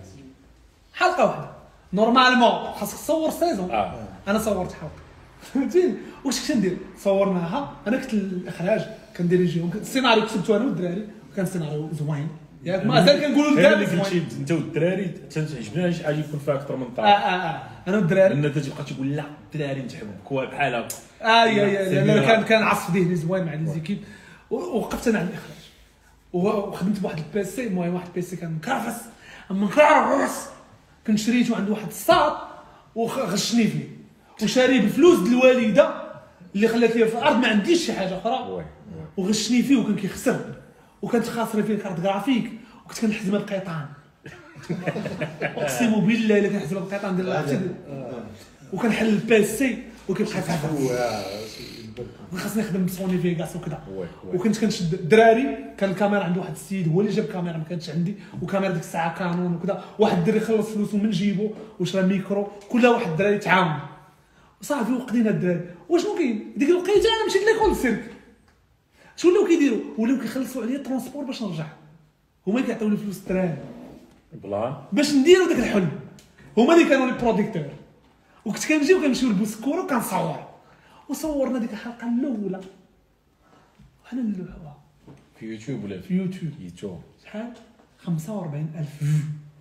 حلقه واحده نورمالمون خاصك تصور سيزون. انا صورت حلقه فهمتيني. واش كنت ندير؟ صورناها انا كنت الاخراج كنديريجيهم، السيناريو كتبته انا والدراري وكان سيناريو زوين ياك مازال كنقولوا للدراري اللي قلتي انت والدراري تعجبنا شي حاجه يكون فيها اكثر من اه طرف. اه اه انا والدراري لان انت تبقى تقول لا الدراري نتحبوا بحال هكا. اه يا يا لا كان كان عصف ذهني زوين مع لي زيكيب. ووقفت انا على الاخراج وخدمت بواحد البيسي. المهم واحد البيسي كان مكرفس اما مكرفس كنت شريته عند واحد الصاد وغشني فيه وشاريه بالفلوس ديال الوالده اللي خلات لي في الارض ما عنديش شي حاجه اخرى وغشني فيه وكان كيخسر وكانت خاسره فيه الكارت غرافيك وكنت كنحزم القيطان. اقسم بالله الا كنحزم القيطان ديال العرفتي وكنحل البيسي وكيبقى يفعل وخاصني نخدم بسوني فيغاس وكذا. وكنت كنشد الدراري كان الكاميرا عند واحد السيد هو اللي جاب كاميرا ما كانتش عندي وكاميرا ديك الساعه كانون وكذا. واحد الدري خلص فلوسه من جيبو وشرا ميكرو كل واحد الدراري تعاون وصافي وقضينا الدراري. وشنو كاين ديك الوقيته انا مشيت ليكول السيرك شنو ولاو كيديروا؟ ولاو كيخلصوا عليا الترونسبور باش نرجع. هما كيعطيو لي فلوس الدراري بلان باش نديروا داك الحلم. هما اللي كانوا لي بروديكتور وكنت كنجي وكنمشيو لبوسكوره وكنصور وصورنا ديك الحلقه الاولى وحنا نلوحوها في يوتيوب ولا في يوتيوب. يوتيوب شحال؟ خمسة وأربعين ألف فيو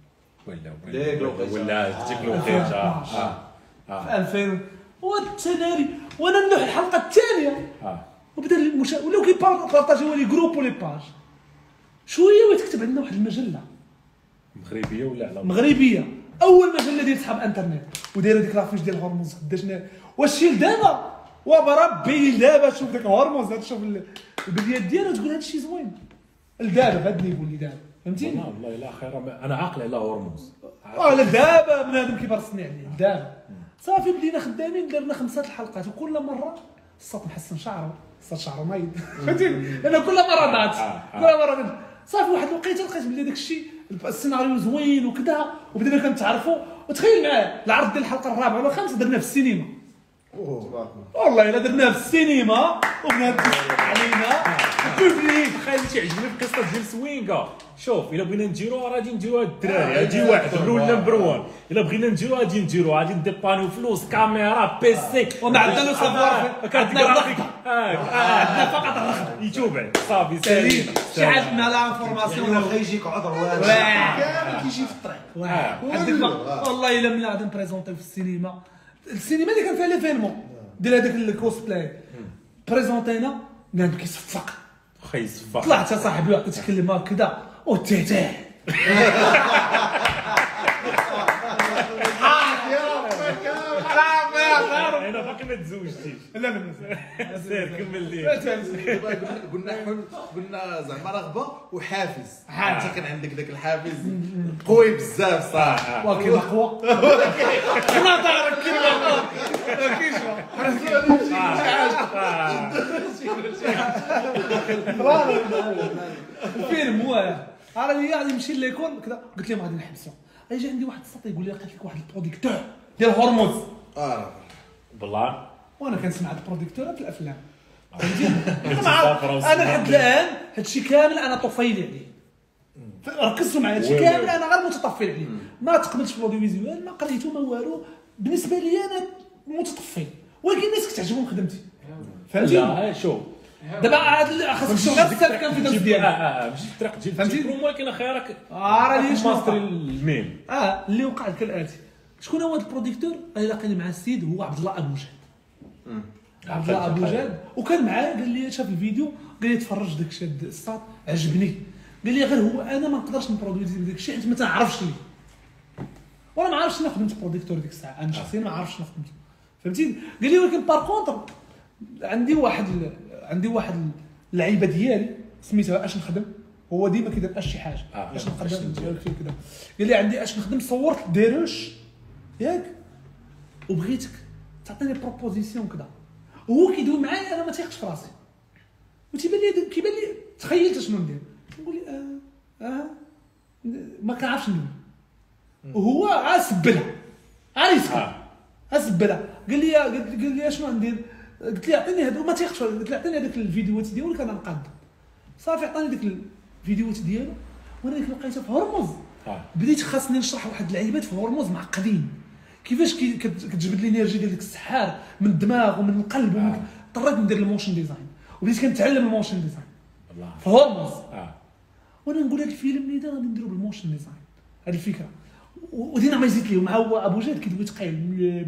ولا ولا ديك الوقيته اه في ألفين والتناري وانا نلوح الحلقه الثانيه اه وبدا المشا ولاو كيبارطاجيو لي جروب ولي باج. شويه وتكتب عندنا واحد المجله مغربيه ولا على مغربيه اول مجله ديال صحاب انترنت ودايره ديك لافيش ديال هرمز قداشنا واش شي دابا وبربي دابا شوف داك هرمز شوف البدايات ديالها تقول هادشي زوين لدابا بهذا النيفو اللي دابا فهمتيني. والله لا خير انا عاقل على هرمز اه لا دابا بنادم كيبرسني عليه دابا صافي بدينا خدامين درنا خمسه الحلقات وكل مره الصوت محسن شعره الصوت شعره مايد فهمتيني لان كل مره ضاعت كل مره غد. صافي واحد الوقيته لقيت بلي داك الشيء السيناريو زوين وكذا وبدينا كنتعرفوا. وتخيل معايا العرض ديال الحلقه الرابعه ولا الخامسه درناه في السينما. والله الا درناه في السينما وبنات علينا بوبليك. خلي تعجبني القصه ديال سوينكا. شوف الا بغينا نديروها غادي نديروها الدراري هادي واحد الرول نمبر واحد. الا بغينا نديروها غادي نديروها غادي نديبانيو فلوس كاميرا بيسي وما عندنا لو سافوار كارت جرافيك عندنا فقط الرقم يوتيوب صافي سالي شي حاجه من لا انفورماسيون واخا يجيك عذر والو كامل كيجي في الطريق. عندك والله الا ملي غادي نبريزونطيو في السينما. السينما اللي كان فيها ليفينمون ديال هذاك الكوسبلاي بريزونطينا بنادم كيصفق واخا يصفق طلعت صاحبي عطيت كلمه كذا وتيتاه انا باقي ما تزوجتيش. لا لا لا سير كمل لي. قلنا قلنا زعما رغبه وحافز. حافز. انت كان عندك ذاك الحافز قوي بزاف صح. ولكن اقوى. ما تعرف كلمه ما كاينش الفيلم هو انا اللي غادي نمشي ليكول كذا قلت لهم غادي نحبسو. اجي عندي واحد الساط يقول لي لقيت لك واحد البروديكتور ديال هرمز. اه بالله وانا كنسمع البروديكتورات في الافلام انا لحد الان هادشي كامل انا طفيلي عليه. ركزتوا معايا هادشي كامل انا غير متطفل عليه. ما تقبلتش في الاوديو فيزيوال ما قريتو ما والو. بالنسبه لي انا متطفل ولكن الناس كتعجبهم خدمتي فهمتي. لا شوف دابا خاصك تشوف غير السالك كان في الناس اه ديالي اه ماشي في الطريق ديال فهمتي؟ التيكروم ولكن خيارك اه راه ليش ماستر الميم. اه اللي وقع كالاتي. شكون هو هذا البروديكتور؟ انا لاقيني مع السيد هو عبد الله ابو جاد. عبد الله ابو جاد وكان معاه قال لي شاف الفيديو قال لي تفرج داك الشيء الساط عجبني. قال لي غير هو انا ما نقدرش نبرودويزي داك الشيء حيت ما تنعرفش ليه. وانا ما عرفتش انا خدمت بروديكتور ديك الساعه انا شخصيا ما عرفتش انا خدمت فهمتي. قال لي ولكن بار كونتر عندي واحد عندي واحد اللعيبه ديالي سميتها اش نخدم. هو ديما كيدير اش شي حاجه آه. اش نخدم كذا. قال لي عندي اش نخدم صورت ديروش ياك وبغيتك تعطيني بروبوزيسيون كذا. وهو كيدوي معايا انا ما تيقش في راسي وتيبان لي كيبان لي تخيلت شنو ندير. نقول لي اه اه ما كنعرفش ندير. وهو عاسبلها عايسها اسبلها. قال لي قال لي اشنو ندير. قلت لي اعطيني هذا وما تيقش. قلت له اعطيني هذاك الفيديوهات ديالو كان نقاد صافي. عطاني ديك الفيديوهات ديالو وانا ديك لقيتها في هرمز. بديت خاصني نشرح واحد اللعيبات في هرمز معقدين كيفاش كتجبد لي الانرجي ديال ديك السحار من الدماغ ومن القلب. آه. اضطريت ندير الموشن ديزاين وبديت كنتعلم الموشن ديزاين الله في هرمز. آه. وانا نقول هذا الفيلم اللي دار غادي نديرو بالموشن ديزاين هذه الفكره. ودينا ما يزيد ليه مع هو ابو جاد كيدوي ثقيل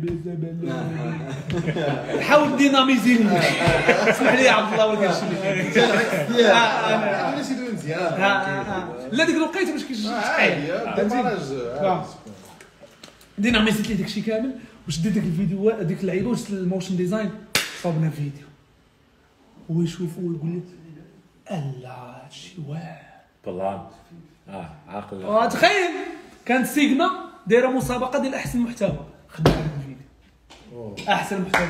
حاول ديناميزي لي. اسمح لي يا عبد الله ولكن شي انا نسيت مزيان. لا ديك الوقيته باش كيجي ثقيل ديناميزي لي داكشي كامل وشديت ديك الفيديو ديك اللعيبه وشدت الموشن ديزاين صوبنا فيديو ويشوف ويقول لي الا هادشي واعر بالله. اه عاقل. تخيل كانت سيجما دايره مسابقه ديال احسن محتوى خدنا هذاك الفيديو احسن محتوى.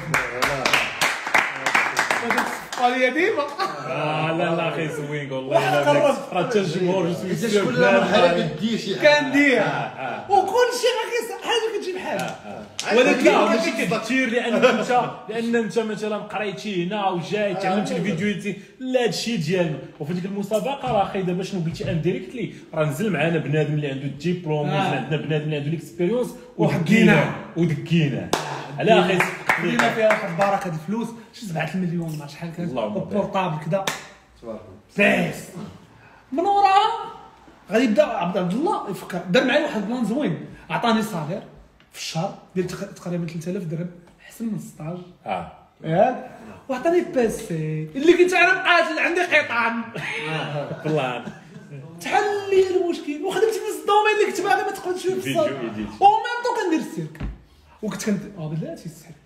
قال لي ديما اه لا لا اخي سوينغ والله الا راه حتى الجمهور جسمي كل مرحله كدير شي حاجه كندير وكل شيء غير حاجه كتجيب حاجه. ولكن ماشي كثير لان انت لان انت مثلا قريتي هنا وجاي تعلمتي الفيديوهات. لا هادشي ديالنا. وفي ديك المسابقه راه اخي دابا شنو قلتي انديريكتلي راه نزل معنا بنادم اللي عنده الديبلوم نزل عندنا بنادم اللي عنده الاكسبيريونس ودكينا ودكينا على اخي دينا فيها واحد البركه د الفلوس شي سبعة المليون ما شحال كانت بورطابل كذا بس من وراها غادي يبدا عبد الله يفكر دار معايا واحد البلان زوين. عطاني صالير في الشهر ديال تقريبا ثلاثة آلاف درهم احسن من السطاج. اه ياك وعطاني باسي اللي كنت انا مقاتل عندي قيطان بالله. تحل لي المشكل وخدمت في نفس الدومين اللي كنت باغي ما تقبلش فيه في الصالح وميم طون كندير السيرك وكنت كنت اه بلاتي السيرك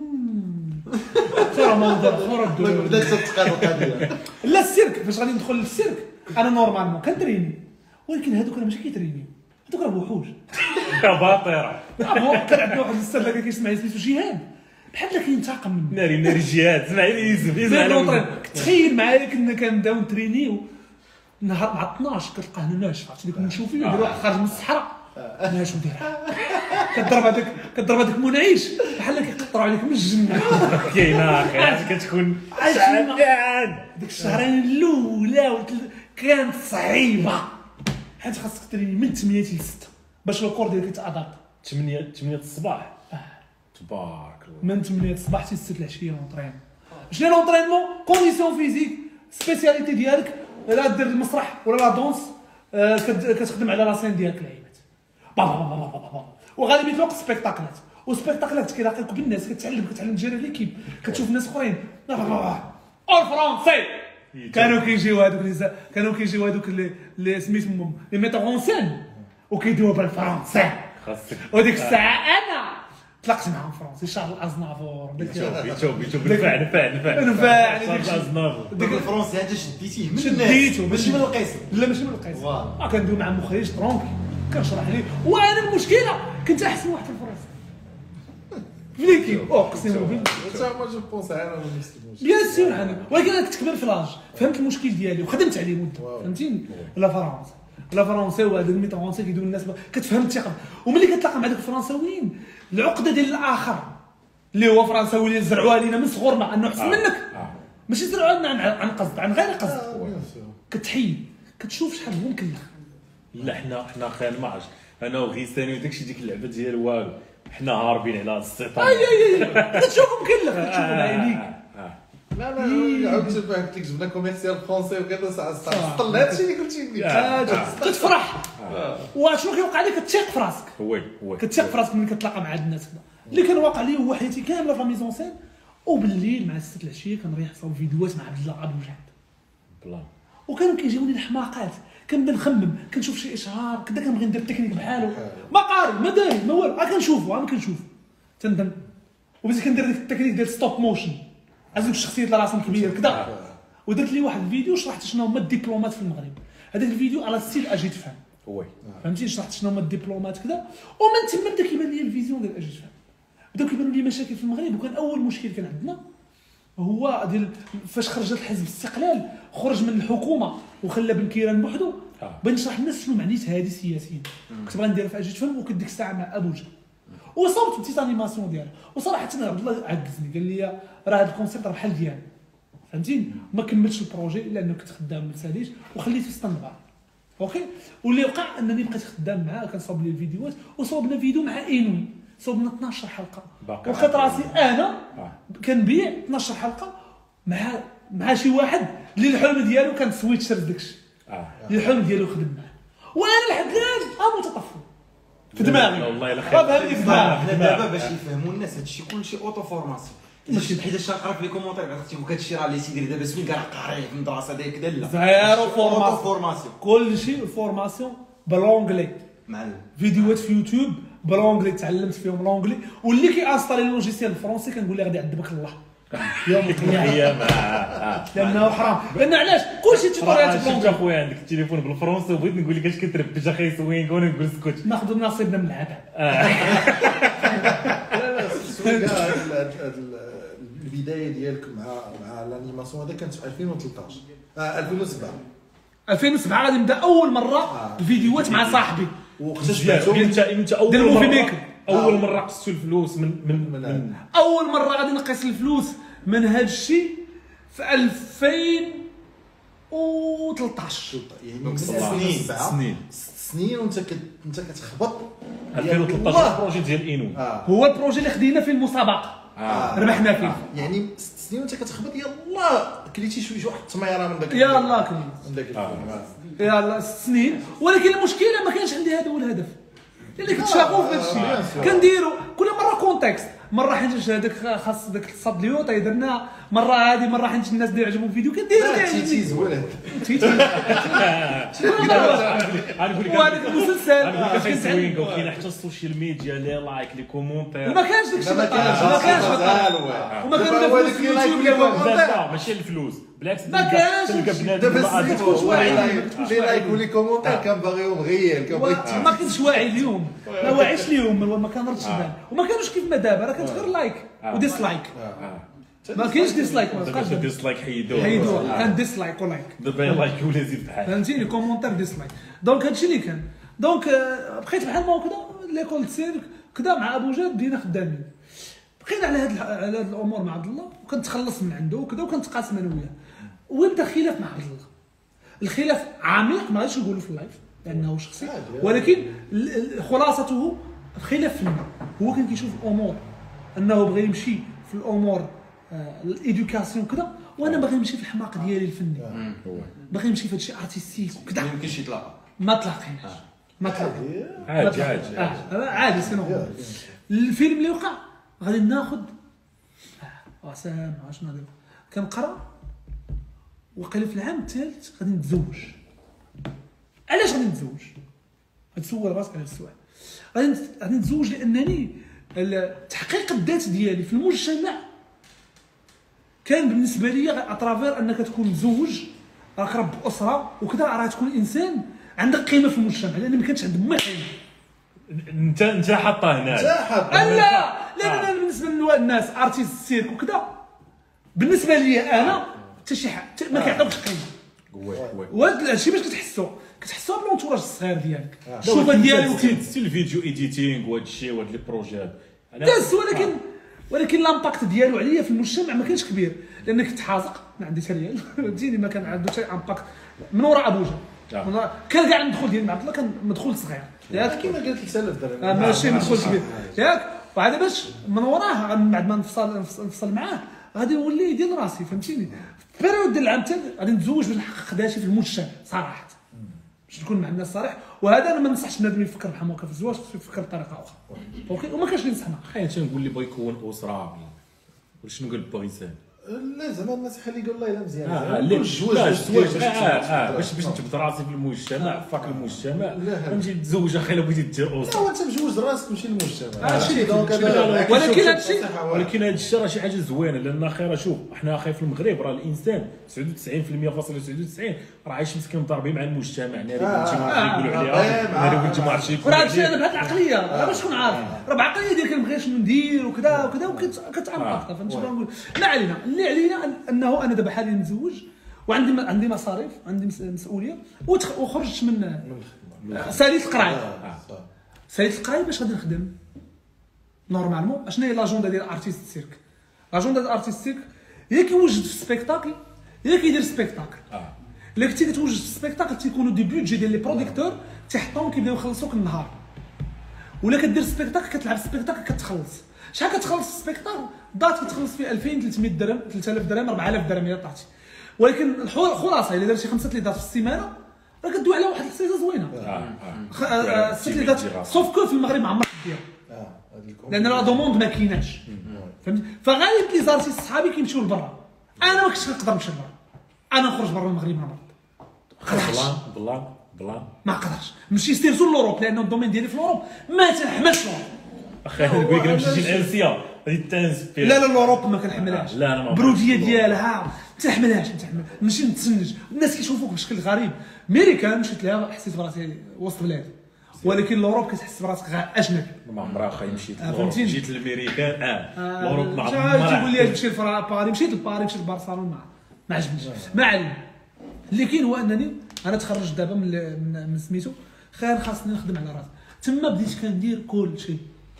ترى موضوع خرج بدات تتقاد القضيه. لا السيرك فاش غادي ندخل للسيرك انا نورمالمون كنتريني ولكن هذوك راه ماشي كيترينيو هذوك راه وحوش باطيره. كان عندنا واحد الاستاذ اللي كيسمع سميتو جهاد بحال كينتقم مني ناري ناري جهاد سمع لي يزف يزف. تخيل معايا كنا كنبداو نترينيو نهار مع اثناش كتلقاه ناشف عرفتي ديك نشوف فيه يدير واحد خارج من الصحراء ناشف ودير كضرب هذاك كضرب هذاك منعيش بحال كيقطروا عليك من الجنه. كاينه اخي كتكون شعبان. ديك الشهرين الاولى كانت صعيبه حيت خاصك تريني من ثمانية حتى ستة باش الكور ديالك يتادابط. ثمانية ثمانية الصباح تبارك الله. من ثمانية الصباح حتى ستة العشيه لونطرين. شنو لونطرينمون كونديسيون فيزيك سبيسياليتي ديالك لا دير المسرح ولا لا دونس كتخدم على راسين ديالك العيبات وغالبيه الوقت سبيكتاكلات وسبيكتاكلات كيلاقيوك بالناس كتعلم كتعلم تجيري ليكيب كتشوف ناس اخرين او فرونسي كانوا كيجيو هذوك كانوا كيجيو هذوك اللي سميتهم لي ميتور اون سين وكيدويو بالفرنسي. وديك الساعه انا تلاقت معاهم فرنسي شارل ازنافور داك بيتو بيتو بالفعل فعل فعل بالفعل شارل ازنافور داك الفرنسي هذا شديتيه من شديتو ماشي من القسم. لا ماشي من القيس فوالا. اه كندوي مع مخرج ترونكي كنشرح ليه وانا المشكله كنت احسن واحد في الفرنسي في ليكيب اقسم بالله حتى ما جو بونس انا نفس المشكل بيان سور انا ولكن انا كنت كبير في لاج فهمت المشكل ديالي وخدمت عليه مده فهمتيني لا فرنسا لا فرنسا وهذا الميتونسي كيدوي الناس كتفهم الثقه وملي كتلاقى مع دوك الفرنساويين العقده ديال الاخر اللي هو فرنساوي اللي زرعوها لينا من صغرنا انه احسن منك ماشي زرعوها لنا عن عن قصد عن غير قصد كتحيد كتشوف شحال هو مكلخ لا حنا حنا خاين ما عرفتش انا وغيساني وداكشي ديك اللعبه ديال والو حنا هاربين على السيطره اي اي اي كتشوفو مكلخ كتشوفو بعينيك لا لا عاود تشوف قلت لك جبنا كوميرسيال فرونسي وكذا ساعه ساعه طلع هادشي اللي قلتي لي كتفرح وشنو كيوقع لك كتثيق في راسك وي وي كتثيق في راسك ملي كتلاقى مع هاد الناس هذا اللي كان واقع لي هو حياتي كامله في لا ميزون سين وبالليل مع ستة العشيه كنريح نصاوب فيديوهات مع عبد الله عبد المجيد بلان وكانوا كيجيوني الحماقات كنبدا نخمم كنشوف شي اشهار كدا كنبغي ندير تكنيك بحالو ما قاري ما داير ما والو كنشوفو ما كنشوف تندم وبديت كندير ديك التكنيك ديال ستوب موشن عزوك الشخصيات اللي راسهم كبير كدا ودرت لي واحد الفيديو شرحت شنو هما الدبلومات في المغرب هذاك الفيديو على ستيل اجي تفهم وي فهمتي شرحت شنو هما الدبلومات كذا ومن تما بدا كيبان لي الفيزيون ديال اجي تفهم بداو كيبانوا لي مشاكل في المغرب وكان اول مشكل كان عندنا هو ديال فاش خرج الحزب الاستقلال خرج من الحكومه وخلى بن كيران بوحدو بغيت نشرح للناس شنو معنيت هذه سياسيين كنت باغي نديرها في اجي تفهم وكنت ديك الساعه مع ابو جهل وصوبت بتيت انيماسيون ديالها وصراحه عبد الله عكزني قال لي راه هذا الكونسيبت راه بحال ديالي فهمتيني ما كملتش البروجي لانه كنت خدام ما ساليش وخليته ستاند باي اوكي واللي وقع انني بقيت خدام معاه كنصاوب لي الفيديوهات وصوبنا فيديو مع انوي صوبنا اثناش حلقه وخاطر راسي انا كنبيع اثناش حلقه مع مع شي واحد اللي الحلم ديالو كان سويتشر داكشي اه الحلم ديالو خدم معاه وانا لحد الان اه متطفل في دماغي والله الا خير فهمني في دماغي حنا دابا باش يفهموا الناس هادشي كلشي اوتو فورماسيون ماشي حيت اش قرا في لي كومونتير عرفتي وكا هادشي راه اللي تيدير دابا سوين كاع قاري في المدرسه داير كذا لا زيرو فورماسيون فورماسيون كلشي الفورماسيون بالونجلي معلم فيديوهات في يوتيوب بالونجلي تعلمت فيهم اللونجلي واللي كيانستالي اللوجيسيال الفرنسي كنقول ليه غادي يعذبك الله يوم القيامه لانه حرام لان علاش كلشي تيطوريات شفت بالونجلي اخويا عندك التليفون بالفرنسي وبغيت نقول لك اش كتربج اخي سوين كون نقول اسكت ناخذ نصيبنا من العذاب لا لا السؤال كاع هاد البدايه ديالك مع مع الانيماسيون هذا كانت في ألفين وثلاثطاش اه ألفين وسبعة ألفين وسبعة غادي نبدا اول مره الفيديوهات مع صاحبي وقتاش انت انت اول ديال موفي مره ميكر اول مره قصتو الفلوس من من من اول مره غادي نقيس الفلوس من هذا الشيء في ألفين وثلاثطاش يعني سنين سنين ست سنين وانت كت انت كتخبط ألفين وثلاثطاش البروجي ديال انوي اه هو البروجي اللي خدينا فيه المسابقه آه. ربحنا فيه يعني ست سنين وانت كتخبط يلاه كليتي شويه شي واحد التميره من داك يلاه كليت من داك الفيلم يلا ست سنين ولكن المشكله ما كانش عندي هذا هو الهدف اللي كنت شاغوف في هذا الشيء كنديرو كل مره كونتكست مره حيت هذاك خاص داك الصاد ليوطا درنا مره هذه مره حيت الناس اللي يعجبهم الفيديو كنديرو تيتي زوين غنقول لك وهذاك المسلسل غنقول لك سوين كاين حتى السوشيال ميديا لي لايك لي كومونتير ما كانش داكشي ما كانش ما كانش وما كانوا هو لا داك في لايك اليوتيوب ولا لا لا ماشي الفلوس بالعكس ما كانش. دابا كتكون واعي. لي لايك ولي كومونتير كان باغيهم غير كان بغيت ما كنتش واعي اليوم ما واعيش اليوم ما كنردش بال وما كانوش كيف ما دابا راه كانت غير لايك وديسلايك ما كاينش ديسلايك ما بقاش ديسلايك حيدوه حيدوها كان ديسلايك ولايك دابا لايك ولا زيد بحال فهمتيني كومونتير ديسلايك دونك هادشي اللي كان دونك بقيت بحال ما هكذا ليكول سير كذا مع ابو جاد بدينا خدامين بقينا على هاد على هاد الامور مع عبد الله وكنتخلص من عنده وكذا وكنتقاسم انا وياه ويبدا خلاف مع عبد الله الخلاف عميق ما غاديش نقولوا في اللايف لانه شخصي ولكن خلاصته خلاف فني هو كان كيشوف الامور انه بغى يمشي في الامور الادوكاسيون كذا وانا باغي نمشي في الحماق ديالي الفني باغي نمشي في هادشي ارتستيك وكذا ما يمكنش يتلاقى ما تلاقيناش ما تلاقيناش عادي عادي عادي عادي سي نورمال الفيلم اللي وقع غادي ناخذ اه سام شنو ندير كنقرا وقيل في العام الثالث غادي نتزوج علاش غادي نتزوج غتسول راسك على السؤال غادي غادي نتزوج لانني تحقيق الذات ديالي في المجتمع كان بالنسبه لي اترافير انك تكون مزوج، راك رب اسره وكذا، راه تكون انسان عندك قيمه في المجتمع، لان ما كانش عندهم ما قيمه. انت انت حاطه هنا، انت حاطه لا لا لا بالنسبه للناس ارتيست سيرك وكذا، بالنسبه لي انا حتى شي حاجه ما كيعطيوكش قيمه. وهذا الشيء باش كتحسوا كتحسوا بالونتوراج الصغير ديالك، الشوفه ديالو سي الفيديو ايديتينغ وهذا الشيء وهاد لي بروجيات داز، ولكن ولكن لامباكت ديالو عليا في المجتمع ما كانش كبير، لان كنت حازق ما عندي حتى ريال فهمتيني، ما كان عنده حتى امباكت من وراء ابوجا. كان كاع ندخل ديال عبد الله كان مدخول صغير ياك كيما قالت لك سالف درهم آه ماشي مدخول كبير ياك، وعاد باش من وراه بعد ما نفصل نفصل معاه غادي نولي ديال راسي فهمتيني. في بيريود ديال العام غادي نتزوج باش نحقق ذاتي في المجتمع صراحه، باش نكون مع الناس صريح. وهذا انا ما ننصحش بنادم يفكر بحال هكا في الزواج، خصو يفكر بطريقه اخرى اوكي، وما كانش اللي نصحنا. خايل تنقول لي بغا يكون اسره ولا شنو قال باريسان لا زعما الناس خلي يقول الله الا مزيان اه لا الزواج الزواج اه باش باش نجبد راسي في المجتمع فاك المجتمع نمشي نتزوج اخي الا بغيتي دير اسره. لا انت مجوج راسك ماشي المجتمع ماشي دونك ولكن هذا الشيء ولكن هذا الشيء راه شي حاجه زوينه، لان اخي شوف حنا اخي في المغرب راه الانسان تسعة وتسعين بالمئة فاصلة تسعة وتسعين راه عايش مسكين مضاربين مع المجتمع، ناري بنتي ما يقولوا عليها ناري بنتي ما عرفتش يقولوا عليها. وراه انا بهذه العقليه راه باش تكون عارف راه بعقليه ديال كنبغي شنو ندير وكذا وكذا وكتعمق فهمتي شنو نقول. ما علينا اللي علينا انه انا دابا حاليا متزوج وعندي عندي مصاريف عندي مسؤوليه وخرجت من ساليت القرايه. ساليت القرايه باش غادي نخدم نورمالمون. اشنو هي لاجوندا ديال ارتيست سيرك؟ لاجوندا ديال ارتيست سيرك هي كيوجد في سبيكتاكل هي كيدير سبيكتاكل. الا كنتي كتوجد في السبيكتاكل تيكونوا دي بودجي ديال لي بروديكتور تيحطوهم كيبداو يخلصوك النهار، ولا كدير سبيكتاكل كتلعب سبيكتاكل كتخلص. شحال كتخلص السبيكتاكل؟ دات كتخلص فيه ألفين وثلاثمية درهم ثلاثة آلاف درهم أربعة آلاف درهم الا طلعتي. ولكن الخلاصه الا درتي خمسه ليدات في السيمانه راه كدوي على واحد السيزه زوينه. اه ست ليدات سوف كو في المغرب ما عمرك دير لان لا دوموند ما كايناش فهمتي. فغالب لي زارتيست صحابي كيمشيو لبرا، انا ما كنتش نقدر نمشي لبرا، انا نخرج برا المغرب ما بلان بلان بلان ما نقدرش نمشي سيرتو لوروب، لان الدومين ديالي في لوروب ما تنحملش لوروب. اخي نقول لك نمشي لانسيا غادي تنسبير. لا لا لوروب ما كنحملهاش، لا انا ما بروديه ديالها ما تحملهاش ما تحمل. نمشي نتسنج الناس كيشوفوك بشكل غريب. ميريكان مشيت لها حسيت براسي وسط بلاد، ولكن لوروب كتحس براسك غير اجنبي. ما عمرها اخي مشيت لوروب جيت للميريكان اه لوروب ما عمرها تقول لي تمشي لباري مشيت لباري مشيت لبرشلونه ما ما عجبنيش. ما علينا، اللي كاين هو انني انا تخرجت دابا من من سميتو خير خاصني نخدم على راسي. تما بديت كندير كل شيء،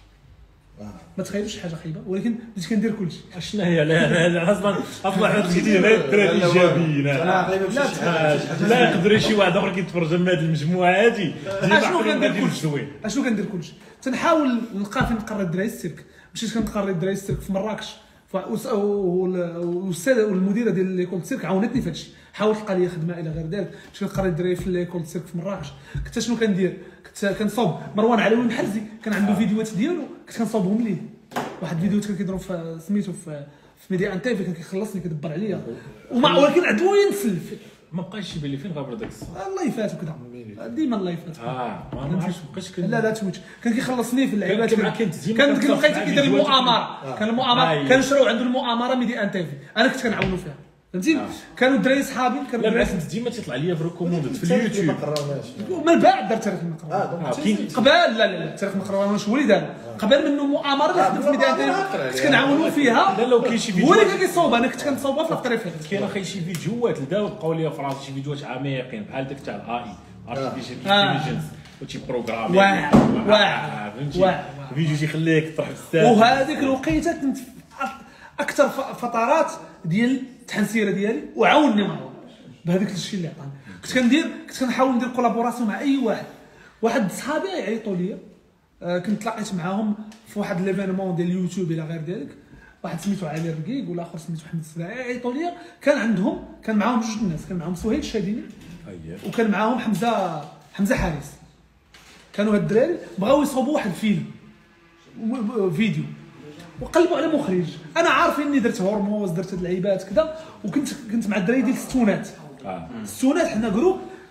ما تخيلوش حاجه خايبه ولكن بديت كندير كل شيء. شنو هي؟ لا اصلا اصلا حنا جيتي هنا الدراري ايجابيين. لا لا يقدر شي واحد اخر كيتفرج من هذه المجموعه هذه اشنو كندير كل شيء اشنو كندير كل شيء تنحاول نلقى فين نقري الدراري السيرك. مشيت كنقري الدراري السيرك في مراكش، والساده والمديره ديال ليكول السيرك عاونتني في هذا الشيء، حاولت تلقى لي خدمه الى غير ذلك. مشيت نقري الدراري في ليكول السيرك في مراكش. كنت شنو كندير؟ كنت كنصاوب مروان علوي محرزي كان عنده فيديوهات ديالو كنت كنصاوبهم ليه. واحد الفيديوهات كان كيضرب في سميتو في في ميديا ان تيفي كان كيخلصني كيدبر عليا وما ولكن عندو ينفل ما بقاش يبان لي فين غابر داك الصح. الله يفات وكذا ديما الله يفات. اه ما عرفتش بقيتش لا لا تويتش كان كيخلصني في اللعيبات. كان كان لقيت كيدير المؤامره، كان المؤامره كان شراو عنده المؤامره ميديا ان تيفي انا كنت كنعاونو فيها فهمتي. كانوا الدراري صحابي كانوا لا بالعكس ديما تيطلع ليا في ريكوموند في اليوتيوب. من بعد درت تاريخ المقروان قبل لا لا تاريخ المقروان واش هو اللي دار قبل منه مؤامره اللي خدمت في ميديا ان تيفي كنت كنعاونو فيها. لا لو كاين شي فيديو هو اللي كان كيصاوب انا كنت كنصاوبها في الطريق. كاين اخي شي فيديوهات لداو بقاو ليا في راسي شي فيديوهات عميقين بحال داك تاع الاي ارتيفيشال انتليجنس وشي بروغرام واعر واعر واعر فيديو تيخليك تروح بزاف. وهذيك الوقيته كنت اكثر فترات ديال التحنسيره ديالي وعاونني مروان بهذاك الشيء اللي عطاني. كنت كندير كنت كنحاول ندير كولابوراسيون مع اي واحد. واحد صحابي يعيطوا لي آه كنت تلاقيت معاهم في واحد ليفينمون ديال اليوتيوب الى غير ذلك. واحد سميتو علي الرقيق والاخر سميتو محمد السباعي يعيطوا لي. كان عندهم كان معاهم جوج الناس، كان معاهم سهيل الشاديني وكان معاهم حمزه حمزه حارس. كانوا هاد الدراري بغاو يصوبوا واحد الفيلم فيديو وقلبوا على مخرج. انا عارف اني درت هرموز درت هاد اللعيبات كذا وكنت كنت مع الدراري ديال الستونات. الستونات حنا جروب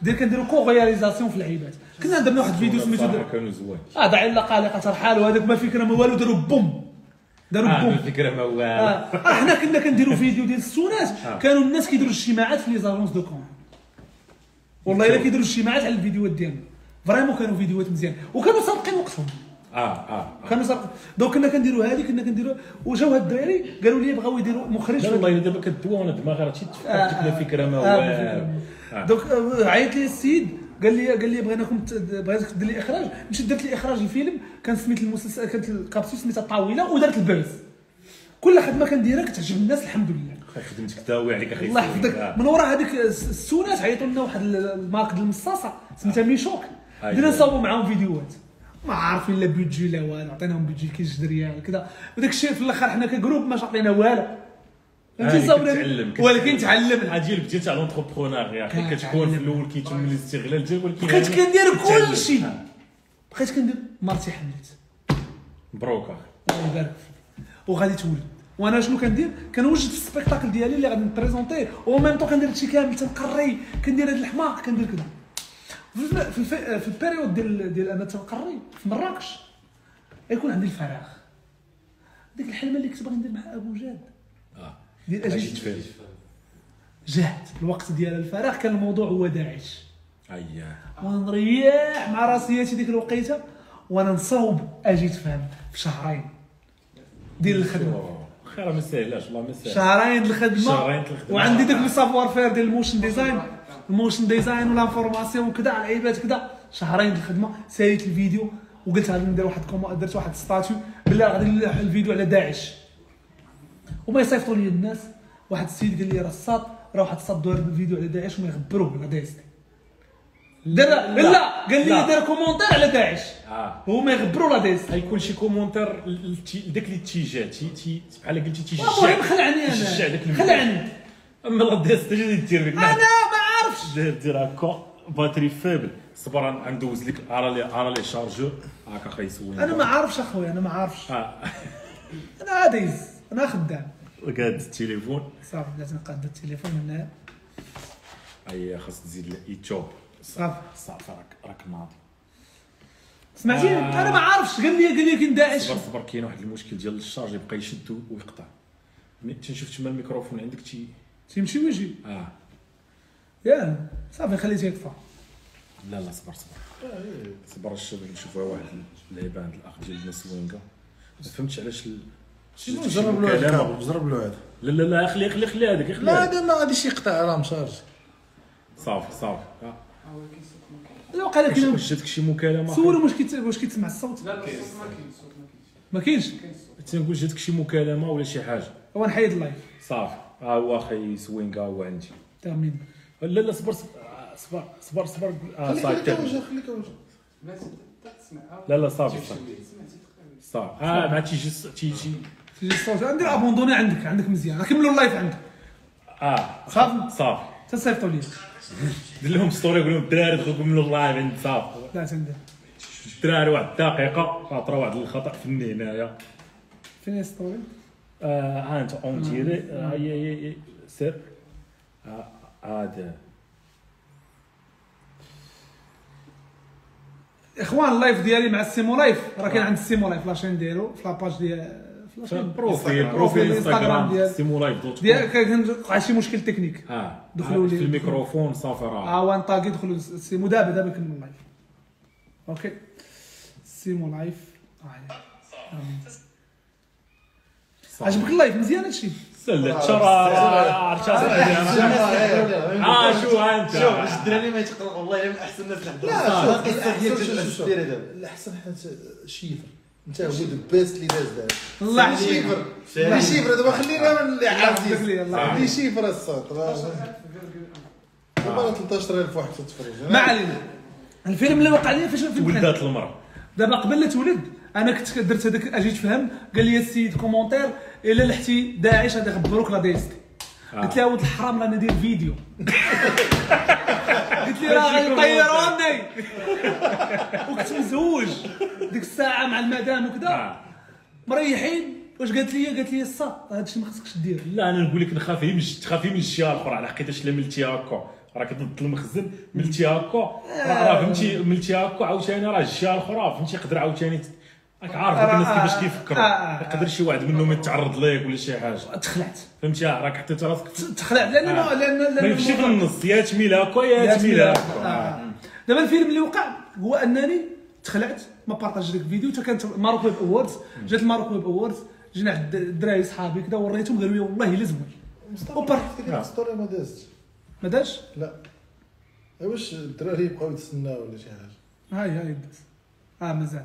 دير كنديروا كو رياليزاسيون في اللعيبات. كنا درنا واحد الفيديو سميتو كانوا زوين اه داعي لا قلقه الحال وهذاك ما فكره ما والو داروا بوم داروا اه بوم الفكره ما والو اه حنا كنا كنديروا فيديو ديال السونات كانوا الناس كيديروا اجتماعات في لي زاجونس دو كون والله الا كيديروا اجتماعات على الفيديوهات ديالنا فريمون كانوا فيديوهات مزيان وكانوا سابقين وقتهم اه اه كانوا سابقين دونك كنا كنديروا هذه كنا كنديروا وجاو هاد الدراري قالوا لي بغاو يديروا مخرج لا والله الا دابا كدوا انا دماغي راه تيتفكر لنا فكره ما والو دونك عيط لي السيد قال لي قال لي بغيناكم بغيتك دير لي اخراج مشيت درت لي اخراج الفيلم كان سميت المسلسل كانت الكابسول سميتها طاوله ودرت البرز كل خدمه كنديرها كتعجب الناس الحمد لله خدمتك تاوي عليك اخي الله يحفظك من وراء هذيك السونات عيطوا لنا واحد المارك ديال المصاصه سميتها ميشوك بدينا نصاوبوا معاهم فيديوهات ما عارفين لا بيدجي لا والو عطيناهم بيدجي كيس ريال كذا وداك الشيء في الاخر حنا كجروب ما عطينا والو فهمتي صاورنا ولكن تعلمنا هادي اللي بديت على لونتربرونور يا اخي كتكون في الاول كيتم الاستغلال ديال ولكن بقيت كندير كل شيء بقيت كندير مرتي حملت مبروك اخي الله يبارك فيك وغادي تولد وانا شنو كندير كنوجد في السبيكتاكل ديالي اللي غادي نبريزونتيه و ميم طون كندير هادشي كامل تنقري كندير هاد الحماق كندير كذا في الف... في البيريود ديال ديال انا تنقري في مراكش يكون عندي الفراغ ديك الحلمه اللي كنت باغي ندير مع ابو جاد اه ديال اجي جات الوقت ديال الفراغ كان الموضوع هو داعش اييه ونريح مع راسياتي ديك الوقيته وانا نصاوب اجي تفهم في شهرين ديال الخدمه خير ما سهلاش والله ما سهل شهرين الخدمه شهرين الخدمه وعندي داك السافوار فير ديال الموشن ديزاين الموشن ديزاين والانفورماسيون وكذا على العيبات كذا شهرين الخدمه ساليت الفيديو وقلت غادي ندير واحد كوما درت واحد ستاتيو بالله غادي ندير الفيديو على داعش وما يصيفطوا لي الناس واحد السيد قال لي راه الصاد راه واحد الصاد دار الفيديو على داعش وما يخبروه على داعش دار لا قال لي دار كومونتير على داعش اه هو ما يخبروا لا داعش غيكون شي كومونتير داك الاتجاه تي تي بحال قلتي تيشجع المهم خلعني تيشجع انا داك المجال. خلعني اما لا داس تجي دير لك انا ما عارفش دير دير هكا باتري فيبل صبر غندوز لك على لي على لي شارجور هكا خيسوي انا ما عارفش اخويا انا ما عارفش اه انا دايز انا خدام قاد التليفون صافي لازم نقاد التليفون هنا اي خاص تزيد الايتوب صافي صافي راك راك ناضي سمعتيني آه. انا ما عارفش قال لي قال لي كاين داعش صبر صبر كاين واحد المشكل ديال الشارج يبقى يشد ويقطع ملي تنشوف تما الميكروفون عندك تي تيمشي ويجي اه يا صافي خليته يطفى لا لا صبر صبر صبر الشباب نشوفها واحد اللعيبه عند الاخ ديال الناس وينكا ما فهمتش علاش ال... شنو جرب له هذا جرب له هذا لا لا لا خلي خلي خلي هذاك خلي لا هذا ما غاديش يقطع راه مشارج صافي صافي آه. لا وقال لك واش جاتك شي مكالمه سولو واش كيت واش كيتسمع الصوت لا كاين الصوت ما كاين الصوت ما كاينش ما كاينش تنقول جاتك شي مكالمه ولا شي حاجه هو نحيد اللايف صافي ها هو اخي سوينكا هو عندي تامين لا لا صبر صبر آه، صبر صبر صبر اه خليك صافي خليك تم. وجه خليك وجه ما تسمع لا لا صافي صافي سمعتي صافي اه ما تيجي تيجي تيجي الصوت ندير ابوندوني عندك عندك مزيان نكملوا اللايف عندك اه صافي صافي تنصيفطوا لي دير لهم ستوري قول لهم الدراري دخلوا من اللايف عند صافي لا تندير الدراري واحد الدقيقه خاطر واحد الخطا فني هنايا فين ستوري اه ها انت اون تيري ها هي هي هي سير ها هذا اخوان اللايف ديالي مع السيمو لايف راه كاين عند السيمو لايف لاشين ديالو في لاباج ديال في لاشين بروفيل بروفيل بروفيل الانستغرام انستغرام ديال سيمو لايف دوت ديال كان شي مشكل تكنيك اه دخلوا لي- في الميكروفون صافي راه اه وان طاقي دخلوا السيمو دابا دابا كنكمل اللايف اوكي سيمو لايف اه عجبك اللايف مزيان هادشي سلت ترى عرفت اه شو ها انت شوف باش الدراري ما يتقلقوا والله من احسن الناس اللي حضروا لا القصه ديال شوف- شوف- شوف. الدير دابا الاحسن حاجه شيفر انت هو ذا بيست اللي داز دابا الله لي يحييك شيفر لي شيفر دابا خلينا من اللي يحفظك لي، عزيز الله يحفظك. لي شيفر الصوت دابا ثلاثة عشر ألف واحد تتفرج ما علينا الفيلم اللي وقع لي فاش في ولدات المراه دابا قبل لا تولد انا كنت درت هذاك اجي تفهم قال لي السيد كومونتير الا لحتي داعش غادي يخبروك لا ديستي قلت له ولد الحرام راه ندير فيديو قلت لي راه غادي يطيروني وكنت مزوج ديك الساعه مع المدام وكذا مريحين واش قالت لي قالت لي الصا هذا الشيء ما خصكش دير لا انا نقول لك نخاف من تخافي من الشيء الاخر على حقيقه الا ملتي هكا راك ضد المخزن ملتي هكا راه فهمتي ملتي هكا عاوتاني راه الجهه الاخرى فهمتي يقدر عاوتاني راك عارف دوك الناس كيفاش كيفكروا يقدر شي واحد منهم يتعرض ليك ولا شي حاجه تخلعت فهمتي راك حطيت راسك تخلع لان آه. لان ما يمشي في النص يا تميل هكا يا تميل هكا. دابا الفيلم اللي وقع هو انني تخلعت ما بارطاج لك فيديو حتى كانت ماروك ويب اووردز جات الماروك ويب اووردز جينا عند الدراري صحابي كذا وريتهم قالوا لي والله الا زوين مصطفى ستوري ما دازتش ما دارش لا واش الدراري يبقاو يتسناو ولا شي حاجه هاي هاي داز اه مازال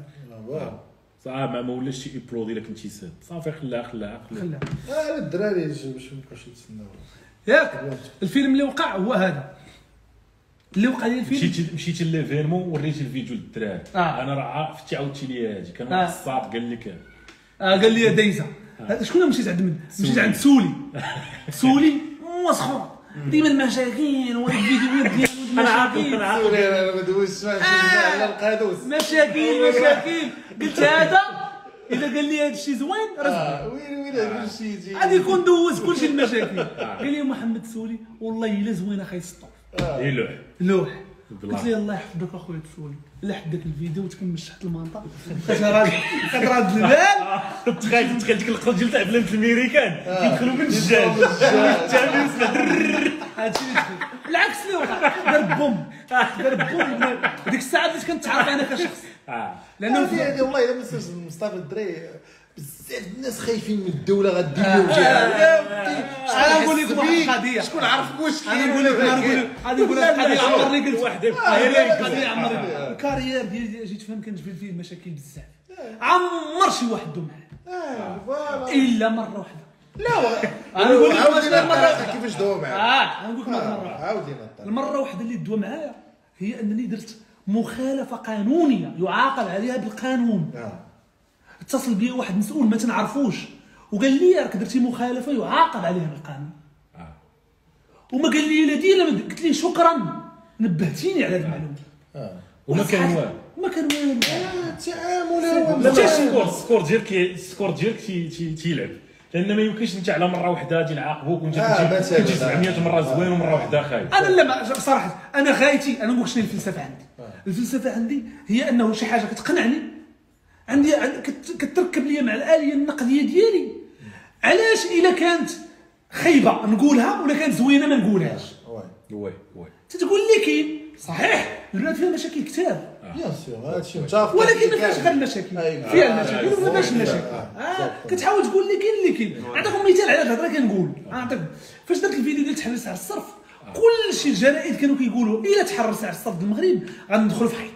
صافي ما ولاش شي ابلودي لك انت ساد صافي خلاها خلاها خلاه اه الدراري باش ما يبقاوش يتسناو ياك الفيلم اللي وقع هو هذا اللي وقع لي الفيلم مشيتي مشيتي ليفينمون وريتي الفيديو للدراري آه. انا راه عرفتي عاودتي لي هادي كان آه. واحد الصاد قال لك آه قال لي دايزه آه. شكون مشيت عند من مشيت عند سولي سولي مسخره ديما المشاكل والفيديوهات ديالو انا عارف انا عارف انا ما دوزتش على القادوس مشاكل مشاكل قلت هذا اذا قال لي هذا الشيء زوين راه وين وين هذا الشيء يجي غادي يكون دوز كلشي المشاكل قال لي محمد سولي والله الا زوين اخي سطو يلوح لوح قلت لي الله يحفظك اخويا تسولي لحق داك الفيديو وتكمل تحت المنطقه بقيت راد بقيت راد البال تخيل تخيل ديك اللقطه ديال تاع افلام الميريكان كيدخلوا من الدجاج التعبير هادشي اللي دخل بالعكس اللي وقع دار بوم دار بوم ديك الساعه بديت كنتعرف انا كشخص لانه هذه والله الا ما مصطفى الدراري بزاف الناس خايفين من الدوله غدير لهم جهه انا نقول لكم واحد القضيه شكون عارف واش انا نقول لك انا نقول لك غادي نقول لك قضيه عمرني قلت واحد قضيه عمرني الكارير ديالي جيت فهم كنجبد فيه مشاكل بزاف عمر شي واحد دو معاه الا مره واحده لا انا نقول لك عاودينا مره كيفاش دوا معاه اه نقول لك مره واحده عاودينا المره واحده اللي دوا معايا هي انني درت مخالفه قانونيه يعاقب عليها بالقانون اتصل بي واحد مسؤول ما تنعرفوش وقال لي راك درتي مخالفه يعاقب عليها بالقانون اه وما قال لي لا دي لا قلت لي شكرا نبهتيني على هذه المعلومه اه وما كان والو ما كان والو التعامل لا السكور السكور ديالك السكور ديالك تيلعب لان ما يمكنش انت على مره واحده غادي نعاقبوك وانت كنتي سبعمية مره زوين ومره واحده خايب انا لا بصراحه انا غايتي انا نقول شنو الفلسفه عندي الفلسفه عندي هي انه شي حاجه كتقنعني عندي كتركب لي مع الاليه النقديه ديالي علاش الا كانت خايبه نقولها ولا كانت زوينه ما نقولهاش وي وي تتقول لي كاين صحيح البلاد فيها مشاكل كثار بيان سور هادشي متفق ولكن ما فيهاش غير المشاكل فيها المشاكل وما فيهاش المشاكل آه. كتحاول تقول لي كاين اللي كاين نعطيكم مثال على الهضره كنقول نعطيك فاش درت الفيديو ديال تحرير سعر الصرف كلشي الجرائد كانوا كيقولوا الا تحرر سعر الصرف المغرب غندخلوا في حيط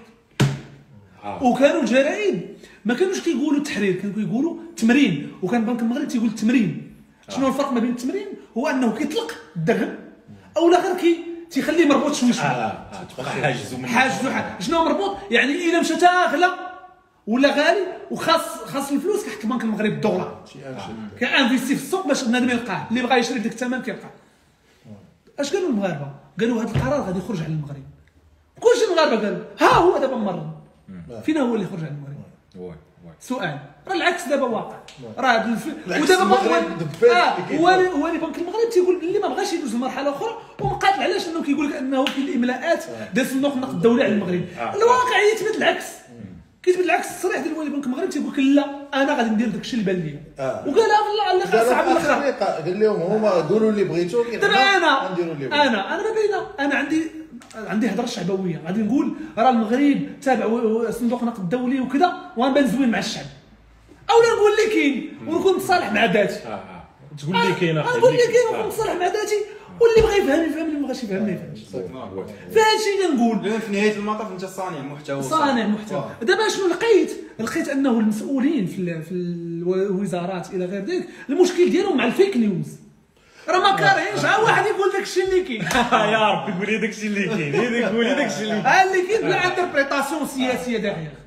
وكانوا الجرائد ما كانوش كيقولوا التحرير كانوا كيقولوا تمرين وكان بنك المغرب تيقول التمرين شنو الفرق ما بين التمرين هو انه كيطلق الدرهم او لا غير كي تيخليه مربوط شوي شوي اه تبقى حاجز حاجز شنو مربوط يعني الا مشات اغلى ولا غالي وخاص خاص الفلوس كيحط البنك المغربي الدولار كانفيستي في السوق باش بنادم يلقاه اللي بغى يشري بديك الثمن كيلقاه اش قالوا المغاربه قالوا هذا القرار غادي يخرج على المغرب كلشي المغاربه قالوا ها هو دابا مر فين هو اللي يخرج على المغرب سؤال راه العكس دابا واقع راه هذا الف... ودابا اه هو هو اللي بنك المغرب تيقول اللي ما بغاش يدوز لمرحله اخرى ومقاتل علاش انه كيقول لك انه في الاملاءات ديال صندوق النقد الدولي على المغرب الواقع يثبت العكس كيثبت العكس الصريح ديال الوالي بنك المغرب تيقول لك لا انا غادي ندير داك الشيء اللي بان ليا وقالها في الاخر صعب الاخر قال لهم هما قولوا اللي بغيتو دابا انا انا انا ما باينه انا عندي عندي هضره شعبويه غادي نقول راه المغرب تابع صندوق النقد الدولي وكذا وغنبان زوين مع الشعب اولا نقول لك كاين ونكون متصالح مع ذاتي اه تقول لي كاين اخي نقول لك كاين ونكون متصالح مع ذاتي واللي بغى يفهم يفهم اللي ما بغاش يفهم ما يفهمش فهذا الشيء اللي نقول لان في نهايه المطاف انت صانع محتوى صانع محتوى دابا شنو لقيت لقيت انه المسؤولين في في الوزارات الى غير ذلك المشكل ديالهم مع الفيك نيوز راه ما كارهينش ها واحد يقول داك الشيء اللي كاين يا ربي قولي داك الشيء اللي كاين قولي داك الشيء اللي كاين ها اللي كاين بلا انتربريتاسيون سياسيه داغيغ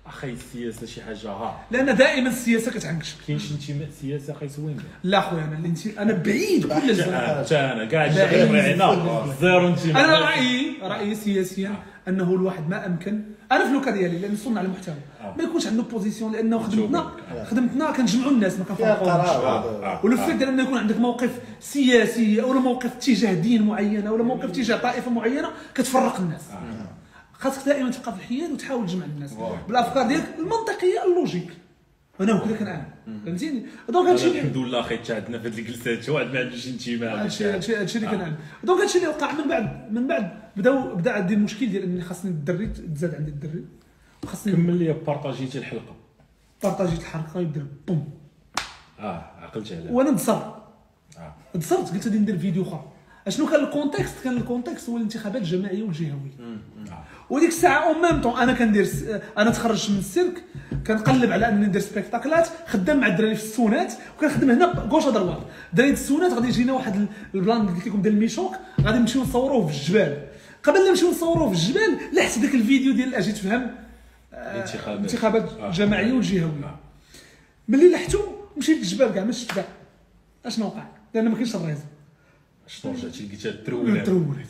اخي السياسه شي حاجه ها لان دائما السياسه كتعنكش. كاين شي انتماء سياسي اخي سوين لا خويا انا الانتماء انا بعيد كل الزمان. حتى انا كاع هنا زيرو انتماء. انا رايي رايي سياسيا انه الواحد ما امكن انا في اللوكا ديالي لان صنع المحتوى ما يكونش عنده بوزيسيون لانه خدمتنا خدمتنا كنجمعوا الناس ما كنفرقوش. ولو فات انه يكون عندك موقف سياسي او موقف تجاه دين معين او موقف تجاه طائفه معينه كتفرق الناس. خاصك دائما تبقى في الحياد وتحاول تجمع الناس بالافكار ديالك المنطقيه اللوجيك. انا هكذا كنعاني فهمتيني. دونك هادشي الحمد لله اخي حتى عندنا في هذه الجلسات حتى واحد ما عندوش انتماء. هادشي هادشي هادشي اللي كنعاني. دونك هادشي اللي وقع من بعد من بعد بداو بدا عندي المشكل ديال اني خاصني الدري تزاد عندي الدري وخاصني كمل لي بارطاجيتي الحلقه بارطاجيت الحلقه يدير بوم اه عقلت عليها وانا نتصر اه نتصرت قلت غادي ندير فيديو اخر. اشنو كان الكونتكست؟ كان الكونتكست هو الانتخابات الجماعيه والجهويه. وديك الساعه او ميم طون انا كندير س... انا تخرجت من السيرك كنقلب على انني ندير سبيكتاكلات خدام مع الدراري في السونات وكنخدم هنا كوش دروات. دراري السونات غادي يجينا واحد البلان اللي قلت لكم ديال الميشوك غادي نمشيو نصوروه في الجبال. قبل لا نمشيو نصوروه في الجبال لحت داك الفيديو ديال اجي تفهم الانتخابات الانتخابات الجماعيه والجهويه. ملي لحتو مشيت للجبال كاع ما شفت كاع اشنو وقع لان ما كاينش الريزو. شنو رجعتي لقيتها ترولات ترولات.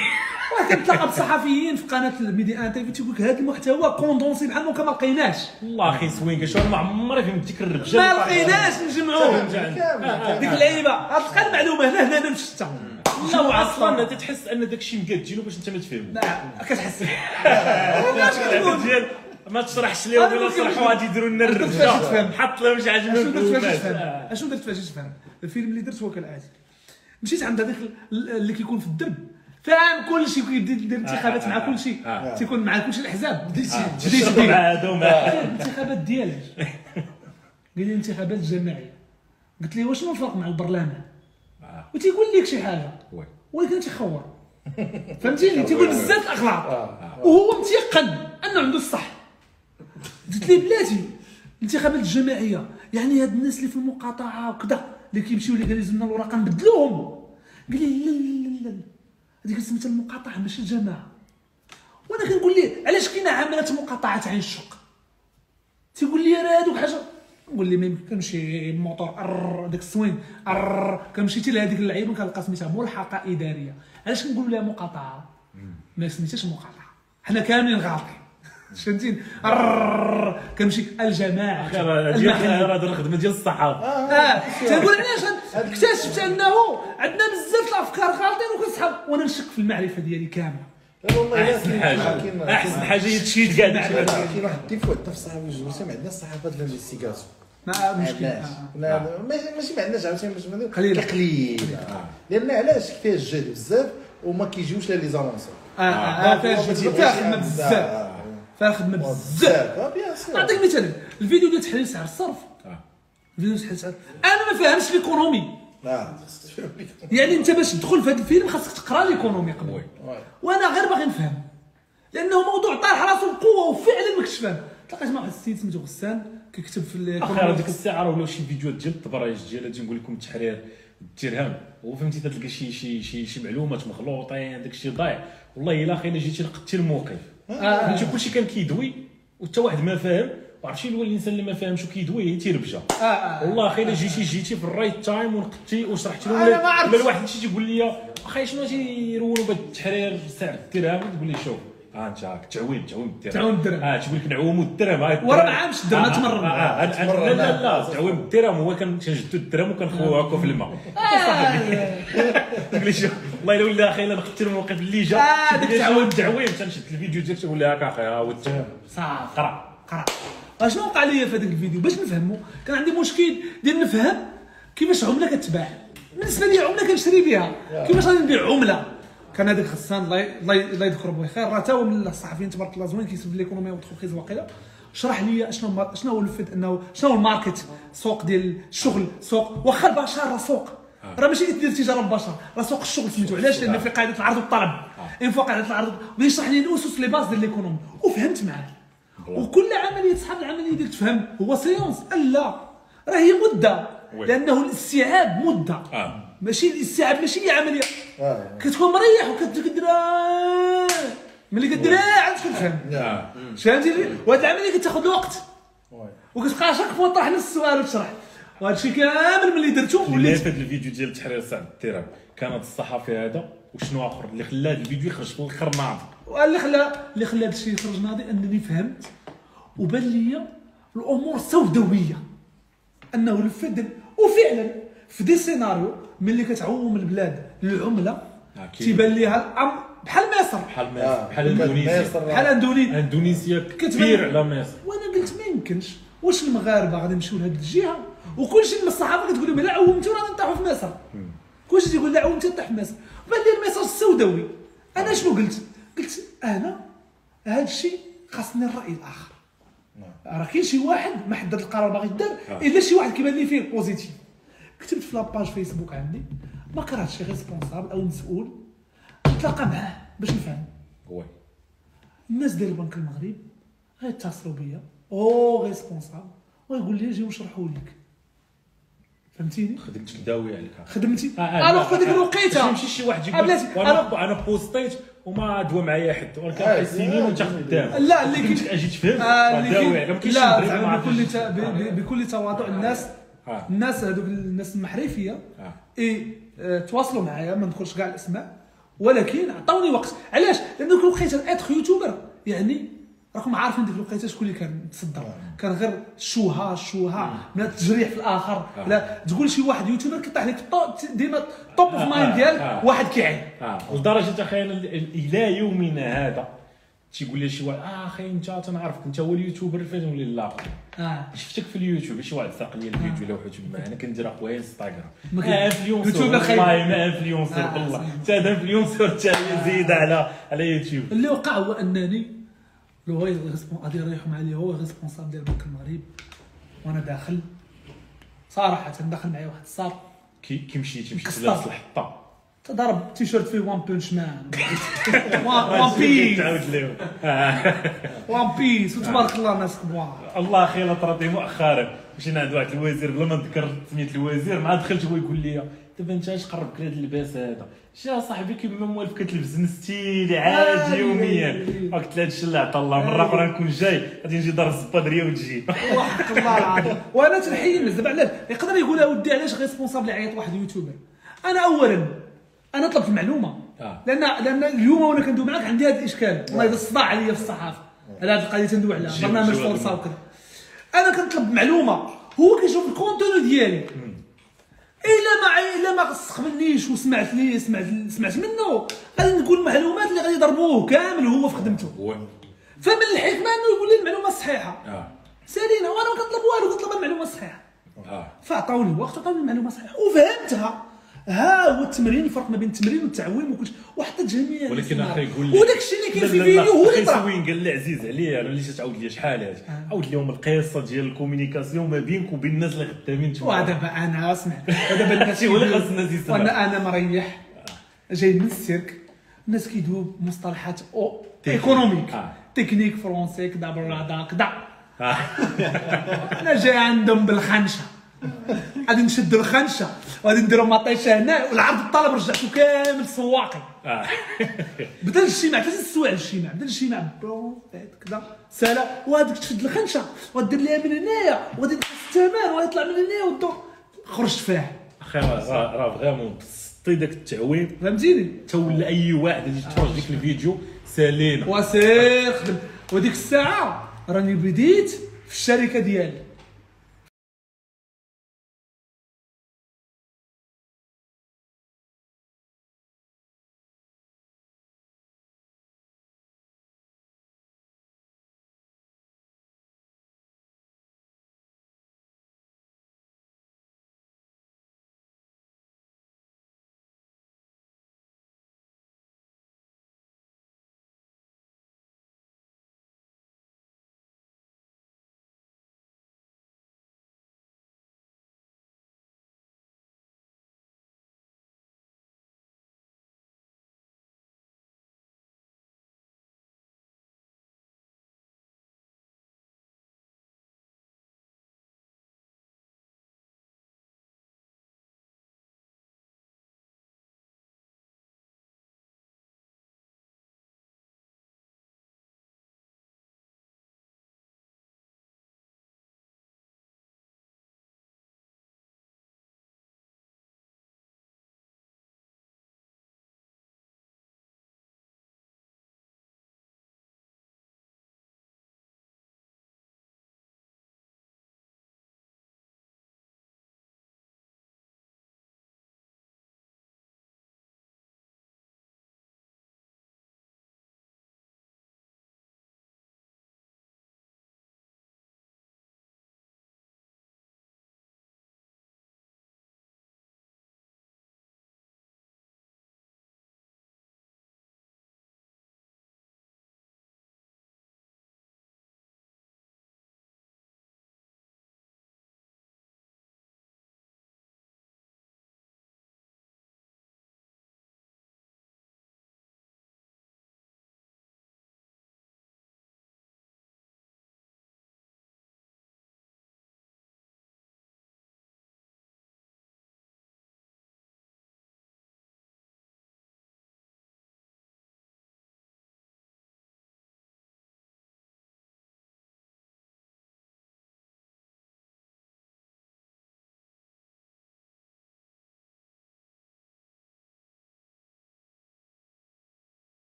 كنتلاقى بصحفيين في قناه الميديا ان تي في تيقول لك هذا المحتوى كوندونسي بحال ما لقيناش. والله اخي سوينكا شو ما عمري فهمت ديك الربجه ما لقيناش نجمعوه ديك اللعيبه غتلقى المعلومه هنا هنا انا مش حتى لا اصلا انت تحس ان داك الشيء مقادينو باش انت ما تفهم. لا كتحس واش كتقول ديال ما تشرحش لهم ولا شرحوا غادي يديروا لنا الربجه حط لهم شي حاجه اشنو درت باش تفهم اشنو درت باش تفهم. الفيلم اللي درت هو كالاتي مشيت عند هذاك اللي كيكون في الدرب فاهم كل شيء كيبدا يدير انتخابات مع كل شيء تيكون مع كل شيء الاحزاب بديتي بديتي مع هادو الانتخابات ديالك قال لي انتخابات جماعيه. قلت لي واش الفرق مع البرلمان وتيقول لك شي حاجه ولكن تيخور فهمتيني تيقول بزاف الاغلاط وهو متيقن انه عنده الصح. قلت لي بلاتي الانتخابات الجماعيه يعني هاد الناس اللي في المقاطعه وكذا اللي كيمشيو اللي قال لنا الوراق نبدلوهم. قال لي لا لا لا هذيك سميتها المقاطعه ماشي الجماعه. وانا كنقول ليه علاش كاينه عملات مقاطعه عين الشق؟ تيقول لي راه هذوك حاجه نقول لي ما يمكنش الموتور داك السوين كنمشي حتى لهذيك اللعيبه كنلقى سميتها ملحقه اداريه. علاش كنقولوا لها مقاطعه؟ ما سميتهاش مقاطعه حنا كاملين غالطين فهمتيني كنمشي الجماعه ديال الخدمه ديال الصحافه. اه تنقول علاش اكتشفت انه عندنا بزاف الافكار غالطين وكنسحب وانا نشك في المعرفه ديالي كامله. والله احسن حاجه احسن حاجه هي تشيد كاع داكشي. كاين واحد الديفو حتى في الصحافه الجوسيه ما عندناش صحافه ديال الانفستيغاسيون. ما مشكل ماشي ما عندناش عاوتاني قليل قليل لان علاش فيها الجهد بزاف وما كيجيوش لها لي زانونسور. اه اه فيها خدمه بزاف فيها خدمه بزاف. نعطيك مثال الفيديو ديال تحليل سعر الصرف. الفيديو ديال تحليل سعر انا ما فاهمش ليكونومي. يعني انت باش تدخل في هذا الفيلم خاصك تقرا ليكونومي قبل وانا غير باغي نفهم لانه موضوع طارح راسو بقوه وفعلا ما كنتش فاهم. تلاقيت مع واحد السيد سميتو غسان كيكتب في الاخر ديك الساعه ولاو شي فيديوهات ديال التبرايج ديال هادشي نقول لكم التحرير الترهام وفهمتي تلقى شي شي شي شي معلومات مخلوطين داك الشيء ضايع. والله الا اخي الا جيتي لقيتي الموقف فهمتي كلشي كان كيدوي وحتى واحد ما فاهم وعرفتي هو الانسان اللي ما فاهمش وكيدوي تيربجا. والله اخي الا جيتي جيتي في الرايت تايم ونقدتي وشرحتي له ولا الواحد شي تيقول لي اخي شنو تيرولوا بهذا التحرير سعر الدرهم تقول لي شوف ها انت هاك تعويم تعويم الدرهم تعويم الدرهم اه تقول لك نعوموا الدرهم هاك ورا ما عامش الدرهم تمرن. لا لا لا تعويم الدرهم هو كنشدوا الدرهم وكنخويو هكا في الماء تقول لي شوف والله الا ولا اخي الا نقدت الموقف اللي جا هذاك تعويم تعويم تنشد الفيديو ديالك تقول لي هاك اخي ها هو الدرهم صافي قرا قرا. اشنو وقع لي في هذاك الفيديو باش نفهمو كان عندي مشكل ديال نفهم كيفاش عمله كتباع. بالنسبه لي عمله كنشري بها كيفاش غادي نبيع عمله. كان هذاك غسان الله الله يذكره بخير راه تا هو من الصحفيين تبارك الله زوين كيسب ليكونومي والتخصيص واقيلا شرح لي اشنو شنو هو الفد انه شنو هو الماركت سوق ديال الشغل سوق واخا البشر راه سوق راه ماشي ديال التجاره بالبشر راه سوق الشغل سميتو علاش لان في قاعده العرض والطلب ان فوق قاعده العرض ويشرح لي الاسس لي باز ديال ليكونومي وفهمت معاه. وكل عمليه صحاب العمليه ديالك تفهم هو سيونس لا راه هي مده لانه الاستيعاب مده ماشي الاستيعاب ماشي هي عمليه كتكون مريح وكتدير ملي كدير عاد عاد كنفهم فهمتيني. وهاد العمليه كتاخذ الوقت وكتبقى شاك فوا طرح نفس السؤال وتشرح، وهذا الشيء كامل ملي درتو وليت في هذا الفيديو ديال تحرير سعد التراب كان الصحفي هذا وشنو اخر اللي خلى هذا الفيديو يخرج في الاخر ناضي. واللي خلى اللي خلى هذا الشيء يخرج ناضي انني فهمت وبان لي الامور سوداويه، انه الفدن وفعلا في دي سيناريو ملي كتعوم البلاد العمله تيبان ليها الامر بحال مصر بحال مصر بحال اندونيسيا بحال اندونيسيا اندونيسيا كثير على مصر. وانا قلت ما يمكنش، واش المغاربه غادي يمشيو لهذه الجهه وكلشي من الصحافه كتقول لهم لا عومتوا راه نطيحوا في مصر، كلشي تيقول لا عومتوا نطيح في مصر، بان لي الميساج السوداوي. انا شنو قلت؟ قلت انا هذا الشيء خاصني الراي الاخر. راه كاين شي واحد ما حدد القرار باغي يدار الا شي واحد كيبان لي فيه بوزيتيف. كتبت في لاباج فيسبوك عندي ما كرهتش شي ريسبونسابل او مسؤول نتلاقى معاه باش نفهم. وي الناس ديال البنك المغرب غيتصلوا بيا او ريسبونسابل ويقول لي جي ونشرحوا لك، فهمتيني؟ خدمتك داوي عليك خدمتي انا انا في ديك الوقيته ماشي شي واحد آه، يقول بلاتي، انا انا بوستيت وما دوا معايا حد ولكن واحد السنين وانت خدام. لا اللي كنت كي اجي تفهم آه، اللي داوي كي- عليك ما كاينش لا المغرب ما زعما بكل عرفتش. تا- ب- ب- بكل تواضع الناس آه. الناس هذوك الناس المحرفيه آه. اي آه، تواصلوا معايا، ما نذكرش كاع الاسماء، ولكن عطاوني وقت. علاش؟ لان ديك الوقيته اتخ يوتيوبر يعني راكم عارفين ديك الوقيته شكون اللي كان متصدر، كان غير الشوها الشوها من التجريح في الاخر. لا تقول شي واحد يوتيوبر كيطيح لك الطو- ديما توب اوف مايند ديالك واحد كيعين. اه لدرجه اخينا الى يومنا هذا تيقول لي شي واحد اه اخي انت تنعرفك انت هو اليوتيوبر فين ولا لا اه شفتك في اليوتيوب شي واحد ساق لي الفيديو الا وحدت معنا كندير اخويا انستغرام ما كاين. اه انفلونسر يوتيوبر خايب. والله ما انفلونسر آه، بالله صحيح. حتى هذا انفلونسر حتى هي زيد على على يوتيوب. اللي وقع هو انني لو غير غادي يريحوا معايا هو ريسبونسابل ديال بنك المغرب، وانا داخل صراحه داخل معايا واحد الصار كي كي مشيتي مشيتي مكسر. لابس الحطه تضرب تيشيرت فيه وان بونش مان وان بيس تعاود لهم وان بيس وتبارك الله الناس كبار. الله اخي لا طراتي مؤخرا مشينا عند واحد الوزير بلا ما نذكر سميت الوزير مع دخلت هو يقول لي دابا انت اش قربك لهذا اللباس هذا؟ شا صاحبي كيما موالف كتلبس ستيلي عادي يوميا. قلت له هادشي اللي عطا الله مره اخرى نكون جاي غادي نجي دار الزبادريه وتجي. وحق الله العظيم. وانا تنحيي دابا علاش يقدر يقول ودي علاش ريسبونسابل يعيط واحد يوتيوبر. انا اولا انا طلبت المعلومه آه. لان لان اليوم وانا كندوي معاك عندي هذا الاشكال والله اذا الصداع عليا في الصحافه على هذه القضيه تندوي عليها جيب- برنامج جيب فرصه هذا. وكذا. انا كنطلب معلومه هو كيشوف الكونتوني ديالي الا ما الا ما استقبلنيش وسمعت ليه سمعت سمعت منه غادي نقول معلومات اللي غادي يضربوه كامل هو في خدمته. هو فمن الحكمه انه يقول لي المعلومه الصحيحه اه سالينا وانا ما كنطلب والو كنطلب المعلومه الصحيحه. اه فعطاوني الوقت وعطاوني المعلومه الصحيحه وفهمتها. ها هو التمرين، الفرق ما بين التمرين والتعويم وكلشي وحتى جميع ولكن اخي يقول لي وداك الشيء اللي كاين في لا لا لا، الفيديو هو اخي اللي طرا. سوين قال لي عزيز عليا انا اللي تعاود لي شحال هذا عاود لهم القصه ديال الكومينيكاسيون ما بينك وبين الناس اللي خدامين تما. ودابا انا اسمع ودابا الناس شي هو اللي كيدويو- خاص الناس يسمعوا. وانا انا مريح جاي من السيرك الناس كيدويو بمصطلحات او ايكونوميك آه. تكنيك فرونسي كدا برادا كدا. آه. انا جاي عندهم بالخنشه غادي نشدوا الخنشه وغادي نديروا مطيشه هنا والعرض الطلب رجعته كامل سواقي. آه. بدل الشمع ثلاث السوايع الشمع بدل الشمع برو كذا سالا وهذيك تشد الخنشه ودير ليها من هنايا وغادي تنقص الثمن ويطلع من هنايا والدور خرجت فيها. اخي راه راه فريمون تسطي داك التعويم فهمتيني؟ تولى اي واحد يجي يتفرج ديك الفيديو سالينا. وسير خدم وديك الساعه راني بديت في الشركه ديالي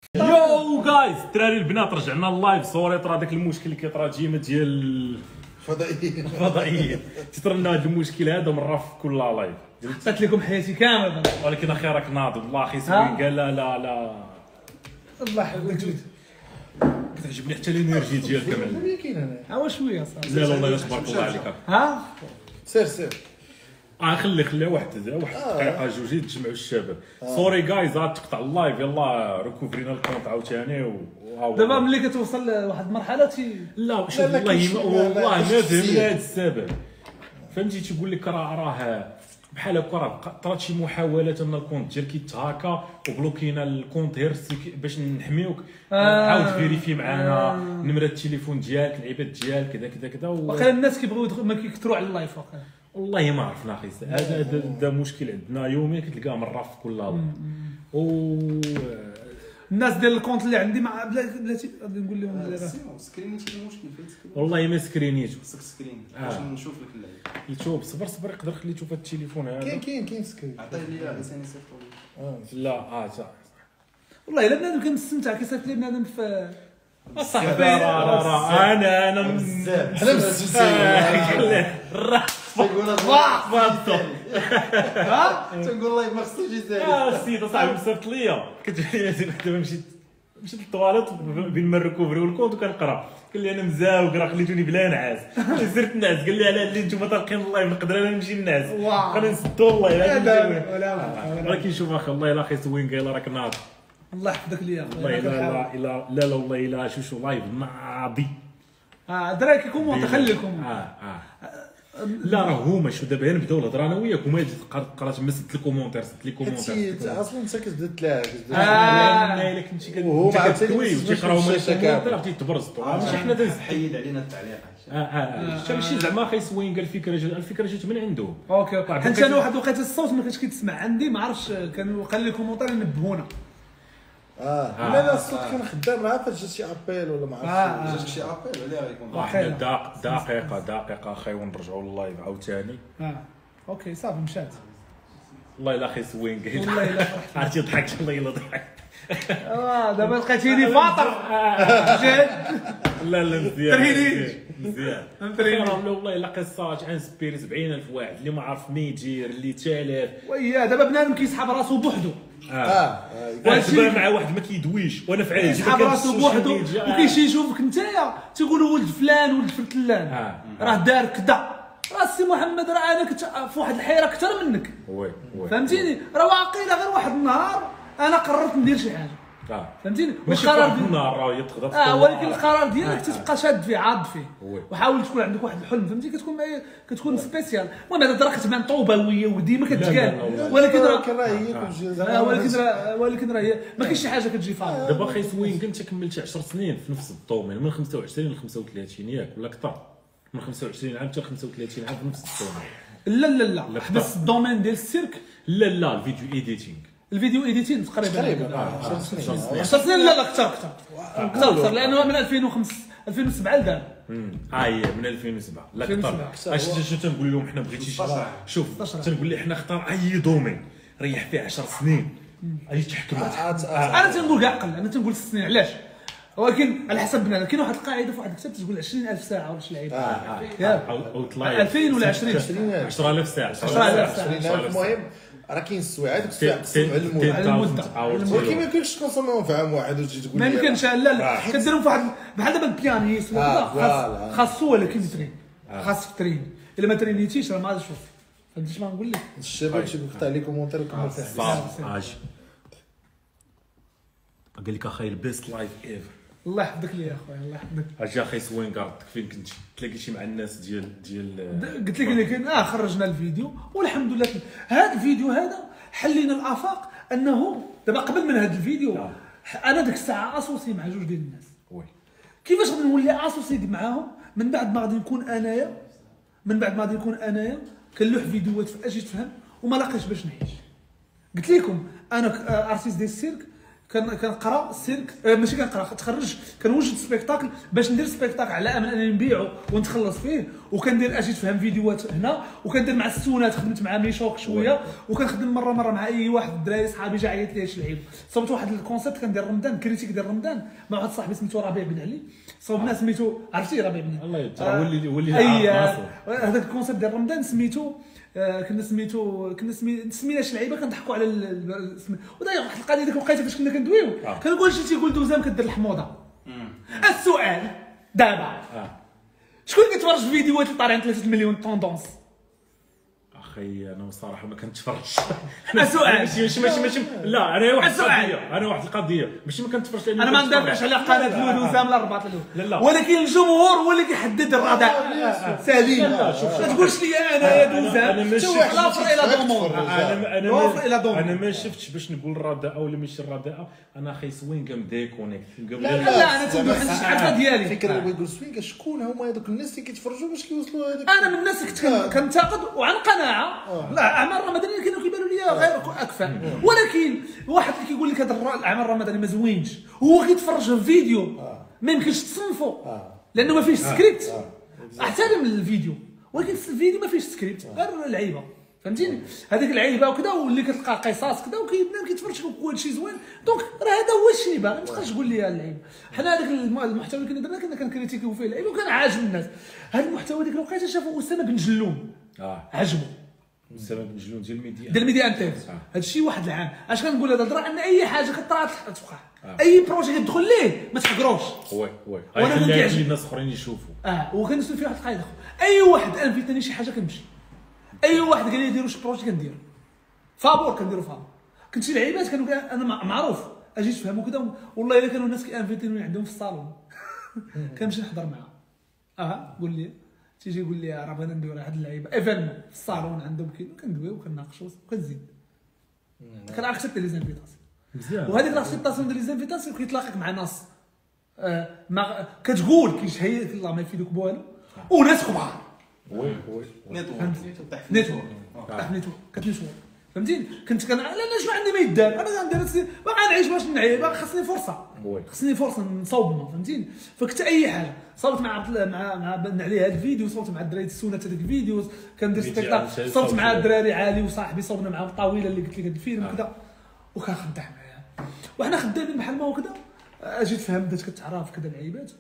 يو جايز الدراري البنات رجعنا اللايف. سوري طرا داك المشكل اللي كيطرا ديما ديال فضائيين الفضائيين تيطرنا هذا المشكل هذا مره في كل لايف. حطيت لكم حياتي كامله ولكن اخي راك ناض والله اخي سوين قال لا لا لا الله يحفظك. كتعجبني حتى الانرجي ديالك معلم. مين كاين هنا ها شويه صافي. لا لا والله تبارك الله عليك. ها سير سير اه خلي خلي واحد واحد دقيقه جوج تجمعوا الشباب. سوري جايز راه تقطع اللايف يلا ريكوفرينا الكونت عاوتاني و دابا ملي كتوصل لواحد المرحله تي لا شوف لا، لا، والله كلشي ما ما- والله ما- ما فهمنا شخصية. هذا السبب. فهمتي تيقول لك راه راه بحال هكا راه طرات شي محاولات ان الكونت ديالك يتهاكا وبلوكينا الكونت غير سيك- باش نحميوك. آه. عاود فيريفي معنا آه. نمره التليفون ديالك العباد ديالك كذا كذا كذا و... واقيلا الناس كيبغيو يدخلوا ما كيكثروا على اللايف واقيلا. والله ما عرفنا اخي هذا هذا هذا مشكل عندنا يوميا كتلقاه مره في كل لايف. و الناس ديال الكونت اللي عندي مع بلا- بلاتي غادي نقول لهم دابا سكرينيتي المشكل فين سكرين والله ما سكرينيتو خصك سكرين آه. باش نشوف لك اللعيب. يوتيوب صبر صبر يقدر خليتو في التليفون كاين هذا. كاين كاين سكرين عطيه لي لساني صفر. اه لا اه صح والله الا بنادم كنستمتع كيصيفط لي بنادم في صاحبي راه راه راه انا انا بزاف حنا مستمتعين تقول فاضل ها تنقول الله ما خصو يجي سالي. اه السيد صاحبي مصيفط ليا كتجي دابا مشيت مشيت للطواليت بين ما الريكوفري والكونت وكنقرا قال لي انا مزاوق راه خليتوني بلا نعاس. زرت نعس قال لي على اللي نتوما طالقين اللايف نقدر انا نمشي نعس. واو. خلينا نسدو والله لا الا لا ولا ولكن شوف اخي والله الا اخي سوين قال راك ناض. الله يحفظك ليا والله لا لا لا لا لا والله الا شو شو لايف ناضي. اه الدراري كيكونوا خليكم اه اه لا راه هما شو دابا نبداو الهضره انا وياك وما قرات ما سدت الكومونتير سدت لي حيت كومونتير اصلا انت كتبدا تلاعب آه. الا كنتي وهو مع كتكوي التلفزيون وتيقراو من الشاشة الكومونتير كاملة. غادي تبرزطوا ماشي حنا داز حيد علينا التعليقات. اه اه شي زعما اخي سوين قال الفكره جات الفكره جات من عنده. اوكي اوكي بعد حيت كت- انا واحد الوقيته الصوت ما كانش كيتسمع عندي ما عرفتش كانوا قال لي كومونتير ينبهونا. اه لا لا الصوت كان خدام راه فاش جات شي ابيل ولا ما آه، عرفتش آه. جاتك شي ابيل عليها غيكون واحد دق- دقيقه دقيقه اخي ونرجعوا لللايف عاوتاني. اه اوكي صافي مشات. والله الا اخي سوين قال والله الا فرحت. عرفتي ضحكت والله الا ضحكت. اه دابا لقيتيني فاطر جد لا لا مزيان ترهينيش. مزيان ترهينيش. راه والله الا قصات انسبيري سبعين ألف واحد اللي ما عرف ميجير اللي تالف. ويا دابا بنادم كيسحب راسو بوحدو اه اه وانا دابا مع واحد ما كيدويش وانا في عيني كيسحب راسو بوحدو وكيجي يشوفك نتايا تيقولوا ولد فلان ولد فلان آه. راه دار كذا راه السي محمد راه انا كنت في واحد الحيره اكثر منك وي وي فهمتيني راه واقيلا غير واحد النهار انا قررت ندير شي حاجه اه فهمتيني ماشي والقرار واحد ديال- النهار راه هي تقدر اه تكون- ولكن القرار ديالك آه. تتبقى شاد فيه عاض فيه وي. وحاول تكون عندك واحد الحلم فهمتي كتكون معايا كتكون سبيسيال المهم هذا راه كتبان طوبويه وديما لا، لا، كتقال لا. ولكن راه ولكن راه هي كتجي آه، ولكن راه ولكن راه هي ما كاينش شي حاجه كتجي فاضيه دابا اخي سوين كنت كملت عشر سنين في نفس الدومين من خمسة وعشرين ل خمسة وثلاثين ياك ولا اكثر من خمسة وعشرين عام حتى ل خمسة وثلاثين عام في نفس الدومين. لا لا لا، لا حبس الدومين ديال السيرك لا لا الفيديو ايديتينغ الفيديو ايديتين تقريبا تقريبا آه، اه عشر سنين عشر سنين لا لا اكثر اكثر اكثر اكثر لانه من ألفين وخمسة ألفين وسبعة لدابا اه هي من ألفين وسبعة لا ألفين اكثر. وسبعة. اش اش تنقول لهم حنا بغيتي شي شوف تنقول لي حنا اختار اي دومين ريح فيه عشر سنين اي تحكم انا تنقول كاع قل انا تنقول ست سنين علاش ولكن على حسب بنادم كاين واحد القاعده في واحد الكتاب تقول عشرين ألف ساعه ولا شي لعيبه ياك. او طلع ألفين ولا عشرين عشرة آلاف ساعه عشرة آلاف ساعة. عشرين ألف المهم راه كاين السوايع هذوك السوايع قسموا على المدة على المدة. ولكن ما يمكنش تكونسوميهم في عام واحد وتجي تقول ما لي يمكنش لا لا كديرهم في واحد بحال دابا البيانيست ولا آه، كذا فوالا. خاص خاصو ولكن يترين خاصك ترين الا ما ترينيتيش راه ما غاديش توصل فهمتي اش بغنقول لك الشباب تيقول لك لي كومونتير وكمل فيه صافي اجي قال لك اخي البيست لايف ايفر. الله يحفظك ليا اخويا الله يحفظك اجي اخي سوين كارت فين كنت تلاقي شي مع الناس ديال ديال د- قلت لك لكن اه خرجنا الفيديو والحمد لله هذا الفيديو هذا حلينا الافاق انه دابا قبل من هذا الفيديو آه. انا ديك الساعه اسوسي مع جوج ديال الناس وي كيفاش غادي نولي اسوسي معاهم من بعد ما غادي نكون انايا من بعد ما غادي نكون انايا كنلوح فيديوهات في اجي تفهم وما لاقيش باش نعيش قلت لكم انا ارتيست ديال السيرك كان كنقرا السيرك آه ماشي كنقرا تخرج كنوجد سبيكتاكل باش ندير سبيكتاكل على امل انني نبيعو ونتخلص فيه، وكندير اجي تفهم فيديوهات هنا، وكندير مع السونات خدمت مع ميشوك شويه، وكنخدم مره مره مع اي واحد الدراري صحابي جا عيط لي شي لعيب. صوبت واحد الكونسيبت كندير رمضان كريتيك ديال رمضان مع واحد صاحبي سميتو ربيع بن علي، صوبنا سميتو عرفتي ربيع بن علي الله يترى ولي ولي اي هذاك الكونسيبت ديال رمضان سميتو آه كنا سميتو كنا سمي سمينا شي لعيبه كنضحكوا على الاسم. وداير واحد القضيه ديك لقيتها فاش كنا كندويو آه. كنقول شي تيقول دوزام كدير الحموضه. السؤال دابا آه. شكون كيتفرج في فيديوهات اللي طالعين ثلاثة مليون طوندونس؟ اخي انا بصراحه ما كنتفرجش. السؤال ماشي ماشي ماشي ماشي لا انا واحد القضيه انا واحد القضيه ماشي ما كنتفرجش. انا ما ندافعش على قناه دوزام لا الرباط لا لا، ولكن الجمهور هو اللي كيحدد الرداء. سليم ما تقولش لي انا يا دوزام انا ما شفتش لا الى دومون. انا انا انا ما شفتش باش نقول الرداء ولا ماشي الرداء. انا اخي سوينغ مديكونيكت. لا لا انا تندوي حتى الحاجه ديالي فكره اللي بغيت سوينغ شكون هما هذوك الناس اللي كيتفرجوا باش كيوصلوا هذاك. انا من الناس اللي كنتقد وعن قناعه لا اعمال رمضان اللي كانوا كيبانوا لي غير اكفى، ولكن واحد اللي كيقول لك هذا الاعمال الرمضاني ما زوينش هو كيتفرج في فيديو ما يمكنش تصنفه لانه ما فيش سكريبت. احترم الفيديو ولكن الفيديو ما فيش سكريبت غير اللعيبه فهمتيني. هذيك اللعيبه وكذا واللي كتلقى قصص كذا وكيبنى كيتفرج كل شيء زوين. دونك راه هذا هو الشيء اللي باغي. ما تبقاش تقول لي اللعيبه. حنا هذاك المحتوى اللي كنا درنا كنا كنكريتيكيو فيه اللعيبه وكان عاجب الناس. هذا المحتوى ديك الوقيته شافوا اسامه بن جلون اه عجبو اسامه بن جلون ديال الميديا ديال الميديا انتيف. هذا الشيء واحد العام اش كنقول هذا الهضره ان اي حاجه كطرا توقع اي بروجي كتدخل ليه ما تحقروش. وي وي وانا كنعجبني الناس اخرين يشوفوا اه وكنسول فيه واحد القاعده اي واحد انفيتني شي حاجه كنمشي. اي واحد قال لي ديروا شي بروجي كندير فابور كنديروا فابور. كنت شي لعيبات كانوا انا معروف اجي تفهموا كذا والله الا كانوا الناس كيانفيتوني عندهم في الصالون كنمشي نحضر معاهم. اه قول لي تيجي يقول لي راه بغينا نديروا هاد اللعيبه ايفينمون في الصالون عندهم كاين كندويو وكناقشوا وكنزيد كناكسبت لي زانفيتاسيون مزيان. وهذيك لاكسبتاسيون ديال لي زانفيتاسيون كيتلاقيك مع ناس آه ما كتقول كيشهي الله ما يفيدوك بوالو وناس كبار. وي وي نيتورك نيتورك تحت نيتورك كتنشور فهمتيني. كنت كان انا شنو عندي ما يدار انا غندير باغي نعيش باش نعيش باغي خاصني فرصه خاصني فرصه نصوب فهمتيني. فكنت اي حاجه صوبت مع مع مع بن عليه هذا الفيديو صوبت مع الدراري السونات هذاك الفيديو كندير سبيكتاكل صوبت مع الدراري عالي وصاحبي صوبنا معاه الطاوله اللي قلت لك هذا الفيلم كذا وكان خدام معايا وحنا خدامين بحال ما هو كذا. اجيت فهم بدات كتعرف كذا العيبات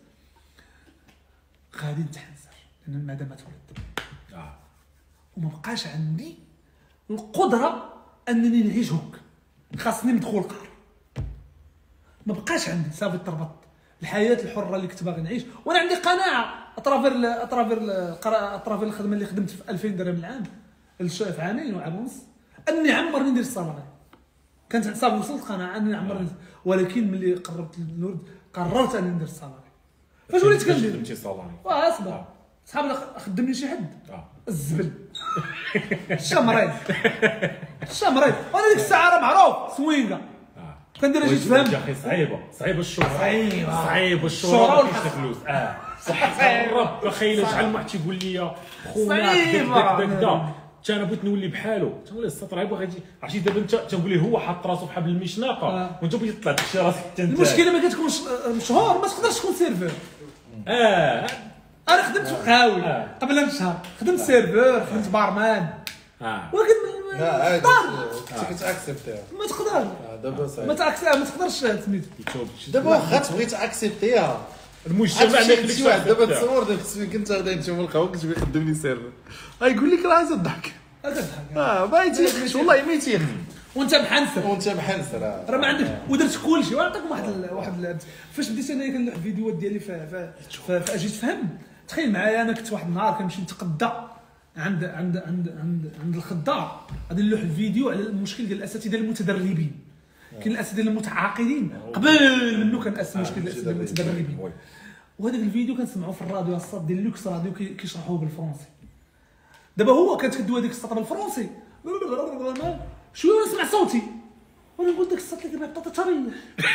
غادي نتحنسر لان المدام تولد اه وما بقاش عندي القدره انني نعيش هوك خاصني ندخل قار ما بقاش عندي صافي تربط الحياه الحره اللي كنت باغي نعيش. وانا عندي قناعه اطرافير اطرافير اطرافير الخدمه اللي خدمت في ألفين درهم العام في عامين وعام ونص اني عمرني ندير الصالاري. كانت صافي وصلت قناعه اني عمرني ولكن ملي قربت النورد قررت اني ندير الصالاري. فاش وليت كندير خدمتي صالاري واه اصبر صحابي خدمني شي حد الزبل الشمرين الشمرين وانا ديك الساعه راه معروف سوينغا كندير اجي تفهم يا اخي صعيبه صعيبه الشهره صعيبه صعيبه الشهره ما كاينش فلوس اه صح الرب خيل شحال واحد تيقول لي خونا كذا كذا حتى انا بغيت نولي بحالو تنقول له السطر عيب غادي عرفتي دابا انت تنقول ليه هو حط راسو بحال المشناقه وانت بغيتي تطلع داكشي راسك حتى انت. المشكله ما كتكونش مشهور ما تقدرش تكون سيرفور. اه انا خدمت في قهاوي قبل بشهر خدمت سيرفور خدمت بارمان اه ولكن لا عادي تقدر كتاكسبتيها ما تقدر دابا صعيب ما تاكسبتها ما تقدرش سميتو دابا واخا تبغي تاكسبتيها المجتمع ما يخليكش واحد دابا تصور داك السويق كنت غادي نشوف القهوه كنت بيخدم لي سيرفر غايقول لك راه الضحك هذا الضحك اه ما يتيخش والله ما يتيخش وانت محنسر وانت محنسر راه ما عندك ودرت كلشي ونعطيكم واحد ال... واحد ال... فاش بديت انا كنلوح الفيديوهات ديالي في في في اجي تفهم تخيل معايا انا كنت واحد النهار كنمشي نتقدى عند عند عند عند عند الخضار غادي نلوح الفيديو على المشكل ديال الاساتذه المتدربين. كاين الاساتذه المتعاقدين قبل منه كان المشكل ديال الاساتذه المتدربين وهذاك الفيديو كنسمعوه في الراديو الصاد ديال لوكس راديو كيشرحوه بالفرنسي. دابا هو كانت كدوي هذيك السطر بالفرنسي شويه ونسمع صوتي وانا نقول داك السطر اللي كيبيع بطاطا طريه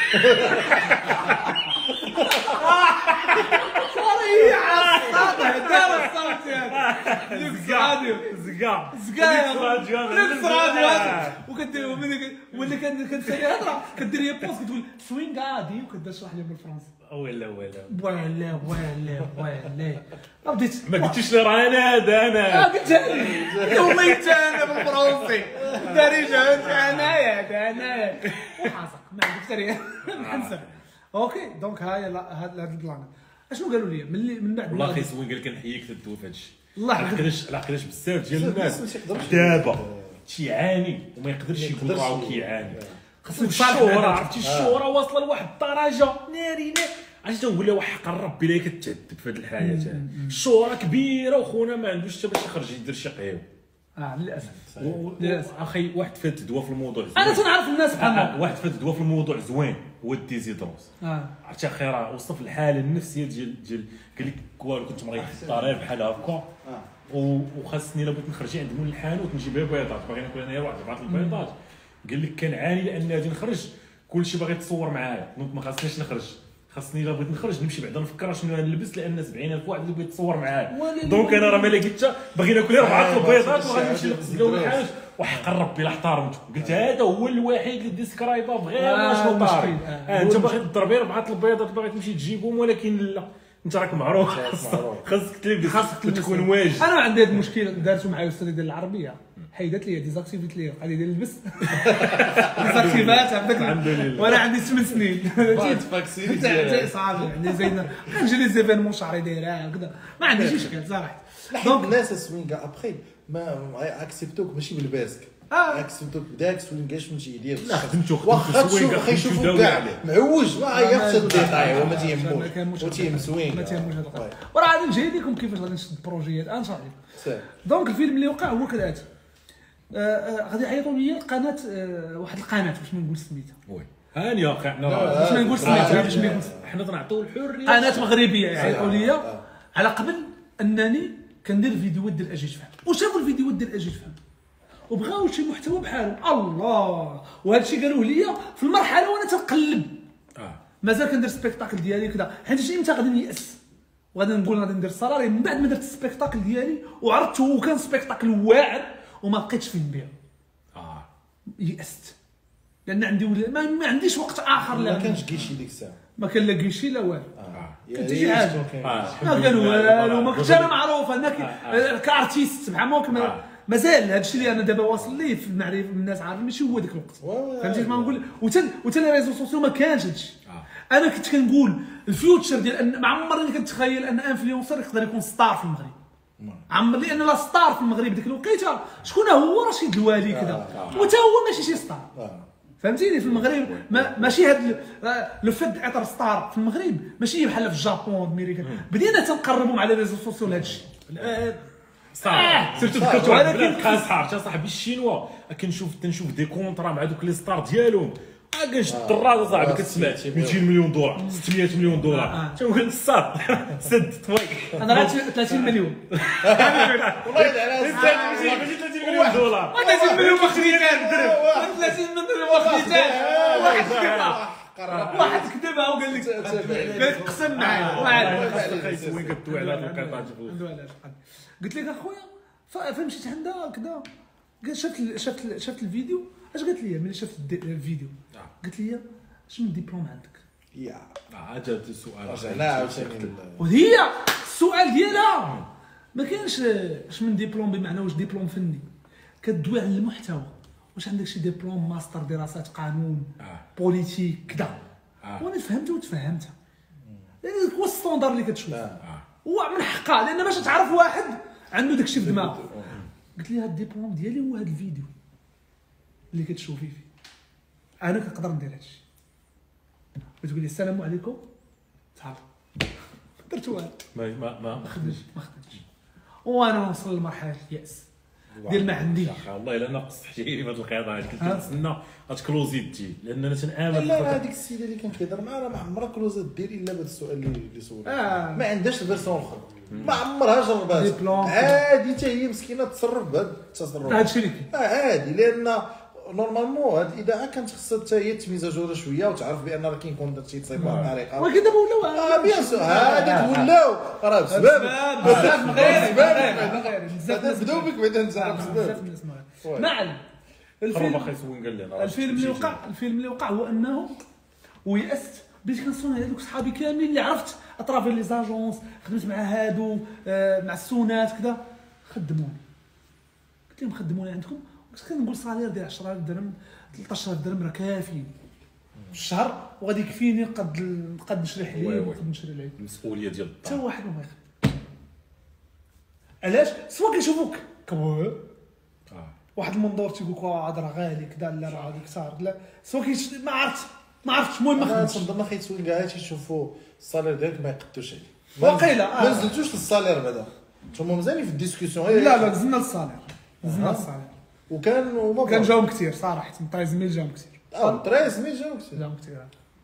طريه عصاده دار الصوت هذا لوكس راديو زكا زكا لوكس راديو وكديروا من واللي كان كتسالي هضره كدير هي بوز كتقول سوين غادي وكتشرح لهم بالفرنسي ولا ولا ولا ولا ولا بديت ما قلتيش لي راه انا هذا اه انا قلت والله حتى انا بالفرنسي دارجه انايا هذا انايا وحاصق ما عندك حتى نحنسب اوكي دونك هاي هذا البلان اشنو قالوا لي ملي من بعد والله اخي سوين قال لك نحييك تدوي في هذا الشيء الله علاش علاش بزاف ديال الناس ما تيقدرش. دابا تيعاني وما يقدرش يقول يقدرش راه ي- كيعاني خاصك الشهرة عرفتي الشهرة واصله لواحد الدرجة ناري ناري عرفتي تنقول لها وحق الرب الا كتعذب في هذه الحياة الشهرة كبيرة وخونا ما عندوش حتى باش يخرج يدير شي قهوة اه للاسف و- للاسف. اخي واحد فات تدوى في الموضوع زوين انا تنعرف الناس بحال آه، هكا واحد فات تدوى في الموضوع زوين هو الديزيدروس اه عرفتي اخي راه وصف الحالة النفسية ديال ديال قال لك والو كنت مريح في الضرير بحال هكا و- وخاصني الا بغيت نخرج عند مول الحانوت نجيب غير بيضات باغي ناكل انايا واحد جبعه البيضات قال لك كنعاني لان غادي نخرج كلشي باغي يتصور معايا دونك ما خاصنيش نخرج خاصني الا بغيت نخرج نمشي بعدا نفكر شنو غنلبس لان سبعين ألف واحد اللي بغيت يتصور معايا ولكن- دونك انا راه ما لقيت حتى باغي ناكل غير اربعه آه، البيضات ما وغادي تمشيش نمشي عند نقول الدراج. الحاج وحق ربي لا احترمته قلت هذا هو الوحيد اللي ديسكرايبا في غير آه، شنو المشكل. طاري آه، آه، هو انت المشكل. باغي تضرب غير اربعه البيضات باغي تمشي تجيبهم ولكن لا انت راك معروف معروف. خاصك تلبس خاصك تكون واجد انا ما عندي هذا المشكل دارته معايا الاستاذ ديال العربيه حيدت لي ديزاكتيفيت لي قال لي دير البس ديزاكتيفات عندك الحمد لله. وانا عندي ثمان سنين بعد فاكسيني حتى حتى صعب عندي زين كنجي لي زيفينمون شعري دايره هكذا ما عنديش مشكل صراحه حيت دونك الناس السوين كاع ابخي ما اكسبتوك ماشي بالباسك آه. اكسبتوك بداك سوين كاع شنو تيدير لا خدمتو واخا خدمتو سوين تشوف كاع اخي خدمتو يشوفوك داوي كاع عليه معوج ما ياخذ الديتاي هو ما ما تيهموش كيهموش هو تيهم سوين ما تيهموش هذا وي. القضيه وراه غادي نجي لكم كيفاش غادي نشد بروجيات انشاء الله سير. دونك الفيلم اللي وقع هو كالاتي آه، آه، غادي يعيطوا لي القناه آه، واحد القناه باش ما نقول سميتها وي هاني اخي حنا باش ما نقول سميتها باش ما نقول حنا تنعطيو الحريه قناه مغربيه يعيطوا لي آه. على قبل انني كندير فيديوهات ديال اجي تفهم وشافوا الفيديوهات ديال اجي تفهم وبغاو شي محتوى بحالهم الله وهذا الشيء قالوه لي في المرحله وانا تنقلب اه مازال كندير سبيكتاكل ديالي كذا حيت امتى غادي نيأس وغادي نقول غادي ندير الصراري من بعد ما درت السبيكتاكل ديالي وعرضته وكان سبيكتاكل واعر وما لقيتش فين نبيع اه يأست لان عندي ولا ما, ما عنديش وقت اخر ما لا كانش كيشي ديك الساعه ما كان لا كيشي لا والو يا كنت شي ريت حاجة. كون كاين. اه ما كانوا والو ما كنتش انا معروف انا ك- كارتيست بحال ما كما آه. مازال هذا الشيء اللي انا دابا واصل ليه في المعرفه الناس عارفين ماشي هو ذاك الوقت وي- فهمتي ما نقول وتن وتن لي ريزو سوسيو ما كانش هذا الشيء آه. انا كنت كنقول الفيوتشر ديال ان ما عمرني كنتخيل ان انفلونسر يقدر يكون ستار في المغرب عمر لان لا ستار في المغرب ديك الوقيته شكون هو رشيد الوالي كذا وتا هو ماشي شي ستار آه. فهمتيني في المغرب ما ماشي هاد لو فد عطر ستار في المغرب ماشي بحال في الجابون امريكا بدينا تنقربوا مع لي ريزو سوسيو لهذا الشيء صح سيرتو صح. ذكرت ولكن- واحد البلاد قاصحه عرفتي صاحبي الشينوا كنشوف تنشوف دي كونطرا مع دوك لي ستار ديالهم ا كنشد الدراجه صاحبي آه، كتسمع ستمية مئتين مليون دولار ستمية مليون آه. دولار تنقول صاد سد طويق انا غير ثلاثين مليون والله على ماشي ثلاثين مليون دولار ثلاثين مليون مخريتان درهم ثلاثين مليون مخريتان واحد كذبها واحد كذبها وقال لك قال لك قسم معايا واحد وين كدوي على هاد القطعه عنده علاش قلت لك اخويا ف- فمشيت عندها كذا قالت شفت ال- شفت ال- شفت الفيديو اش قالت لي ملي شفت الد- الفيديو قالت لي شنو الدبلوم عندك يا عجبت السؤال رجعنا عاوتاني وهي السؤال ديالها ما كاينش اش من دبلوم بمعنى واش دبلوم فني كدوي على المحتوى واش عندك شي دبلوم ماستر دراسات قانون آه. بوليتيك كذا آه. وانا فهمتها وتفهمتها لان هو الستوندار اللي كتشوف آه. هو من حقها لان باش تعرف واحد عنده داكشي في دماغه قلت لها الدبلوم ديالي هو هذا الفيديو اللي كتشوفي فيه انا كنقدر ندير هادشي وتقول لي السلام عليكم صافي درت والو ما ما ما ما خدمتش ما خدمتش وانا نوصل لمرحله الياس ديال ما عنديش والله الا ناقص حجيري في هاد القضاء كنت ها؟ كنتسنى غتكلوزي تجي لان انا تنامل لا لا هذيك السيده اللي كان كيهضر معها راه ما عمرها كلوزات دير الا بهذا السؤال اللي اللي سولها آه. ما عندهاش الفيرسون الاخرى ما عمرها جربات ديبلوم. عادي حتى هي مسكينه تصرف بهذا التصرف هادشي اللي كاين اه عادي لان نورمالمون هاد الاذاعه كانت خصها حتى هي تميزاجورا شويه وتعرف بان راه كيكون داكشي تصيب بواحد الطريقه ولكن دابا ولاو اه بيان سور هذاك ولاو راه بسبب بزاف غير بزاف بداو بك بعدا انت بزاف بسبب الناس ما ما علم الفيلم اخي سوين قال لنا الفيلم اللي وقع الفيلم اللي وقع هو انه ويأست بديت كنصون هذوك صحابي كاملين اللي عرفت اطراف لي زاجونس خدمت مع هادو آه مع السونات كذا خدموني قلت لهم خدموني عندكم كنت كنقول صالير ديال عشرة آلاف درهم ثلاثة عشر درهم راه كافيين في الشهر وغادي يكفيني نقد نقد نشري حليب ونقد نشري العيد المسؤوليه ديال حتى واحد ما يخدم علاش سوا كيشوفوك كبر واحد المنظور تيقول لك هذا راه غالي كذا لا راه هذيك صار لا سوا كيش ما عرفت ما عرفتش المهم ما انا خدمتش تنظن اخي تسوين كاع تيشوفوا الصالير ديالك ما يقدوش عليه واقيلا ما نزلتوش للصالير بعدا نتوما مزيانين في الديسكسيون لا لا نزلنا للصالير نزلنا للصالير وكان وما كان جاهم كثير صراحه ثلاثة ميل جاهم كثير اه ثلاثة ميل جاهم كثير جاهم كثير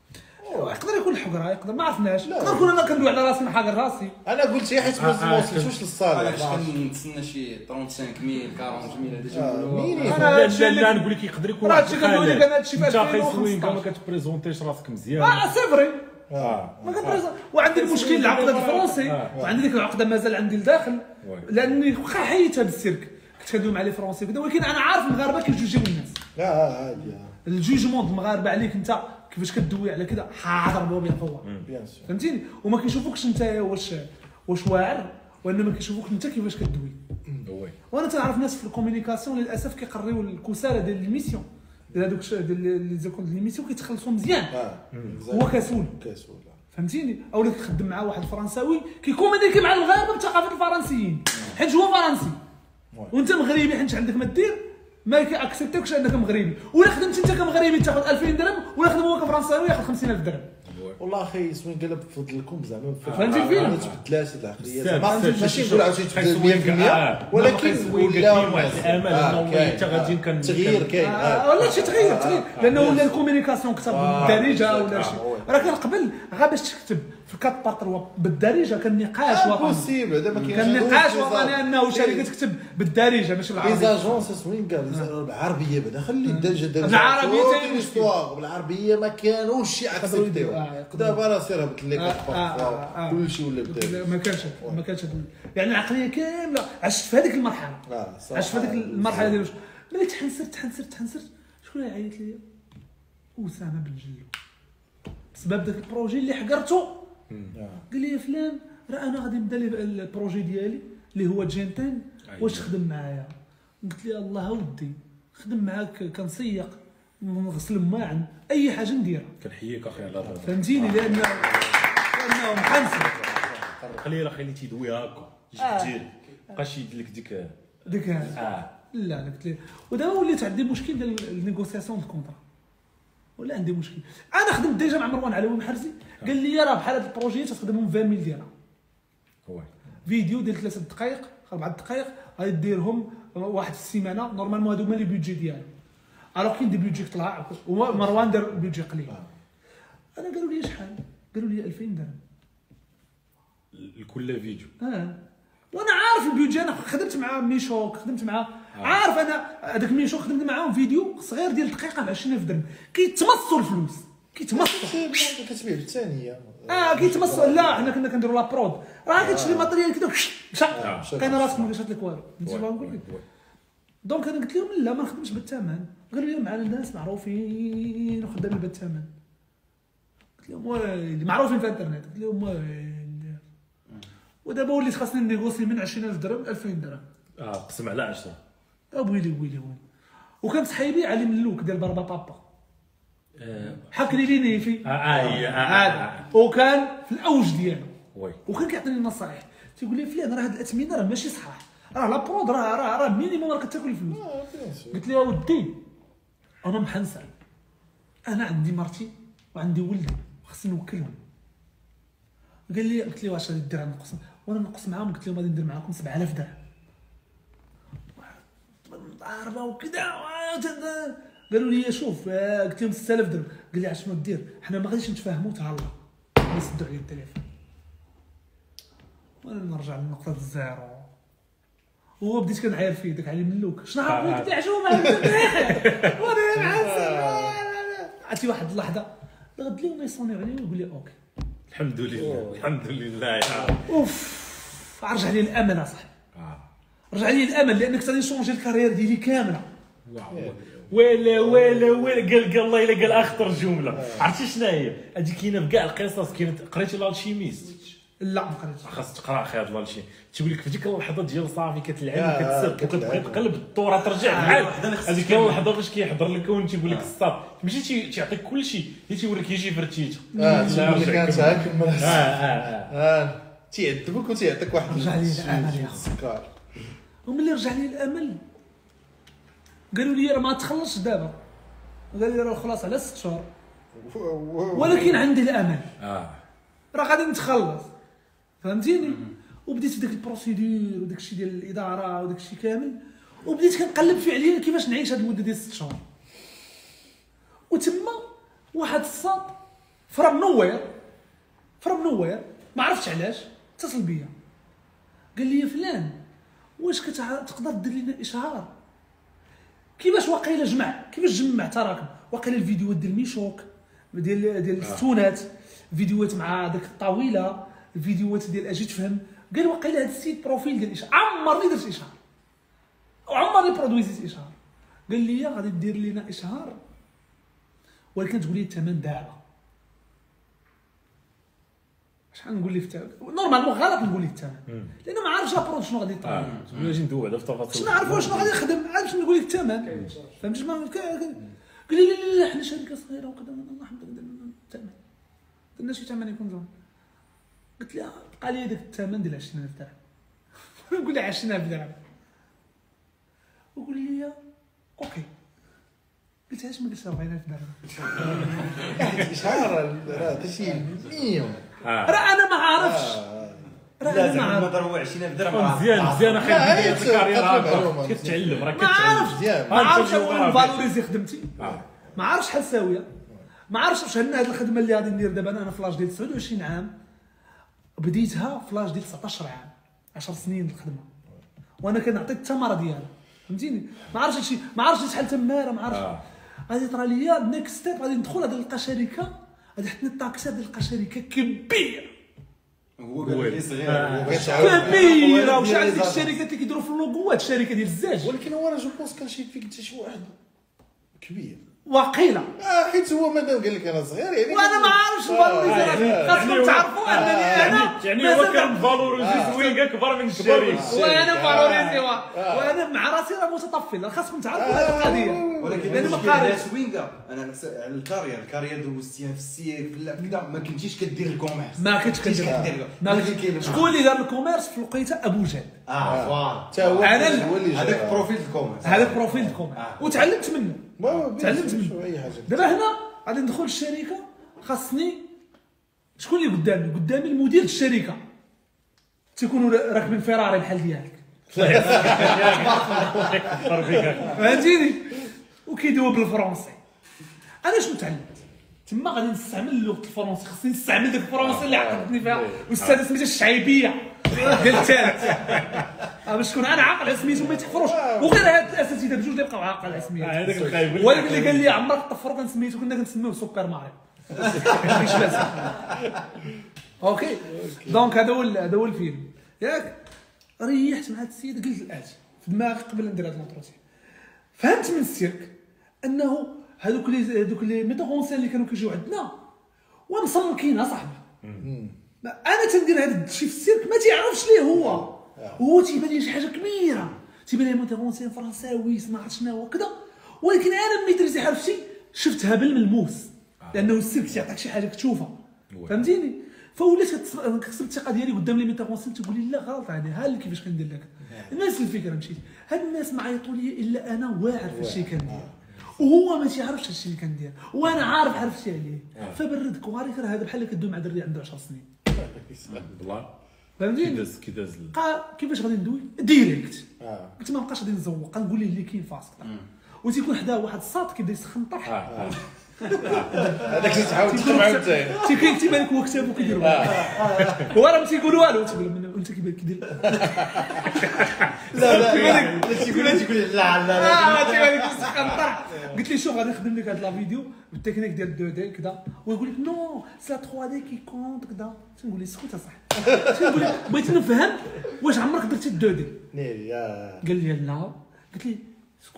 يقدر يكون الحقره يقدر ما عرفناش يقدر نكون انا كندوي على راسي حاقر راسي انا قلت يا حيت ما وصلتوش للصالير علاش كنتسنى شي ثلاثين ميل أربعين ميل هذا تيقولوا انا لا لا نقول لك يقدر يكون راه هادشي كندوي لك انا هادشي في انت ألفين اخي سوين ما وخمسطاش كتبريزونتيش راسك مزيان اه سي فري اه ما كنبريزون وعندي المشكل العقده الفرنسي وعندي ديك العقده مازال عندي لداخل لاني واخا حيت هذا السيرك كنت كندوي مع لي فرونسي كذا ولكن انا عارف المغاربه كيجوجيو الناس لا عادي الجوجمون المغاربه عليك انت كيفاش كدوي على كذا حاضر بو بالقوه بيان سور فهمتيني وما كيشوفوكش انت واش واش واعر وانما كيشوفوك انت كيفاش كدوي وي وانا تنعرف ناس في الكومونيكاسيون للاسف كيقريو الكسالى ديال الميسيون ديال هذوك ديال لي زيكول ديال الميسيون كيتخلصوا مزيان اه هو كسول كسول فهمتيني اولا كيخدم مع واحد فرنساوي كيكومونيكي مع المغاربه بثقافه الفرنسيين حيت هو فرنسي وانت مغربي حيت عندك ما دير ما كيأكسبتوكش انك مغربي ولا خدمت انت كمغربي تاخذ ألفين درهم ولا خدم هو كفرنساوي ياخذ خمسين ألف درهم والله اخي سوين قلب بفضلكم زعما فهمتي الفيلم؟ ما تبدلاش العقليه بزاف، زعما بزاف، ماشي شوف، نقول عاوتاني شوف، تبدل حيت مية بالمية آه. ولكن ولا ولا واحد الامل انه والله حتى غادي كان تغيير كاين آه ولا شي تغيير تغيير لانه ولا الكومونيكاسيون كتب بالدارجه ولا شي راه كان قبل غا باش تكتب في الكات باتر بالدارجه كان نقاش وطني بوسيبل هذا ما كاينش كان نقاش وطني انه شركه تكتب بالدارجه ماشي لي بالعربيه زاجونس سوين قال بالعربيه بعدا خلي الدرجه ديال بالعربية تاين الاسطوار بالعربيه ما كانوش شي اكسبتيو دابا راه سير هبط لك كلشي ولا بدا ما كانش ما كانش يعني العقليه كامله عشت في هذيك المرحله عشت في هذيك المرحله ديال ملي تحنسرت تحنسرت تحنسرت شكون اللي عيط لي اسامه بن جلو بسبب ذاك البروجي اللي حقرته قال لي يا فلان راه انا غادي نبدا البروجي ديالي اللي هو جينتين واش تخدم معايا قلت لي الله ودي خدم معاك كنسيق نغسل الماعن اي حاجه نديرها كنحييك اخي على هذا فهمتيني لان لانه محنسر قليل اخي اللي تيدوي هكا جدير بقاش يدير لك ديك ديك اه لا انا قلت ليه ودابا وليت عندي مشكل ديال النيغوسياسيون الكونترا ولا عندي مشكل انا خدمت ديجا مع مروان علوي محرزي قال لي راه بحال هاد البروجيات تخدمهم عشرين ميل ديالها هو فيديو ديال ثلاثة دقائق أربعة دقائق غادي ديرهم واحد في السيمانه نورمالمون هادو هما لي بيدجي ديالو الوغ كاين دي بيدجي طلع ومروان دار بيدجي قليل انا قالوا لي شحال قالوا لي ألفين درهم لكل فيديو اه وانا عارف البيدجي انا خدمت مع ميشوك خدمت مع آه. عارف انا هذاك ميشوك خدمت معاهم فيديو صغير ديال دقيقه ب عشرين ألف درهم كيتمصوا الفلوس كيتمصوا كتبيع بالثانيه اه كيتمصوا لا حنا كنا كنديروا لا برود راه كتشري ماتريال كذا مشى كاين راسك ما كيشات لك والو فهمتي بغا نقول لك دونك انا قلت لهم لا ما نخدمش بالثمن قالوا لي مع الناس معروفين وخدامين بالثمن قلت لهم ويلي معروفين في الانترنت قلت لهم ويلي ودابا وليت خاصني نيغوسي من عشرين ألف درهم ل ألفين درهم اه قسم على عشرة ويلي ويلي ويلي وكان صحيبي علي ملوك ديال باربا بابا حكى لي لي نيفي اه اه هذا وكان في الاوج ديالو وي وكان كيعطيني النصائح تيقول لي فلان راه هاد الاثمنه راه ماشي صحاح راه لا برود راه راه راه مينيموم راه كتاكل الفلوس قلت له ودي انا محنسر انا عندي مرتي وعندي ولدي خصني نوكلهم قال لي قلت لي واش غادي دير نقص وانا نقص معاهم قلت لهم غادي ندير معاكم سبعة آلاف درهم ضاربه وكذا قالوا لي شوف قلت لهم ستة آلاف درهم قال لي عشان دير حنا ما غاديش نتفاهموا تهلا يسدوا عليا التليفون وانا نرجع لنقطه الزيرو هو بديت كنعاير فيه داك علي ملوك شنو عرفت قلت له شو ما وانا معسل عرفتي واحد اللحظه غد لي يصونيو عليه ويقول لي اوكي الحمد لله الحمد لله اوف رجع لي الامل اصاحبي رجع لي الامل لانك غادي نشونجي الكارير ديالي كامله ولا ولا ولا قال قال الله الا قال اخطر جمله عرفتي شنو هي هذه كاينه في كاع القصص كاين قريتي الالشيميست لا ما قريتش خاص تقرا اخي هذا الشيء تيقول لك في ديك اللحظه ديال صافي كتلعب وكتسب وكتبقى تقلب الطوره ترجع بحال هذيك هي اللحظه فاش كيحضر لك وانت تيقول لك ستاب ماشي تيعطيك كل شيء تيوريك يجي فرتيته اه كانت هاك من اه اه اه تيعذبك وتيعطيك واحد رجع لي الامل يا اخي السكر. وملي رجع لي الامل قالوا لي راه ما تخلصش دابا قال لي راه خلاص على ست شهور ولكن عندي الامل اه راه غادي نتخلص فهمتيني وبديت داك البروسيدور وداك الشيء ديال الاداره وداك الشيء كامل وبديت كنقلب فعليا كيفاش نعيش هذه المده ديال ست شهور وتما واحد الصاد فرام نوير فرام نوير ما عرفتش علاش اتصل بيا قال لي يا فلان واش كتقدر دير لنا اشهار كيفاش واقيلا جمع كيفاش جمع تراكم واقيلا الفيديوهات ديال ميشوك ديال ديال الستونات فيديوهات مع داك الطاوله الفيديوهات ديال اجي تفهم قال واقيلا هذا السيت بروفيل ديال الاشهار عمرني درت اشهار وعمرني برودويزيت اشهار قال لي غادي دير لنا اشهار ولكن تقول لي الثمن دابا شحال نقول لي في الثمن نورمالمون غلط نقول لي الثمن لان ما عارفش لابرود شنو غادي يطلع نجي ندوي على التفاصيل شنو نعرفوا شنو غادي يخدم عارف شنو نقول لك الثمن فهمتي ما قال لي لا لا حنا شركه صغيره وكذا نحب الثمن درنا شي ثمن يكون زون قلت لها بقى لي داك الثمن ديال عشرين ألف درهم نقول لها عشرين ألف درهم وقول لي اوكي قلت علاش ما قلتش أربعين ألف درهم اشهار راه شي مليون راه انا ما عارفش لا زعما نضرب هو عشرين ألف درهم مزيان مزيان اخي بدايه الكارير معلومة. هكا كتعلم راه ما عارفش كتعلم ما عارفش نفالوريزي خدمتي ما عارفش شحال ساويه ما عارفش واش هاد الخدمه اللي غادي ندير دابا انا في لاج ديال تسعة وعشرين عام بديتها في لاج ديال تسعطاش عام عشر سنين الخدمه وانا كنعطي الثمره ديالها فهمتيني ما عارفش هادشي ما عارفش شحال تماره ما عارفش غادي طرا ليا نيكست ستيب غادي ندخل غادي نلقى شركه غادي حطني الطاكسي غادي نلقى شركه كبيره هو قال لي صغير كبيره وشحال ديك الشركات اللي كيديروا في اللوغوات الشركه ديال الزاج ولكن هو راه جو بونس كان شي فيك حتى شي واحد كبير واقيلا اه حيت هو مادام قال لك انا صغير يعني وانا ما عارفش فالوريزي خاصكم تعرفوا انني انا يعني هو كان فالوريزي زوين اكبر من الشركه وانا فالوريزي وانا مع راسي راه متطفل خاصكم تعرفوا هذه القضيه ولكن انا ما قاريش وينكا انا على الكارير الكارير دوزتيها في السير في اللعب كذا ما كنتيش كدير الكوميرس ما كنتش كندير شكون اللي دار الكوميرس في الوقيته ابو جهل اه فوالا حتى هو أنا- هو اللي جا. هذاك بروفيل الكوميرس هذا بروفيل الكوميرس وتعلمت منه ما تعلمت منه. شو اي حاجه دابا هنا غادي ندخل الشركه خاصني شكون اللي قدامي قدامي المدير الشركه تيكونوا راكبين فيراري بحال ديالك فهمتيني وكيدويو بالفرنسي انا شنو تعلمت تما غادي نستعمل اللغه الفرنسيه خصني نستعمل ديك الفرنسيه اللي عقدتني فيها واستاذ سميتها الشعيبيه ديال الثالث باش تكون انا عاقل على سميتو ما يتحفروش وغير هاد الاساتذه بجوج اللي بقاو عاقل على سميتو هذاك الخايب ولكن اللي قال لي عمرك طفرو كنسميتو كنا كنسميوه سوبر ماريو ماشي لازم اوكي دونك هذا هو هذا هو الفيلم ياك ريحت مع هاد السيد قلت الاتي في دماغي قبل ندير هاد لونتروتي فهمت من السيرك انه هذوك لي هذوك لي ميتوغونسين اللي كانوا كيجيو عندنا ومصمكين اصاحبي انا تندير هذا الشيء في السيرك ما تيعرفش ليه هو هو تيبان لي شي حاجه كبيره تيبان لي ميتوغونسين فرنساوي ما عرفت شنو هو كذا ولكن انا ميتريزي عرفتي شفتها بالملموس لانه السيرك تيعطيك شي حاجه كتشوفها فهمتيني فوليت كتكسب الثقه ديالي قدام لي ميتوغونسين تقول لي لا غلط هذه ها اللي كيفاش كندير لك الناس الفكره مشيت هاد الناس ما عيطوا لي الا انا واعر في الشيء كندير وهو ما تيعرفش الشيء اللي كندير وانا عارف عرفتي عليه فبردك وعارف راه هذا بحال اللي كدوي مع دري عنده عشر سنين والله فهمتيني كيداز كيداز كيفاش غادي ندوي ديريكت اه قلت ما بقاش غادي نزوق غنقول ليه اللي كاين فاسك وتيكون حداه واحد الصاط كيبدا يسخن طرح هذاك اللي تعاود تجمعو انت تيكون كتب لك هو كتابو كيدير هو راه ما تيقول والو تيقول انت كيبان كيدير لا لا لا تيقول تيقول لا لا اه تيبان لك يسخن طرح قلت ليه شوف غادي نخدم لك هاد لا فيديو بالتكنيك ديال اثنين دي كذا ويقول لك نو سي ثلاثة دي كي كونت كذا تنقول ليه اسكت اصاحبي تنقول ليه بغيت نفهم واش عمرك درتي اثنين دي نيري يا قال لي لا قلت لي اسكت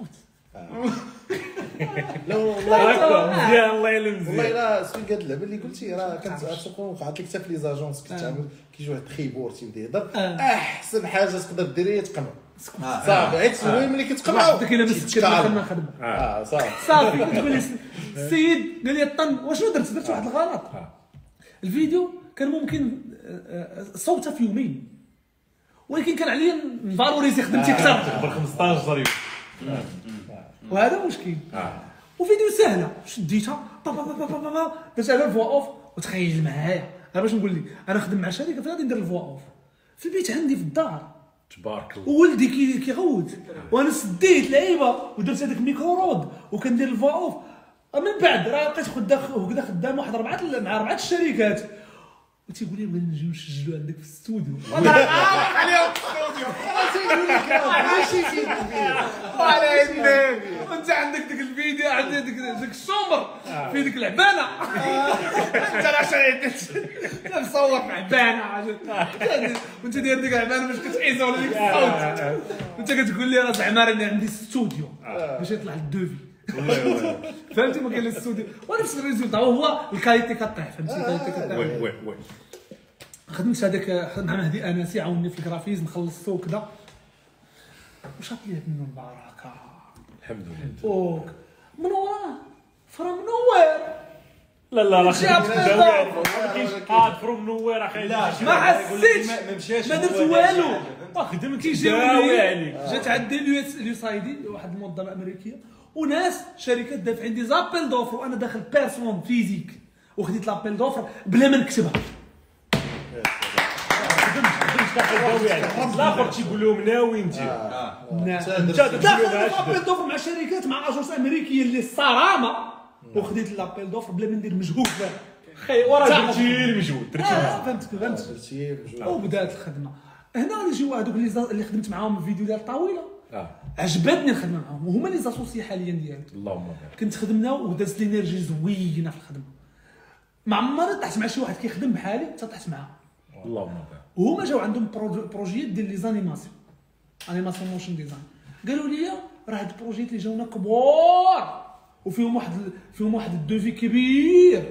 لا والله مزيان الله يلا والله مزيان. الا سوين هاد اللعبه اللي قلتي راه كتكون وقعت لك حتى في لي زاجونس كتعمل كيجي واحد خيبور تيبدا يهضر احسن حاجه تقدر دير هي تقنع صافي حيت المهم ملي كتقنعوا داك الا مسكت ما خدمه اه صافي صافي كتقول لي السيد قال لي طن واشنو درت درت واحد الغلط. الفيديو كان ممكن صوته في يومين ولكن كان عليا نفالوريزي خدمتي اكثر قبل خمسطاش ضريب. وهذا مشكل. وفيديو سهله شديتها با با با با با درت على الفوا اوف وتخيل معايا انا باش نقول لك انا خدم مع شركه فغادي ندير الفوا اوف في البيت عندي في الدار تبارك الله. وولدي كي كيغوت وانا سديت لعيبه ودرت هذاك الميكرو رود وكندير الفوا اوف. من بعد راه لقيت خدا هكذا خدام واحد اربعه مع اربعه الشركات وتيقول لي بغينا نجيو نسجلوا عندك في الاستوديو. وانا عارف عليهم في الاستوديو تيقول لك ماشي فيديو على النبي وانت عندك ديك الفيديو عندك ديك الشومبر في ديك العبانه انت راه شريت مصور في عبانه وانت داير ديك العبانه باش كتعيزها ولا ديك الصوت وانت كتقول لي راه زعما راني عندي استوديو باش يطلع الدوفي. فهمتي ما كاين الاستوديو ونفس الريزولتا هو الكاليتي كطيح. فهمتي الكاليتي كطيح. وي وي وي خدمت هذاك مع مهدي انسي عاوني في الجرافيز نخلصو وكذا وشاط لي منه البركه الحمد لله. اوك من وراه فروم نوير. لا لا راه جاب خدمت في داوي الدار. ما كاينش قاد فروم نوير اخي. ما حسيتش ما مشاش ما درت والو. خدمت كيجيو داوي لي عليك. جات عندي اليو اس اليو سايدي واحد المنظمه امريكيه وناس شركات دافعين دي زابيل دوفر وانا داخل بيرسون فيزيك وخديت لابيل دوفر بلا ما نكتبها. الاخر تيقول لهم ناوي ندير. انت داخل لابيل دوفر مع شركات مع اجونس امريكيه اللي الصرامه وخديت لابيل دوفر بلا ما ندير مجهود. خي وراه درتي المجهود درتي آه فهمت فهمت وبدات الخدمه. هنا يجيو هذوك اللي خدمت معاهم الفيديو ديال طويله عجبتني الخدمه معاهم وهما لي زاسوسي حاليا ديالي. اللهم بارك. كنت خدمنا ودازت لي انرجي زوينه في الخدمه. ما عمري طحت مع شي واحد كيخدم بحالي حتى طحت معاه. اللهم بارك. وهما جاو عندهم بروجيات ديال لي زانيماسيون انيماسيون موشن ديزاين. قالوا لي راه هاد البروجيات اللي جاونا كبار وفيهم واحد فيهم واحد الدوفي كبير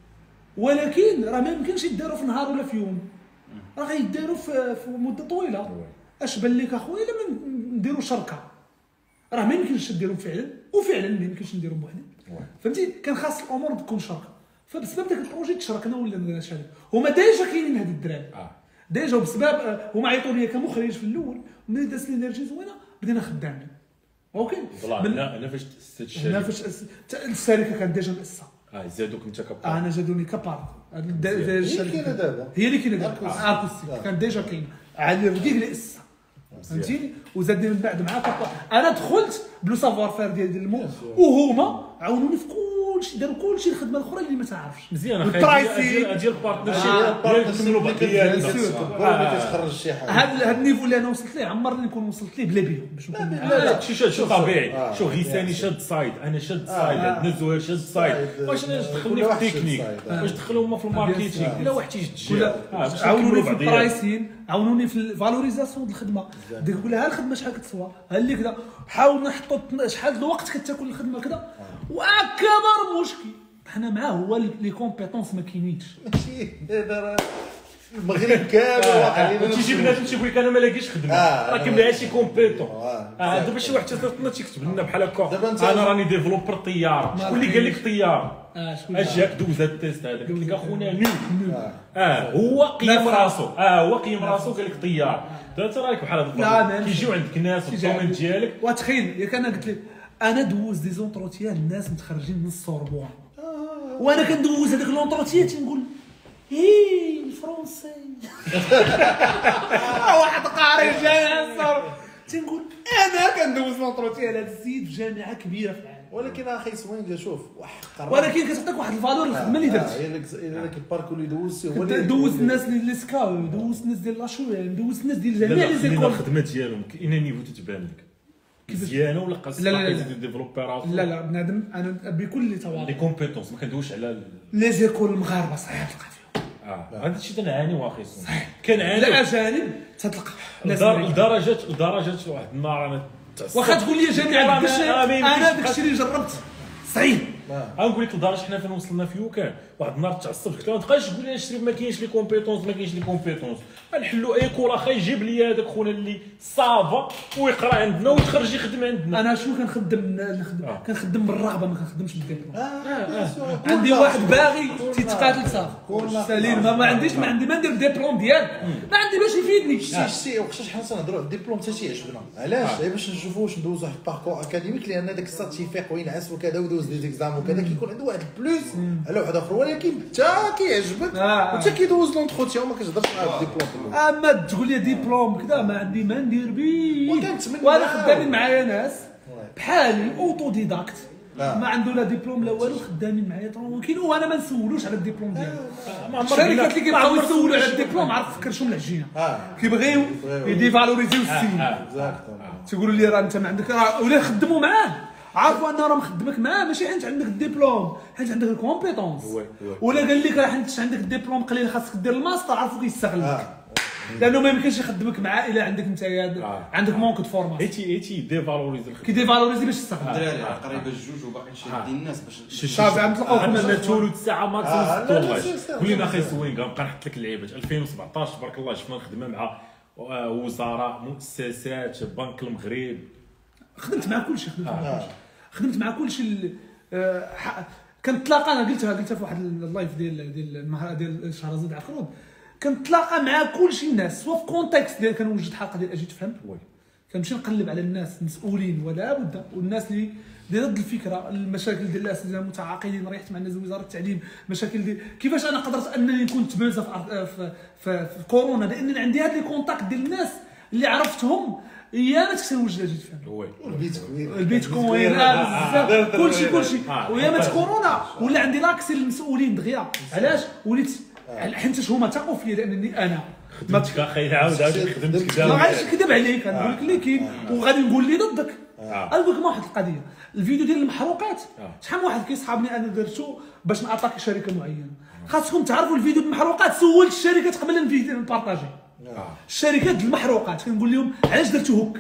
ولكن راه ما يمكنش يداروا في نهار ولا في يوم راه غيداروا في, في مده طويله. اش بان لك اخويا لما نديروا شركه راه ما يمكنش نديرهم فعلا وفعلا ما يمكنش نديرهم بوحدي. فهمتي كان خاص الامور تكون شركه فبسبب داك البروجي تشاركنا ولا شركه. هما ديجا كاينين هاد الدراري ديجا وبسبب هما عيطوا لي كمخرج في الاول ملي دازت لي انرجي زوينه بدينا خدامين. اوكي انا انا فاش تاسست الشركه انا فاش الشركه كانت ديجا مؤسسه اه زادوك انت كبار. انا زادوني كبار. هذه الشركه دابا هي اللي كاينه دابا اكوستيك كان ديجا كاين علي الرقيق اللي اسسها. فهمتيني وزادني من بعد معاك انا دخلت بلو سافوار فير ديال المو وهما عاونوني في كلشي داروا كلشي الخدمه الاخرى اللي ما تعرفش مزيان البرايسين ديال البارتنرشيب ديال تكملوا بعضياتنا ما كتخرج شي حاجه. هذا هذا النيفو اللي انا وصلت ليه عمرني نكون وصلت ليه بلا بيهم باش نكون لا لا شي شي طبيعي. شو غيساني شاد سايد انا شاد سايد عندنا زهير شاد سايد واش دخلني في التكنيك واش دخلوا هما في الماركتينغ لا واحد تيجي تجي عاونوني في البرايسين عاونوني في الفالوريزاسيون ديال الخدمه. ديك نقول لها الخدمه شحال كتسوى ها اللي كذا حاولنا نحطوا شحال الوقت كتاكل الخدمه كذا واكبر مشكل حنا معاه هو لي كومبيتونس ما كاينينش. ماشي دابا المغرب كامل واقع تيجي بنادم تيقول لك انا ما لاقيش خدمه راه كاين شي كومبيتون. اه دابا شي واحد تيصيفط لنا تيكتب لنا بحال هكا انا راني ديفلوبر طياره. شكون اللي قال لك طياره؟ اش جاك دوز هاد التيست هذاك قلت لك اخونا نو اه هو قيم راسو اه هو قيم راسو قال لك طيار. انت رايك بحال هذا كيجيو عندك ناس في الدومين ديالك وتخيل ياك انا قلت لك انا دوز دي زونتروتيان الناس متخرجين من السوربون وانا كندوز هذاك لونتروتيان تنقول اي الفرونسي واحد قاري جاي السوربون تنقول انا كندوز لونتروتيان هذا السيد في جامعه كبيره في العالم. ولكن اخي سوين شوف ولكن كتعطيك واحد الفالور الخدمه اللي درت. هي داك الباركور اللي دوزتي هو اللي دوز الناس اللي سكاو دوز الناس ديال لاشوين دوز الناس ديال جميع لي زيكول. الخدمه ديالهم كاينه نيفو تتبان لك مزيانه ولا خاصك تزيد ديفلوبي راسو؟ لا لا بنادم انا بكل تواضع لي كومبيتونس ما كندويش على لي زيكول المغاربه صعيب تلقى فيهم. اه هذا الشيء تنعاني واخي كنعاني الاجانب تتلقى لدرجه لدرجه واحد النهار انا واخا تقول لي جاني على داكشي انا داكشي اللي جربت صعيب. غنقول لك لدرجه حنا فين وصلنا في يوكان واحد النهار تعصبت قلت له ما تبقاش تقول لي نشري ما كاينش لي كومبيتونس ما كاينش لي كومبيتونس غنحلوا ايكول اخا يجيب لي هذاك خونا اللي صافا ويقرا عندنا ويخرج يخدم عندنا. انا شنو كنخدم نخدم آه. كنخدم بالرغبه ما كنخدمش بالدبلوم. آه. آه. عندي واحد باغي تيتقاتل صافي سالين ما, ما عنديش ما عندي ما ندير الدبلوم ديالك ما عندي باش يفيدني. شتي شتي وقتاش حنا تنهضروا على الدبلوم حتى تيعجبنا علاش غير باش نشوفوا واش ندوزو واحد الباركور اكاديميك لان داك السيرتيفيك وينعس وكذا ودوز دي زيكزام وكذا كيكون عنده واحد البلوس على واحد اخر ولكن حتى كيعجبك وحتى كيدوز لونتروتيون ما كتهضرش مع الدبلوم. اما تقول لي ديبلوم كذا ما عندي ما ندير بيه وانا خدامين معايا ناس بحالي اوتو ديداكت ما عنده لا ديبلوم لا والو خدامين معايا ترونكيل وانا ما نسولوش على الديبلوم ديالو. الشركات اللي كيبقاو يسولوا على الديبلوم عرف فكرشهم العجينه كيبغيو يديفالوريزيو السي تيقولوا لي راه انت ما عندك ولا يخدموا معاه عارفوا ان راه مخدمك معاه ماشي حيت عندك الدبلوم حيت عندك الكومبيتونس ولا قال لك راه حيت عندك الدبلوم قليل خاصك دير الماستر عارفوا كيستغلك لانه ما يمكنش يخدمك معاه الا عندك انت عندك مونك دو فورماسيون ايتي ايتي ديفالوريزي كيديفالوريزي باش تستغل الدراري قريبه الجوج وباقي شادين الناس باش صافي غنطلقوا انا تولد الساعه ماكسيموم ستة الله قول لنا اخي سوين غنبقى نحط لك اللعيبات ألفين وسبعطاش تبارك الله شفنا الخدمه مع وزراء مؤسسات بنك المغرب خدمت مع كل شيء خدمت مع كل شيء خدمت مع كل شيء كنتلاقى انا قلتها قلتها في واحد اللايف ديال ديال ديال شهرزاد عقرب كنتلاقى مع كل شيء الناس سوا في كونتكست ديال كنوجد حلقه ديال اجي تفهم كنمشي نقلب على الناس المسؤولين ولا بد والناس اللي ضد الفكره المشاكل ديال الاساتذه المتعاقدين ريحت مع الناس وزاره التعليم مشاكل ديال كيفاش انا قدرت انني نكون تبازه في, في, في, في كورونا لان عندي هاد لي كونتاكت ديال الناس اللي عرفتهم ايامات كنت نوجد اجي تفهم البيتكوين البيتكوين بزاف كلشي كلشي وايامات كورونا ولا عندي لاكسي للمسؤولين دغيا علاش وليت حيت هما ثقوا فيا لانني انا خدمتك اخي عاود عاود خدمتك ما غاديش نكذب عليك غنقول لك اللي كاين وغادي نقول لي ضدك غنقول لك واحد القضيه الفيديو ديال المحروقات شحال من واحد كيصحابني انا درتو باش ناتاكي شركه معينه خاصكم تعرفوا الفيديو المحروقات سولت الشركات قبل الفيديو نبارطاجي الشركات المحروقات كنقول لهم علاش درتو هوك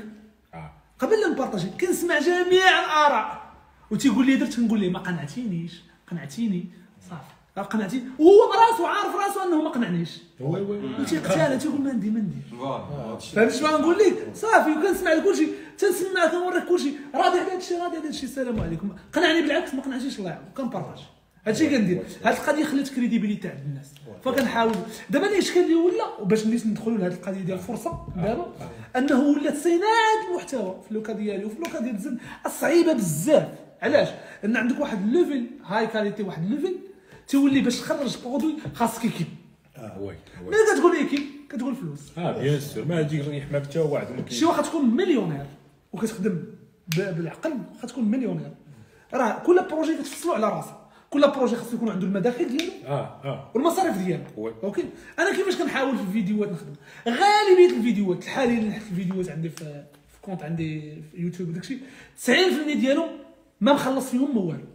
قبل لا نبارطاجي كنسمع جميع الاراء وتيقول لي درت كنقول ليه ما قنعتينيش قنعتيني صافي قنعتي وهو براسو عارف راسو انه ما قنعنيش وي وي تيقتال تيقول ما ندي ما ندير فهمت شنو غنقول لك صافي وكنسمع كلشي تنسمع كنوريك كلشي راضي على هادشي راضي على هادشي السلام عليكم قنعني بالعكس ما قنعتيش الله يعاون كنبارطاج هادشي كندير هاد القضيه خلات كريديبيليتي عند الناس فكنحاول دابا الاشكال اللي ولا باش نيت ندخلوا لهاد القضيه ديال الفرصه دابا انه ولات صناعه المحتوى في اللوكا ديالي وفي اللوكا ديال الزن صعيبه بزاف علاش لان عندك واحد الليفل هاي كاليتي واحد الليفل تولي باش تخرج برودوي خاصك ايكيب اه وي ملي كتقول ايكيب كتقول فلوس اه بيان سور ما غاديش يريح معك حتى واحد شي واحد تكون مليونير وكتخدم بالعقل غتكون مليونير راه كل بروجي كتفصلوا على راسه كل بروجي خاصو يكون عنده المداخل ديالو اه اه والمصاريف ديالو اوكي انا كيفاش كنحاول في الفيديوهات نخدم غالبيه الفيديوهات الحاليه اللي نحط الفيديوهات عندي في في كونت عندي في يوتيوب وداكشي تسعين بالمية ديالهم ما مخلص فيهم ما والو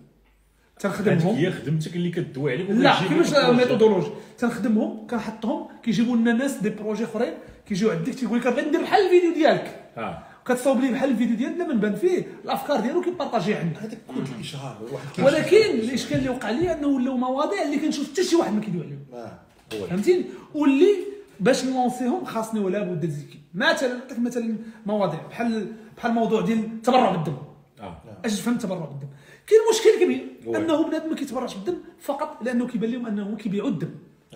تنخدمهم هي خدمتك اللي كدوي عليك لا كيفاش الميثودولوجي تنخدمهم كنحطهم كيجيبوا لنا ناس دي بروجي اخرين كيجيو عندك تيقول لك بغيت ندير بحال الفيديو ديالك اه كتصاوب لي بحال الفيديو ديالنا من بان فيه الافكار ديالو كيبارطاجي عندك هذاك كود الاشهار ولكن الاشكال اللي وقع لي انه ولاو مواضيع اللي كنشوف حتى شي واحد ما كيدوي عليهم فهمتيني واللي باش نلونسيهم خاصني ولا بد تزكي مثلا نعطيك مثلا مواضيع بحال بحال الموضوع ديال التبرع بالدم اه اش تفهم التبرع بالدم كاين مشكل كبير انه بنادم ما كيتبرعش بالدم فقط لانه كيبان لهم انهم كيبيعوا الدم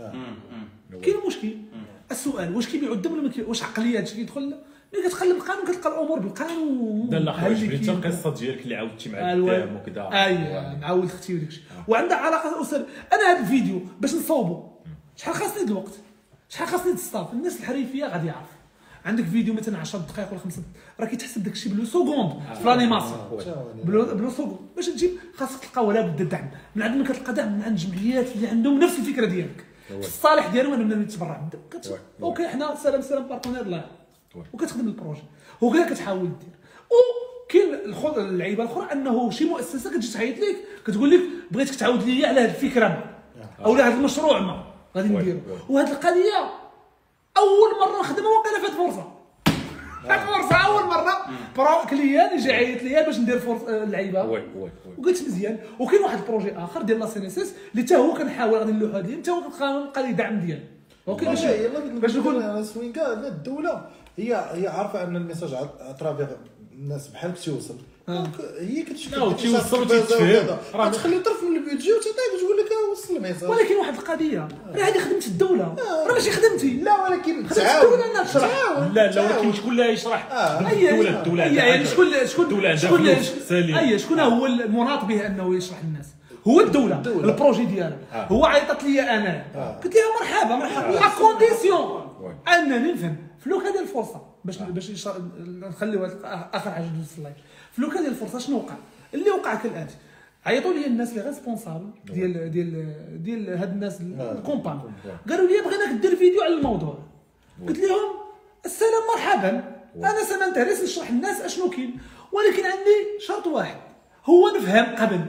كاين مشكل السؤال واش كيبيعوا الدم ولا واش عقليه هادشي كيدخل ملي كتقلب القانون كتلقى الامور بالقانون لا لا خرج بغيت القصه ديالك اللي عاودتي مع الدم وكذا اييه معاود اختي وداكشي وعندها علاقه اسر انا هذا الفيديو باش نصاوبو شحال خاصني د الوقت شحال خاصني الستاف الناس الحريفيه غادي يعرف عندك فيديو مثلا عشر دقائق ولا خمسة راه كيتحسب داكشي بلو سكوند في لانيماسيون بلو بلو سكوند باش تجيب خاصك تلقى ولا بد الدعم من عند من كتلقى دعم من عند جمعيات اللي عندهم نفس الفكره ديالك في الصالح ديالهم انا بنادم يتبرع بالدم اوكي حنا سلام سلام بارتنير الله وكتخدم البروجي وكذا كتحاول دير وكاين اللعيبه الاخرى انه شي مؤسسه كتجي تعيط لك كتقول لك بغيتك تعاود لي على هذه الفكره او على هذا المشروع ما غادي نديرو وهذه القضيه اول مره نخدمها وقيله فات فرصه فرصه اول مره برو كليان يجي يعيط ليا باش ندير فرصه اللعيبه وي وي وقلت مزيان. وكاين واحد البروجي اخر ديال لا سي ان اس اس اللي حتى هو كنحاول غادي نلوحها ديالي حتى هو كنلقى لي دعم ديالي. اوكي باش باش نقول انا سوينكا الدوله هي هي عارفه ان الميساج اترافيغ الناس بحالك تيوصل دونك هي كتشوف تيوصل وتتفهم غتخلي طرف من البيدجي وتعطيك وتقول لك وصل الميساج. ولكن واحد القضيه راه هذه خدمه الدوله راه ماشي خدمتي. لا ولكن تعاون انا نشرح لا لا ولكن شكون اللي يشرح الدوله الدوله يعني شكون شكون الدوله شكون سليم اي شكون هو المناط به انه يشرح للناس هو الدوله البروجي ديالها هو عيطت لي انا قلت لها مرحبا مرحبا على كونديسيون انني نفهم فلوك هذه الفرصه باش باش نخليو اخر حاجه ندوز اللايف. فلوك هذه الفرصه شنو وقع؟ اللي وقع كالاتي عيطوا لي الناس اللي ريسبونسابل ديال ديال ديال هاد الناس الكومبان قالوا لي بغيناك دير فيديو على الموضوع. قلت لهم السلام مرحبا انا سننترس نشرح للناس اشنو كاين ولكن عندي شرط واحد هو نفهم قبل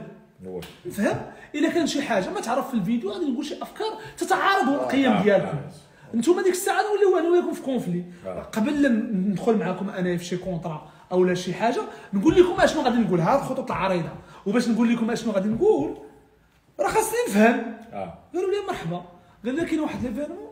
نفهم الا كان شي حاجه ما تعرف في الفيديو غادي نقول شي افكار تتعارض مع القيم ديالكم انتم ديك الساعه نوليو انا وياكم في كونفلي قبل لا ندخل معكم انا في شي كونطرا او لا شي حاجه نقول لكم اشنو غادي نقول هاد الخطوط العريضه وباش نقول لكم اشنو غادي نقول راه خاصني نفهم. قالوا لي مرحبا قال لي كاين واحد ليفينمون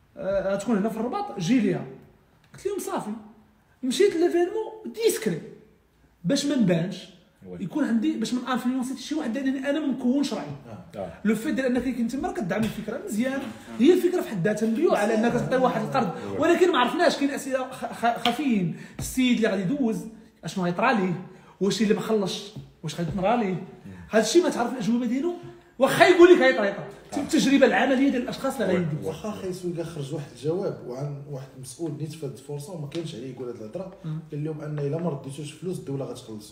غتكون هنا في الرباط جي ليها. قلت لهم صافي مشيت ليفينمون ديسكري باش ما نبانش يكون عندي باش ما انفلونسيتي شي واحد لانني انا ما مكونش رايي. لو فيت ديال انك كنت تما كتدعم الفكره مزيان هي الفكره في حد ذاتها مبيوع على انك تعطي واحد القرض ولكن ما عرفناش كاين اسئله خفيين السيد اللي غادي يدوز اشنو غيطرى ليه واش اللي ما خلصش واش غادي تنرى ليه هذا الشيء ما تعرف الاجوبه ديالو واخا يقول لك غيطرى التجربه العمليه ديال الاشخاص اللي غيدوز واخا خايسو خرج واحد الجواب وعن واحد المسؤول نيت في هذه الفرصه وما كانش عليه يقول هذه الهضره قال لهم ان الا ما رديتوش فلوس الدوله غتخلص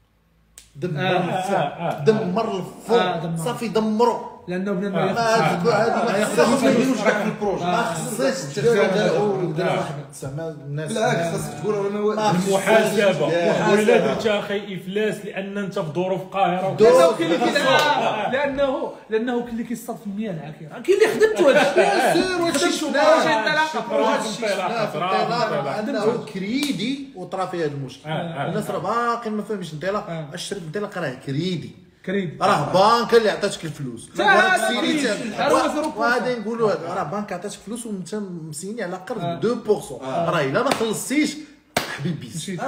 دمر آه دمر الفرن صافي دمروا لانه بنادم هذه ما خصهاش ما يديروش كاع في البروجي ما خصهاش تدير زعما الناس بالعكس خاصك تقول انا المحاسبه ولا درتها اخي افلاس لان انت في ظروف قاهره لانه كاين اللي لانه لانه كاين اللي كيصطاد في المياه العكيره كاين اللي خدمته هذا الشيء وهادشي انطلاقه انه كريدي وطرا فيها المشكل الناس راه باقي ما فهمش انطلاق الشرط انطلاق راه كريدي كريدي راه بانك اللي عطاتك الفلوس وهذا نقولوا راه بانك عطاتك فلوس وانت مسيني على قرض اثنين بالمئة راه الا ما خلصتيش حبيبي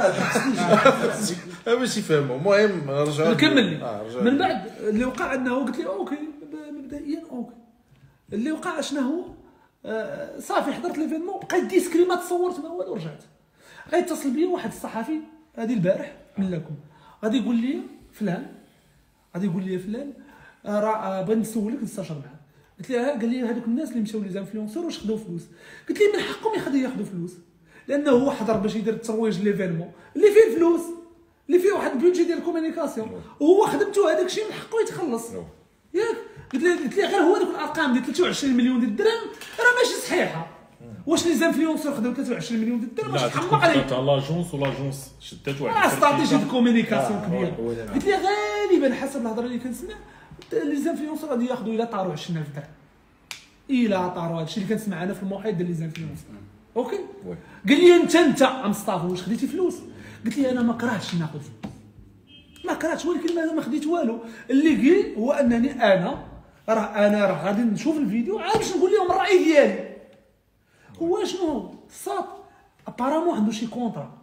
اه باش يفهموا المهم رجعوا نكمل لي من بعد اللي وقع انه قلت لي اوكي مبدئيا اوكي اللي وقع شنو هو آه صافي حضرت ليفينمون بقيت ديسكري ما تصورت ما والو ورجعت غيتصل بيا واحد الصحفي هذه البارح من لكم غادي يقول لي فلان غادي يقول لي فلان راه بغيت نسولك نستشر معاه. قلت له قال لي هذوك الناس اللي مشاو لي زانفلونسور واش خداو فلوس؟ قلت لي من حقهم ياخذوا ياخذوا فلوس لانه هو حضر باش يدير الترويج ليفينمون اللي فيه فلوس اللي فيه واحد البيدجي ديال الكومونيكاسيون وهو خدمته هذاك الشيء من حقه يتخلص ياك. قلت له قلت له غير هو هذوك الارقام ديال ثلاثة وعشرين مليون ديال الدرهم راه ماشي صحيحه. واش لي زانفلونسور خداو ثلاثة وعشرين مليون ديال الدرهم واش تحمق عليه؟ لا لاجونس ولاجونس شدات واحد استراتيجيه ديال الكومونيكاسيون كبيره. قلت له غالبا حسب الهضره اللي كنسمع لي زانفلونسور غادي ياخذوا الى طاروا عشرين ألف درهم الى طاروا هادشي اللي كنسمع انا في المحيط ديال لي زانفلونسور. اوكي قال لي انت انت مصطفى واش خديتي فلوس؟ قلت لي انا ما كرهتش ناخذ فلوس ما كرهتش ولكن ما خديت والو. اللي قيل هو انني انا راه انا راه غادي نشوف الفيديو عاد باش نقول لهم الراي ديالي. هو شنو الصاد ابارامون عنده شي كونطرا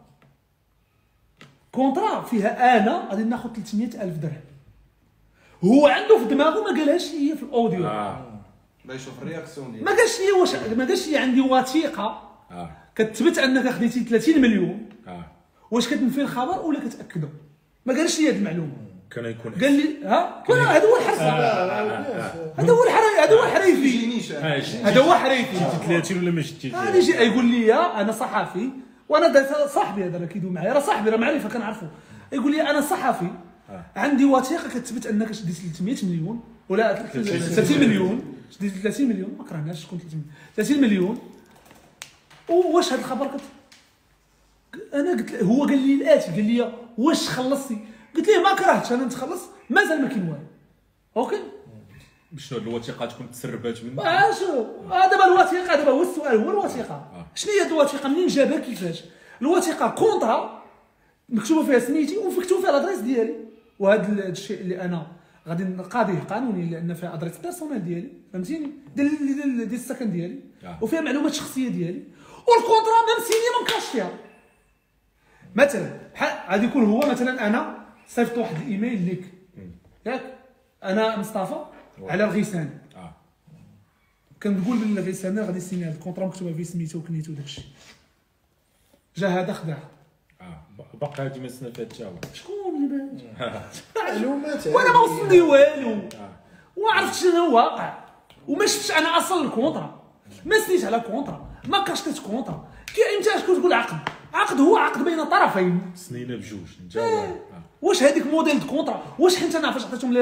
كونطرا فيها انا غادي ناخذ ثلاثمية ألف درهم هو عنده في دماغه ما قالهاش هي في الاوديو باغي يشوف الرياكسيون ديالك ما قالش لي واش ما قالش لي عندي وثيقه اه كتثبت انك خديتي ثلاثين مليون اه واش كتنفي الخبر ولا كتاكدوا ما قالش لي هذه المعلومه. كان يكون قال لي ها كان هذا هو الحرف هذا هو الحرف هذا هو حريفي هذا هو حريفي ثلاثين ولا ما شتيش غادي يجي يقول لي انا صحفي وانا صاحبي هذا راه كيدوي معايا راه صاحبي راه معرفه كنعرفو يقول لي انا صحفي عندي وثيقه كتثبت انك شديت ثلاثمية مليون ولا ثلاثين مليون شديت ثلاثين مليون ما كرهناش شكون ثلاثين مليون واش هذا الخبر كت انا قلت هو قال لي الاتي قال لي واش خلصتي؟ قلت ليه ما كرهتش انا نتخلص مازال ما كاين والو. اوكي شنو الوثيقه تكون تسربات منك؟ اه شو دابا الوثيقه دابا هو السؤال هو الوثيقه شنو هي الوثيقه منين جابها كيفاش؟ الوثيقه كونطرا مكتوبه فيها سميتي ومكتوب فيها الادريس ديالي، وهذا الشيء اللي انا غادي نقاضيه قانوني لان فيها ادريس بيرسونيل ديالي فهمتيني، ديال ديال ديال السكن ديالي وفيها معلومات شخصيه ديالي، والكونطرا ميم سيني ما مكاش فيها. مثلا بحال غادي يكون هو مثلا انا صيفط واحد الايميل ليك ياك انا مصطفى على الغيسان كنقول للغيسان غادي نسيني هذا الكونطرا مكتوبه فيه سميتو وكنيتو وداكشي، جا هذا خدع اه باقي هادي ما سنا فيها حتى هو. شكون اللي بان معلومات وانا ما وصلني والو وما عرفتش شنو الواقع وما شفتش انا اصلا الكونطرا، ما سنيت على كونطرا، ما كاشتيت كونطرا. كي امتى شكون تقول عقد؟ عقد هو عقد بين طرفين سنينا بجوج نجاوب. واش هذيك موديل دو كونطرا؟ واش حيت انا فاش عطيتهم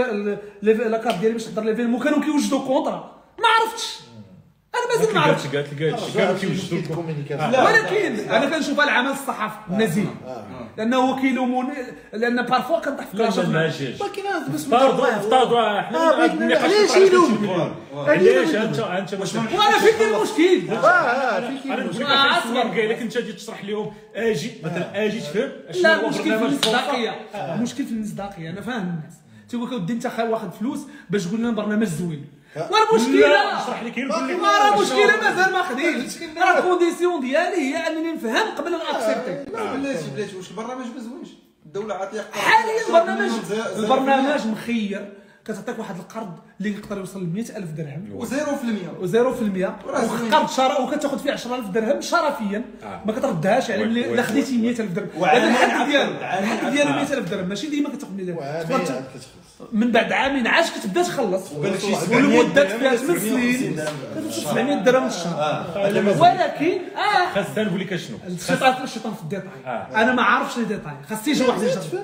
لا كارت ديالي باش نحضر ليفينمون كانوا كيوجدوا كونطرا؟ ما عرفتش، انا مازال ما عرفتش. قالت لي قالت لي كانوا كيوجدوا الكومينيكاسيون، ولكن انا كنشوفها العمل الصحفي النزيه لانه هو كيلوموني لان بارفوا كنطيح في لا كلاجه. ما جاش ولكن هذا بس افترضوا افترضوا حنا علاش يلوم؟ علاش انت انت واش وانا فين كاين المشكل؟ اه في انا كيف نقول لك اصلا قايل لك انت تجي تشرح لهم اجي مثلا اجي تفهم لا المشكل في المصداقيه، المشكل في المصداقيه. انا فاهم الناس تيقول لك ودي انت واخد فلوس باش تقول لنا برنامج زوين، والمشكله اشرح لك نقول لك راه المشكله مازال ما خديتش، راه الكونديسيون ديالي هي انني نفهم قبل ما ناكسبتي. بلاتي بلاتي واش البرنامج ما زوينش؟ الدوله عاطيه حاليا البرنامج البرنامج مخير، كتعطيك واحد القرض اللي يقدر يوصل ل مئة ألف درهم وزيرو في المية وزيرو في المية وقرض شرا وكتاخذ فيه عشرة آلاف درهم شرفيا ما كتردهاش على اللي لا خديتي مئة ألف درهم. هذا الحد ديالو الحد ديالو مئة ألف درهم ماشي ديما كتاخذ مئة ألف. من بعد عامين عاش كتبدا تخلص والمده فيها ثمان سنين كتوصل سبعمية درهم في الشهر. ولكن اه خاص نقول لك شنو الشيطان الشيطان في الديتاي، انا ما عارفش لي ديتاي، خاص يجي واحد يجرب.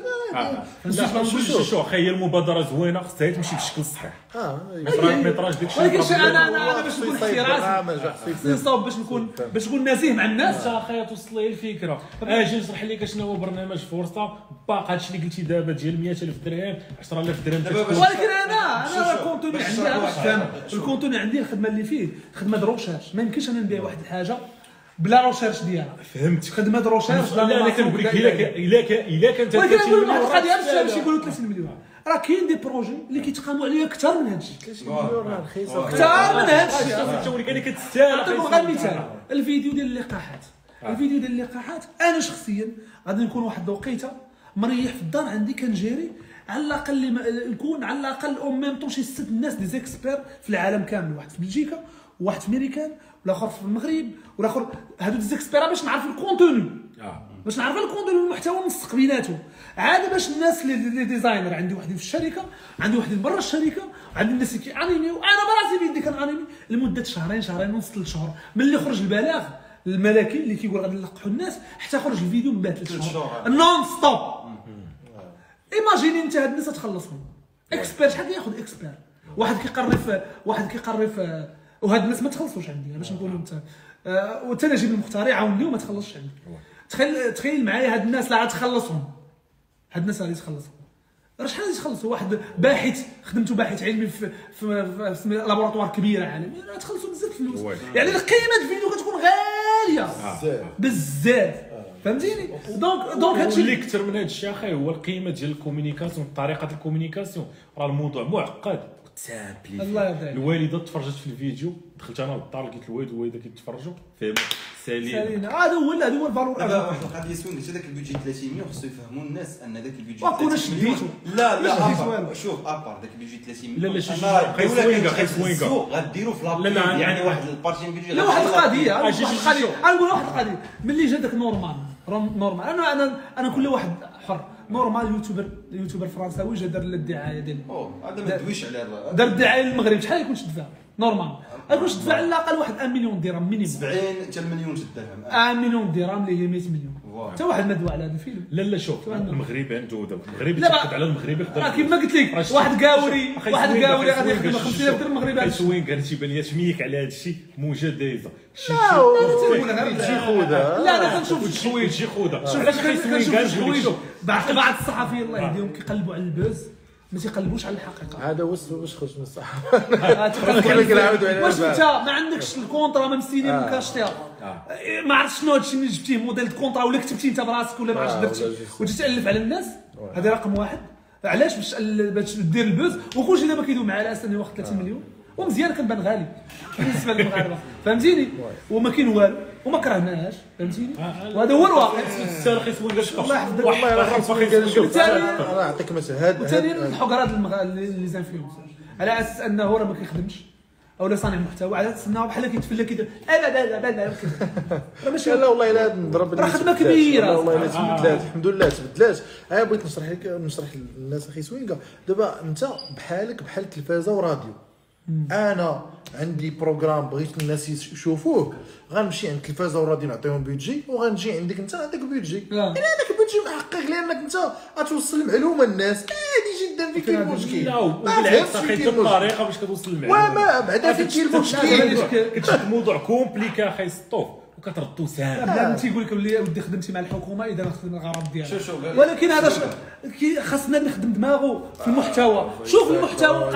لا ما نقولش شو اخي هي المبادره زوينه خاصها تمشي بشكل صحيح. اه ميطراج داكشي ولكن انا انا انا باش نكون احترازي نصاوب باش نكون باش نكون نزيه مع الناس. اخي توصل لي الفكره اجي نشرح لك شنو هو برنامج فرصه باق هادشي اللي قلتي دابا ديال مئة ألف درهم عشرة آلاف درهم. ولكن انا انا الكونتوني عندي باش تفهم الكونتوني عندي الخدمه اللي فيه خدمه د روشيرش، ما يمكنش انا نبيع واحد الحاجه بلا روشيرش ديالها. فهمت خدمه د روشيرش لا انا كنقول لك الا الا الا كانت ولكن نقول واحد القضيه باش يقولوا ثلاثين مليون، راه كاين دي بروجي اللي كيتقاموا عليا اكثر من هادشي اكثر من هادشي. انت ولك انا كتستاهل. نعطيكم غير مثال الفيديو ديال اللقاحات، الفيديو ديال اللقاحات انا شخصيا غادي نكون واحد الوقيته مريح في الدار عندي كنجيري على الاقل نكون على الاقل او ميم طون شي ست الناس دي زيكسبير في العالم كامل، واحد في بلجيكا وواحد في امريكان والاخر في المغرب والاخر هادو دي زيكسبير باش نعرف الكونتوني باش نعرف الكونتوني والمحتوى ونسق بيناتهم عاد باش الناس اللي ديزاينر عندي وحدين في الشركه عندي وحدين برا الشركه عندي الناس اللي كيانيمي وانا براسي بيدي كنانيمي لمده شهرين شهرين ونص ثلاث شهور ملي خرج البلاغ الملكي اللي كيقول غادي نلقحوا الناس حتى خرج الفيديو من بعد ثلاث شهور نون ستوب. ايماجيني انت هاد الناس تخلصهم اكسبير شحال كياخذ اكسبير واحد كيقري في واحد كيقري في وهاد الناس ما تخلصوش عندي باش نقولوا انت أه وانت نجيب المختار يعاونني وما تخلصش عندي. تخيل تخيل معايا هاد الناس اللي غتخلصهم هاد الناس اللي تخلصهم راه شحال يتخلصوا واحد باحث خدمته باحث علمي في في, في لابوراتوار كبيره عالمي راه تخلصوا بزاف الفلوس يعني قيمه الفيديو كتكون غاليه بزاف فهمتيني. دونك دونك هادشي اللي اكثر من هذا الشيء اخي هو القيمه ديال الكومونيكاسيون طريقه الكومونيكاسيون. راه الموضوع معقد سامبلي. الله يرضي الوالده تفرجت في الفيديو دخلت انا للدار لقيت الوالد والوالده كيتفرجوا فهموا سالينا هذا هو هذا هو الفالور. دابا واحد القضيه سوين قلت هذاك البيدجي ثلاثين مليون خصو يفهموا الناس ان ذاك البيدجي ثلاثين مليون لا لا شوف ابار ذاك البيدجي ثلاثين مليون لا لا شوف خايس وينغا خايس وينغا غديروا في لابي يعني واحد البارتي البيدجي لا واحد القضيه واحد القضيه غنقول واحد القضيه ملي جا داك نورمال نورمال انا انا انا كل واحد حر نورمال يوتيوبر يوتيوبر فرنساوي جا دار الدعايه ديال هذا ما تدويش على هذا دار الدعايه للمغرب شحال يكون تدفع نورمال يكون تدفع على الاقل واحد واحد مليون درهم مينيموم سبعين حتى المليون درهم واحد مليون درهم اللي هي مئة مليون حتى واحد ما دوا على هذا الفيلم. لا لا شوف المغرب عنده دابا المغرب تاخذ على المغرب يقدر راه كيما قلت لك واحد قاوري واحد قاوري غادي يخدم خمسين ألف درهم المغرب هذا شوين قال تيبان لي تميك على هذا الشيء موجه دايزه لا لا غير تجي خوذه لا لا كنشوف الشوين تجي خوذه شوف علاش كنشوف الشوين بعض بعض الصحفيين الله يهديهم كيقلبوا على البوز ما تيقلبوش على الحقيقه. هذا هو السبب باش خرجت من الصحه. واش انت ما عندكش الكونطرا ما مسيني ما كاشطيها ما عرفتش شنو هادشي اللي جبتيه موديل الكونطرا ولا كتبتيه انت براسك ولا ما عرفتش درتي وتجي تالف على الناس. هذا رقم واحد. علاش باش باش دير البوز وكلشي دابا كيدوي معاه على اساس انه واخد ثلاثين مليون ومزيان كنبان غالي بالنسبه للمغاربه فهمتيني وما كاين والو وما كرهناهاش فهمتيني وهذا هو الواقع. الترخيص ولا شكون الله يحفظك والله الا خاصك انا نعطيك مثال هذا ثانيا الحقرات لي زانفلونسر على اساس انه راه ما كيخدمش او لا صانع محتوى على اساس انه بحال كيتفلى كيدير لا لا لا لا راه ماشي لا والله الا نضرب راه خدمه كبيره والله الا تبدلات الحمد لله تبدلات. انا بغيت نشرح لك نشرح للناس اخي سوينكا دابا انت بحالك بحال التلفازه وراديو. انا عندي بروغرام بغيت الناس يشوفوه غنمشي عند التلفازه والراديو نعطيهم بيدجي وغنجي عندك انت نعطيك بيدجي يعني هذاك البيدجي محقق لانك انت غتوصل المعلومه للناس عادي جدا. في كاين مشكل لا وبالعكس اخي الطريقه باش كتوصل المعلومه وما بعدا في كاين مشكل كتشوف الموضوع كومبليكا اخي سطوف وكتردو ساهل. بلا تيقول لك ولي ودي خدمتي مع الحكومه اذا نخدم الغرض ديالها ولكن هذا خاصنا نخدم دماغه في المحتوى. شوف المحتوى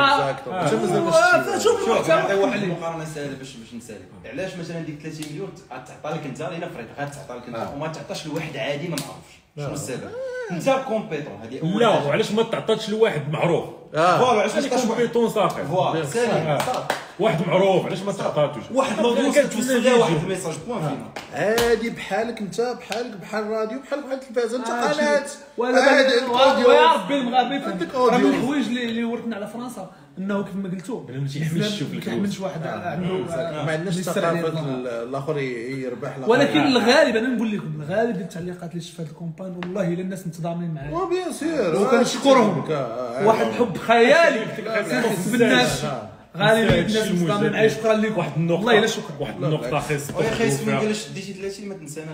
شوف المحتوى واحد المقارنه سهله باش باش نسالي. علاش مثلا ديك ثلاثين مليون غتعطى لك انت لينا فريق غتعطى لك انت وما تعطاش لواحد عادي ما معروفش شنو السبب؟ انت كومبيتون هذه اول لا وعلاش ما تعطاتش لواحد معروف فوالا علاش ما تعطاش كومبيتون صافي فوالا ساهل واحد معروف علاش ما تعطاتوش واحد موضوع كتوصل له واحد الميساج بوان فينا عادي بحالك انت بحالك بحال الراديو بحالك بحال التلفازه انت قناه ولا يا ربي المغاربه راه من الحوايج اللي ورثنا على فرنسا انه كيف ما قلتوا ما تيحملش ما كيحملش واحد عنده ما عندناش ثقافه الاخر يربح. ولكن الغالب انا نقول لكم الغالب ديال التعليقات اللي شفت في هذا الكومبان والله الا الناس متضامنين معايا و بيان سور وكنشكرهم واحد الحب خيالي بالناس غالبا الناس متضامنين معايا. شكرا لكم واحد النقطه والله الا شكرا واحد النقطه خاص ويا خاي سمي قال شديتي ثلاثين ما تنساناش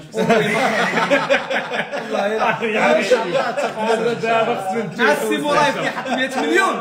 والله الا دابا خصنا مع السي مورايف كيحط مئة مليون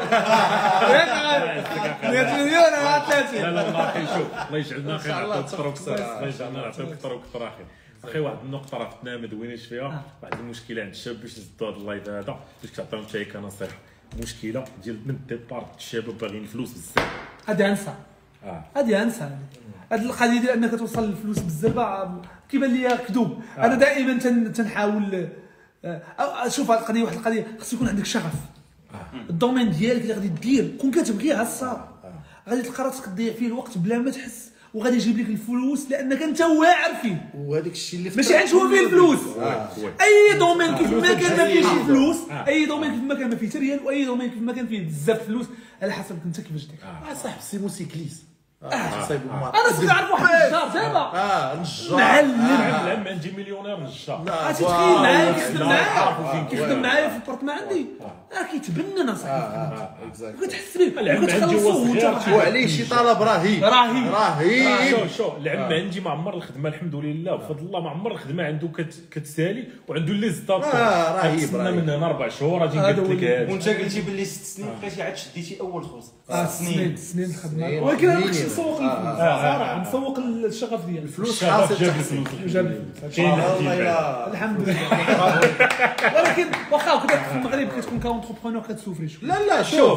مئة مليون انا ثلاثين. لا لا والله اخي شوف الله يجعلنا خير نعطيوك طرق الله يجعلنا نعطيوك طرق اخر اخي. اخي واحد النقطه راه فتنا ما دويناش فيها واحد المشكله عند الشباب باش يزدوا هذا اللايف هذا باش تعطيهم حتى كنصيحه مشكله ديال من الديبار الشباب باغيين فلوس بزاف. هذه انسى هذه انسى هذه القضيه ديال انك توصل الفلوس بزاف كيبان لي كذوب. انا دائما تنحاول شوف هذه القضيه واحد القضيه خص يكون عندك شغف. الدومين ديالك اللي غادي دير كون كتبغيها الصاد غادي تلقى راسك تضيع فيه الوقت بلا ما تحس وغادي يجيب لك الفلوس لانك انت واعر فيه. وهذاك الشيء اللي ماشي عاد هو فيه الفلوس. اي دومين كيف ما كان ما فيهش الفلوس اي دومين كيف ما كان ما فيه ريال واي دومين كيف ما كان فيه بزاف فلوس على حسب انت كيفاش دير. اه صاحب سي موسيكليس انا صدق نعرف واحد النجار دابا اه نجار معلم معلم عندي مليونير نجار عرفتي تخيل معايا كيخدم معايا كيخدم معايا في البارتمان عندي راه كيتبنن اصاحبي كتحس به العلم عندي هو وعليه شي طلب رهيب رهيب رهيب. شوف شوف العلم عندي ما عمر الخدمه الحمد لله بفضل الله ما عمر الخدمه عنده كتسالي وعنده لي زطاب اه رهيب من هنا اربع شهور غادي نقول لك هذا. وانت قلتي باللي ست سنين بقيتي عاد شديتي اول خلص اه سنين سنين الخدمه ولكن انا ماشي نسوق الفلوس صراحه نسوق الشغف ديال الفلوس خاص جاب الفلوس جاب كاين الحمد لله. ولكن واخا كذا في المغرب كتكون كونتربرونور كتسوفري شويه. لا لا شوف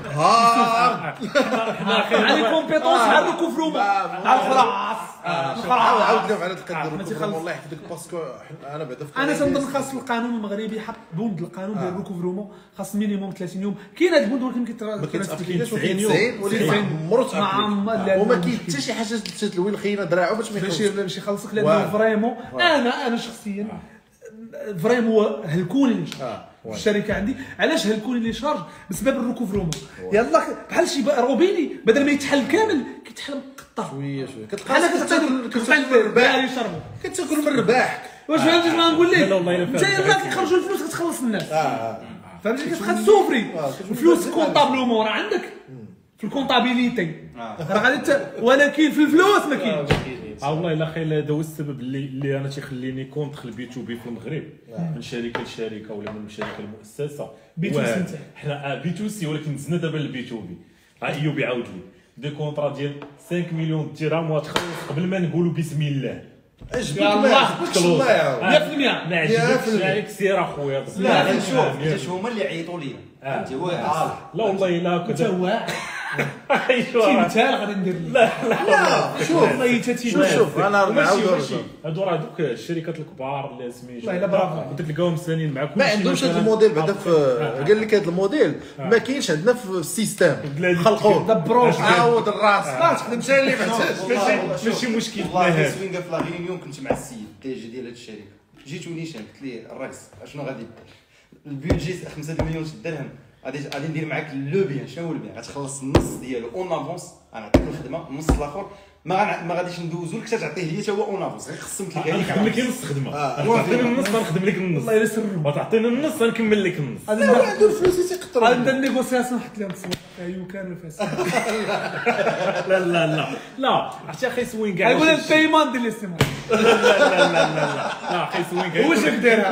ها عندي كومبيتونس مع الكوفروما مع الخراس عاود لهم على القدر والله يحفظك باسكو انا بعدا انا تنظن خاص القانون المغربي يحط بوند القانون ديال الكوفروما خاص مينيموم ثلاثين يوم. كاين هذا البوند ولكن كاين تسعين يوم ولكن عمرو وما كاين حتى شي حاجه تلوي الخينا دراعو باش ما يخلصش باش يخلصك لانه فريمون انا انا شخصيا فريمون هلكوني الشركه عندي. علاش هلكوني لي شارج؟ بسبب الركوفروما. يلا بحال شي روبيني بدل ما يتحل كامل كيتحل مقطع شويه شويه كتلقى كتاكل الرباح يشربوا كتاكل من الرباح. واش فهمتي ما نقول لك انت يلا كيخرجوا الفلوس كتخلص الناس فهمتي كتبقى تسوفري الفلوس كونطابلومون راه عندك في الكونطابيليتي راه غادي ولكن في الفلوس ما كاينش. اه والله الا خير هذا هو السبب اللي اللي انا تيخليني كونتر البي تو بي في المغرب من شركه لشركه ولا من شركه لمؤسسه. بي تو سي حنا بي تو سي ولكن زدنا دابا للبي تو بي. ها ايوب بيعاود لي دي كونطرا ديال خمسة مليون درهم وتخلص قبل ما نقولوا بسم الله عجبك يا ما الله. عجبكش الله يعاود مية في المية. ما عجبكش عليك سير اخويا. لا لا شوف حيت هما اللي عيطوا لينا فهمتي هو عارف لا والله الا انت كنت واعر ايوا مثال غادي ندير لا لا شوف والله حتى شوف شوف انا ماشي نعاود ماشي نرجع. هادو راه دوك الشركات الكبار اللي سميتو والله إلا برافو. بدك تلقاهم سانين معاك ما عندهمش هذا الموديل بعدا في قال لك هذا الموديل ما كاينش عندنا في السيستم بلادي خلقوه دبروش عاود الراس ما تخدم شي اللي ماشي ماشي مشكل والله هذا. سوينغا في لا ريونيون كنت مع السيد دي جي ديال هاد الشركه جيت ونيشان قلت ليه الرئيس اشنو غادي البيدجي خمسة مليون درهم غادي غادي ندير معاك لو بيان شنو هو البيان غتخلص النص ديالو اون افونس انا نعطيك الخدمه النص الاخر ما غن- ما غاديش ندوزو لك تعطيه ليا حتى هو اون افونس غير خصمت لك هذيك نخدم لك نص خدمه تعطيني النص غنخدم لك النص والله الا سرهم وتعطيني النص غنكمل لك النص. هذا لا عنده الفلوس يقطروا هذا النيغوسياسيون حط لهم تصوير ايوا كانوا فاسدين لا لا لا لا عرفتي اخي سوين كاع يقول البيمون ديال الاستثمار لا لا لا لا اخي سوين كاع هو واش دايرها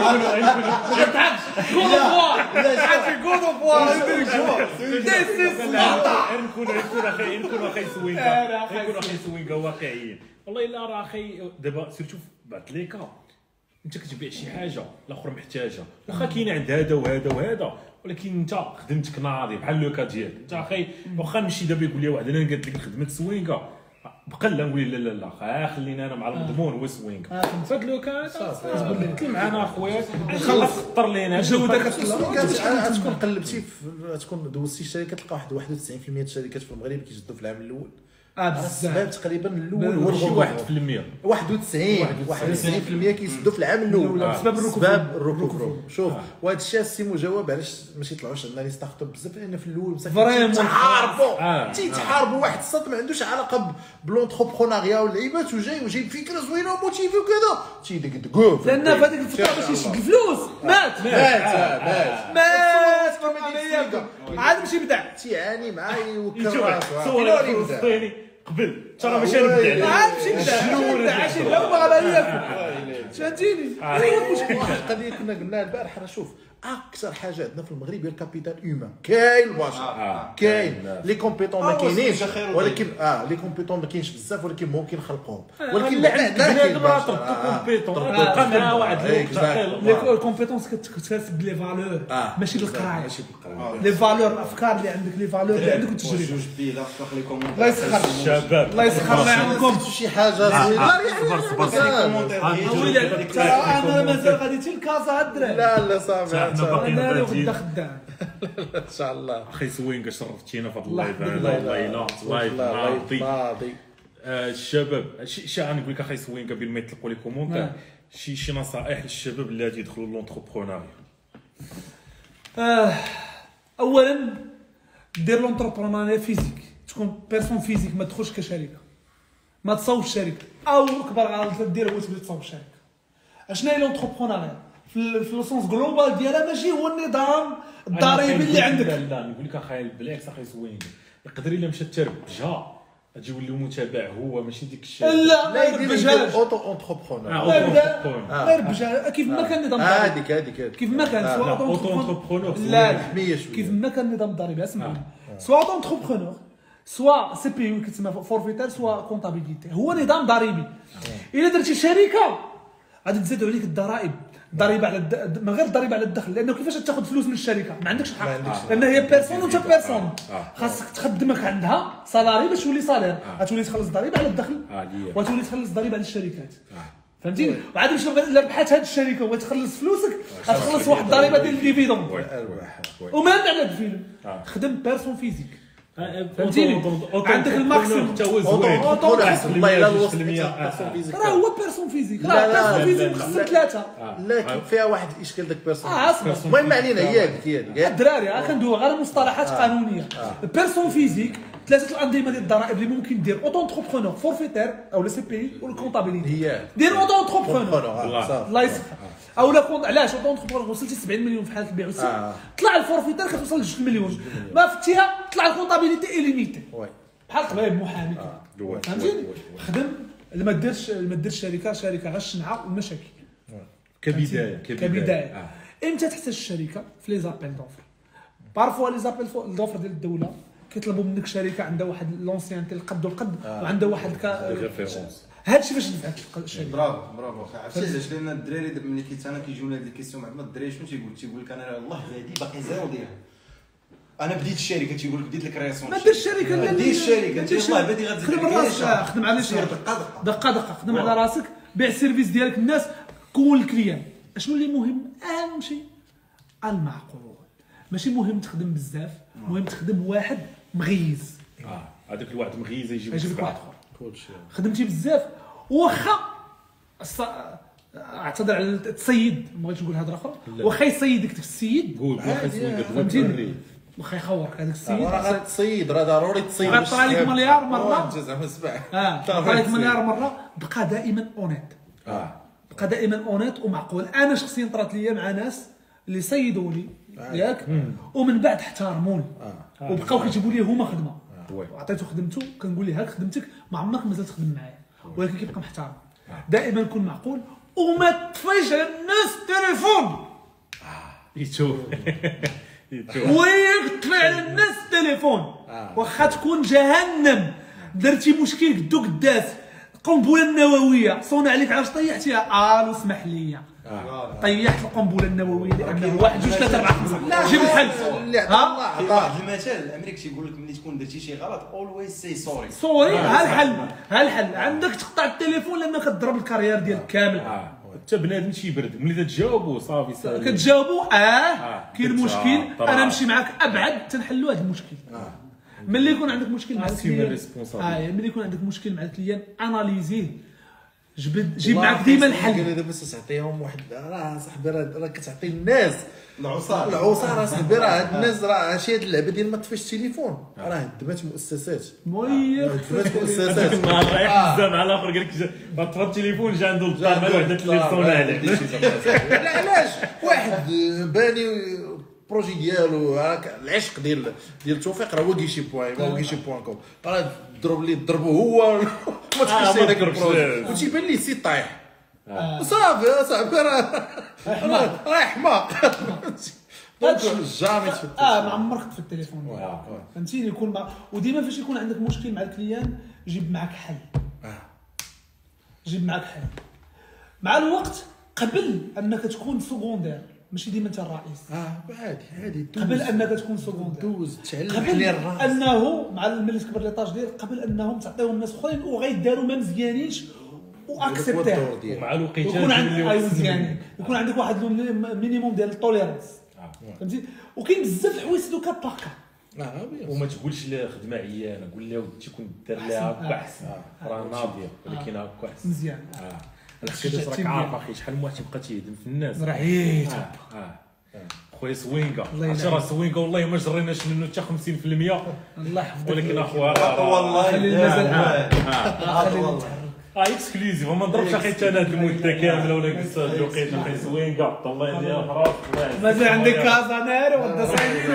ما تضحكش جود اوف وار عاد جود اوف وار يدير جوا ذيس از نكون نكون اخي نكون اخي سوين كاع نكون اخي سوين كاع واقعيين والله الا راه اخي دابا سيرتو في بعض لي كا انت كتبيع شي حاجه الاخر محتاجها واخا كاين عند هذا وهذا وهذا ولكن انت خدمتك ناضي بحال لوكا ديالك انت اخي واخا نمشي دابا يقول لي واحد انا قالت لك خدمه سوينكا بقى لا نقول لا لا لا خا خلينا انا مع المضمون هو سوينكا فهاد لوكا تقول لي معنا اخويا خلص خطر لينا الجوده كتطلع تكون قلبتي في تكون دوزتي شركه تلقى واحد واحد وتسعين بالمية ديال الشركات في المغرب كيجدوا في العام الاول اه السبب بزاف تقريبا الاول هو شي الغربة. واحد في المية واحد وتسعين واحد وتسعين بالمية كيسدوا في العام الاول بسبب الركوب. بسبب الركوب شوف وهذا الشيء السي مجاوب علاش ما يطلعوش عندنا لي ستارت اب بزاف لان في الاول فريمون. تحاربوا تيتحاربوا واحد السط ما عندوش علاقه بلونتربرونيا واللعيبات وجاي وجايب فكره زوينه وموتيفي وكذا تيدقدقوه لان في هذيك الفتره باش يشد الفلوس مات مات مات مات عاد ماشي بدع تيعاني معاه يوكل شوف راسو صور الفلسطيني قبل ترى ماشي انا بدع عاد ماشي بدع ماشي بدع شي لا ما غادي ياكل فهمتيني هو المشكل واحد القضيه كنا قلناها البارح راه شوف اكثر حاجه عندنا في المغرب هي الكابيتال هيومان كاين البشر كاين لي كومبيتون ما كاينينش ولكن اه لي كومبيتون ما كاينش بزاف ولكن ممكن نخلقوهم ولكن اللي عندك بنادم راه تربطو كومبيتون تلقى معاه واحد الكومبيتونس كتكتسب بلي فالور ماشي بالقرايه ماشي بالقرايه لي فالور الافكار اللي عندك لي فالور اللي عندك وتجري جوج بيلا في لي كومونتير الله يسخر الشباب الله يسخر ما عندكم شي حاجه صغيره صبر صبر ترى انا مازال غادي تي الكازا الدراري لا لا صافي احنا باقيين انا بادين. غدا خدام ان شاء الله اخي سوينكا شرفتينا في هذا الله اللايف يحفظك. هذا والله الا لايف ناضي ماضي آه، الشباب شي شي غنقول لك اخي سوينكا بين ما يطلقوا لي كومونتير نعم. شي شي نصائح للشباب اللي غادي يدخلوا لونتربرونيا. آه، اولا دير لونتربرونيا فيزيك تكون بيرسون فيزيك ما تدخلش كشركه ما تصاوبش شركه او اكبر غلطه دير هو تبدا تصاوب شركه. اشنا هي لونتربرونيا في في السونس جلوبال ديالها ماشي هو النظام الضريبي اللي عندك. لا لا نقول لك اخي بالعكس اخي سوينكا يقدر الا مشى تربجها تجي يولي متابع هو ماشي ديك الشيء لا ما لا يدير يربجهاش اوتو اونتربرونور لا يبدا ما يربجها كيف ما كان النظام الضريبي هذيك هذيك كيف ما كان سواء اوتو entrepreneur- اونتربرونور لا محميه شويه كيف ما كان النظام الضريبي اسمعني سواء اونتربرونور سواء سي بي يو كتسمى فورفيتير سواء كونتابيليتي هو نظام ضريبي الا درتي شركه غادي تزيدوا عليك الضرائب الضريبه على الد... من غير الضريبه على الدخل لانه كيفاش تاخذ فلوس من الشركه ما عندكش حق لان هي بيرسون وانت بيرسون خاصك تخدمك عندها سالاري باش تولي صالير غتولي تخلص ضريبه على الدخل وتولي تخلص ضريبه على الشركات فهمتيني وعاد باش الا ربحات هذه الشركه وتخلص فلوسك غتخلص واحد الضريبه ديال الديفيدون وما على الفيلم خدم بيرسون فيزيك فهمتيني عندك الماكسيم حتى هو زوين والله الا الوسط راه هو بيرسون فيزيك لا، لا، راه لا، بيرسون فيزيك خصهم ثلاثه لكن فيها واحد الاشكال داك بيرسون اه اسمع المهم ما علينا هي هذيك هي هذيك الدراري راه كندويو غير مصطلحات قانونيه بيرسون فيزيك ثلاثه الانظمه ديال الضرائب اللي ممكن دير اوتو انتربرونور فورفيتير او سي بي والكونطابيليتي هي دير اوتو انتربرونور الله الله يسخر او لا كونت علاش اوتو انتربرونور وصلتي سبعين مليون في حاله البيع والسلع طلع الفورفيتير كتوصل ل جوج مليون ما فتيها طلع الكونطابيليتي إيليميتي وي بحال قبايل محامي فهمتيني خدم ما ديرش ما ديرش شركه شركه غير الشنعه والمشاكل كبدايه كبدايه امتى تحتاج الشركه في لي زابيل دوفر بارفوا لي زابيل دوفر ديال الدوله كيطلبوا منك شركه عندها واحد لونسيانتي القد والقد وعندها واحد كا ريفيرونس. هادشي باش نفعت الشركه. برافو برافو اخي. عرفتي علاش؟ لان الدراري ملي كيت انا كيجيونا هاد الكيسيون مع الدراري شنو تيقول؟ تيقول لك انا الله هادي باقي زيرو ديالها. انا بديت الشركه تيقول لك بديت الكرياسيون. ما ديرش الشركه ما ديرش الشركه انت والله بادي غتزيد خدم راسك، خدم على شي دقه دقه دقه خدم على راسك، بيع السيرفيس ديالك الناس، كون الكليان. اشنو اللي مهم؟ اهم شيء المعقول. ماشي مهم تخدم بزاف، مهم تخدم واحد مغيز. اه هذاك الواحد مغيز يجيب يجيب لك سبعة. واحد اخر. خدمتي بزاف واخا اعتذر على التصيد، ما بغيتش نقول هضره اخرى، واخا يصيدك داك السيد قول واخا يسوي فهمتيني، واخا يخورك هذاك السيد راه غتصيد، راه ضروري تصيد. غطرى عليك مليار مره، انت زعما سبع اه غطرى عليك مليار مره، بقى دائما اونيت. اه بقى دائما اونيت ومعقول. انا شخصيا طرات لي مع ناس اللي صيدوني ياك ومن بعد احترموني وبقاو كيجيبوا لي هما خدمه، وعطيته خدمته كنقول ليه هاك خدمتك، ما عمرك مازال تخدم معايا، ولكن كيبقى محترم. دائما كن معقول وما تطفيش على الناس التليفون. يتوب يتوب وياك تطفي على الناس التليفون واخا تكون جهنم، درتي مشكل قدو قداس القنبله النوويه صونا عليك علاش طيحتيها؟ الو اسمح لي طيحت القنبله النوويه لانه واحد جوج ثلاثه اربعه خمسه جيب الحل. ها واحد المثل الامريكي تيقول لك ملي تكون درتي شي غلط اولويز سي سوري. سوري ها الحل، ها الحل. عندك تقطع التليفون لانك كتضرب الكارير ديالك كامل. حتى بنادم تيبرد ملي تجاوبوا صافي صافي كتجاوبوا اه كاين مشكل انا نمشي معاك ابعد تنحلوا هذا المشكل. ملي يكون عندك مشكل مع الكليان اه ملي يكون عندك مشكل مع الكليان اناليزيه، جبد جيب معاك ديما الحل. قال دابا تعطيهم واحد راه صاحبي راه كتعطي الناس العصاره العصاره صاحبي راه هاد الناس راه شي هاد اللعبه ديال ما تطفيش التليفون راه هدمات مؤسسات مويخ هدمات مؤسسات. النهار رايح بزاف مع الاخر قال لك ما طفى التليفون جا عنده الدار مع الوحده اللي صونا عليه. لا علاش واحد باني البروجي ديالو هاك العشق ديال ديال التوفيق راه هو كيشي بوين هو كيشي بوين كوم راه ضرب لي ضربو هو ما تخش هذاك البروجي وتيبان لي سي طايح صافي صافي راه راه حماق. دونك جامي اه ما عمرك تطفي التليفون فهمتيني. يكون مع وديما فاش يكون عندك مشكل مع الكليان جيب معاك حل، جيب معاك حل مع الوقت. قبل انك تكون سكوندير ماشي ديما انت الرئيس، اه عادي عادي قبل انك تكون سكوندير دوز تعلم قبل حلي الراس انه مع ملي تكبر ليطاج ديال قبل انهم تعطيهم ناس اخرين وغيداروا ما مزيانينش واكسبتير. ومع الوقت يكون عندك ايوا مزيانين، يكون عندك واحد مينيموم ديال التوليرانس فهمتي. وكاين بزاف الحوايج دوكا باكا وما تقولش لا خدمه عيانه، قول لها ودي تكون دار لها هكا احسن راه ناضيه ولكن هكا احسن مزيان. الحكايه راك عارف اخي شحال من واحد تيبقى تيهدم في الناس راه عييت اه خويا سوينكا عرفتي راه سوينكا والله ما جريناش منه حتى خمسين في المية الله يحفظك. ولكن اخويا والله والله اه اكسكلوزيف ما نضربش اخي حتى انا هاد المده كامله ولا جلست هاد الوقيته اخي سوينكا الله يهديها في راسك. مازال عندك كازانير ودا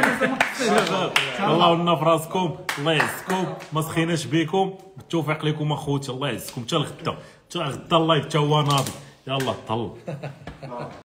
الله ولنا في راسكم الله يعزكم ما سخيناش بكم بالتوفيق لكم اخوتي الله يعزكم حتى الغدا حتى غدا اللايف حتى هو ناضي يلاه طل.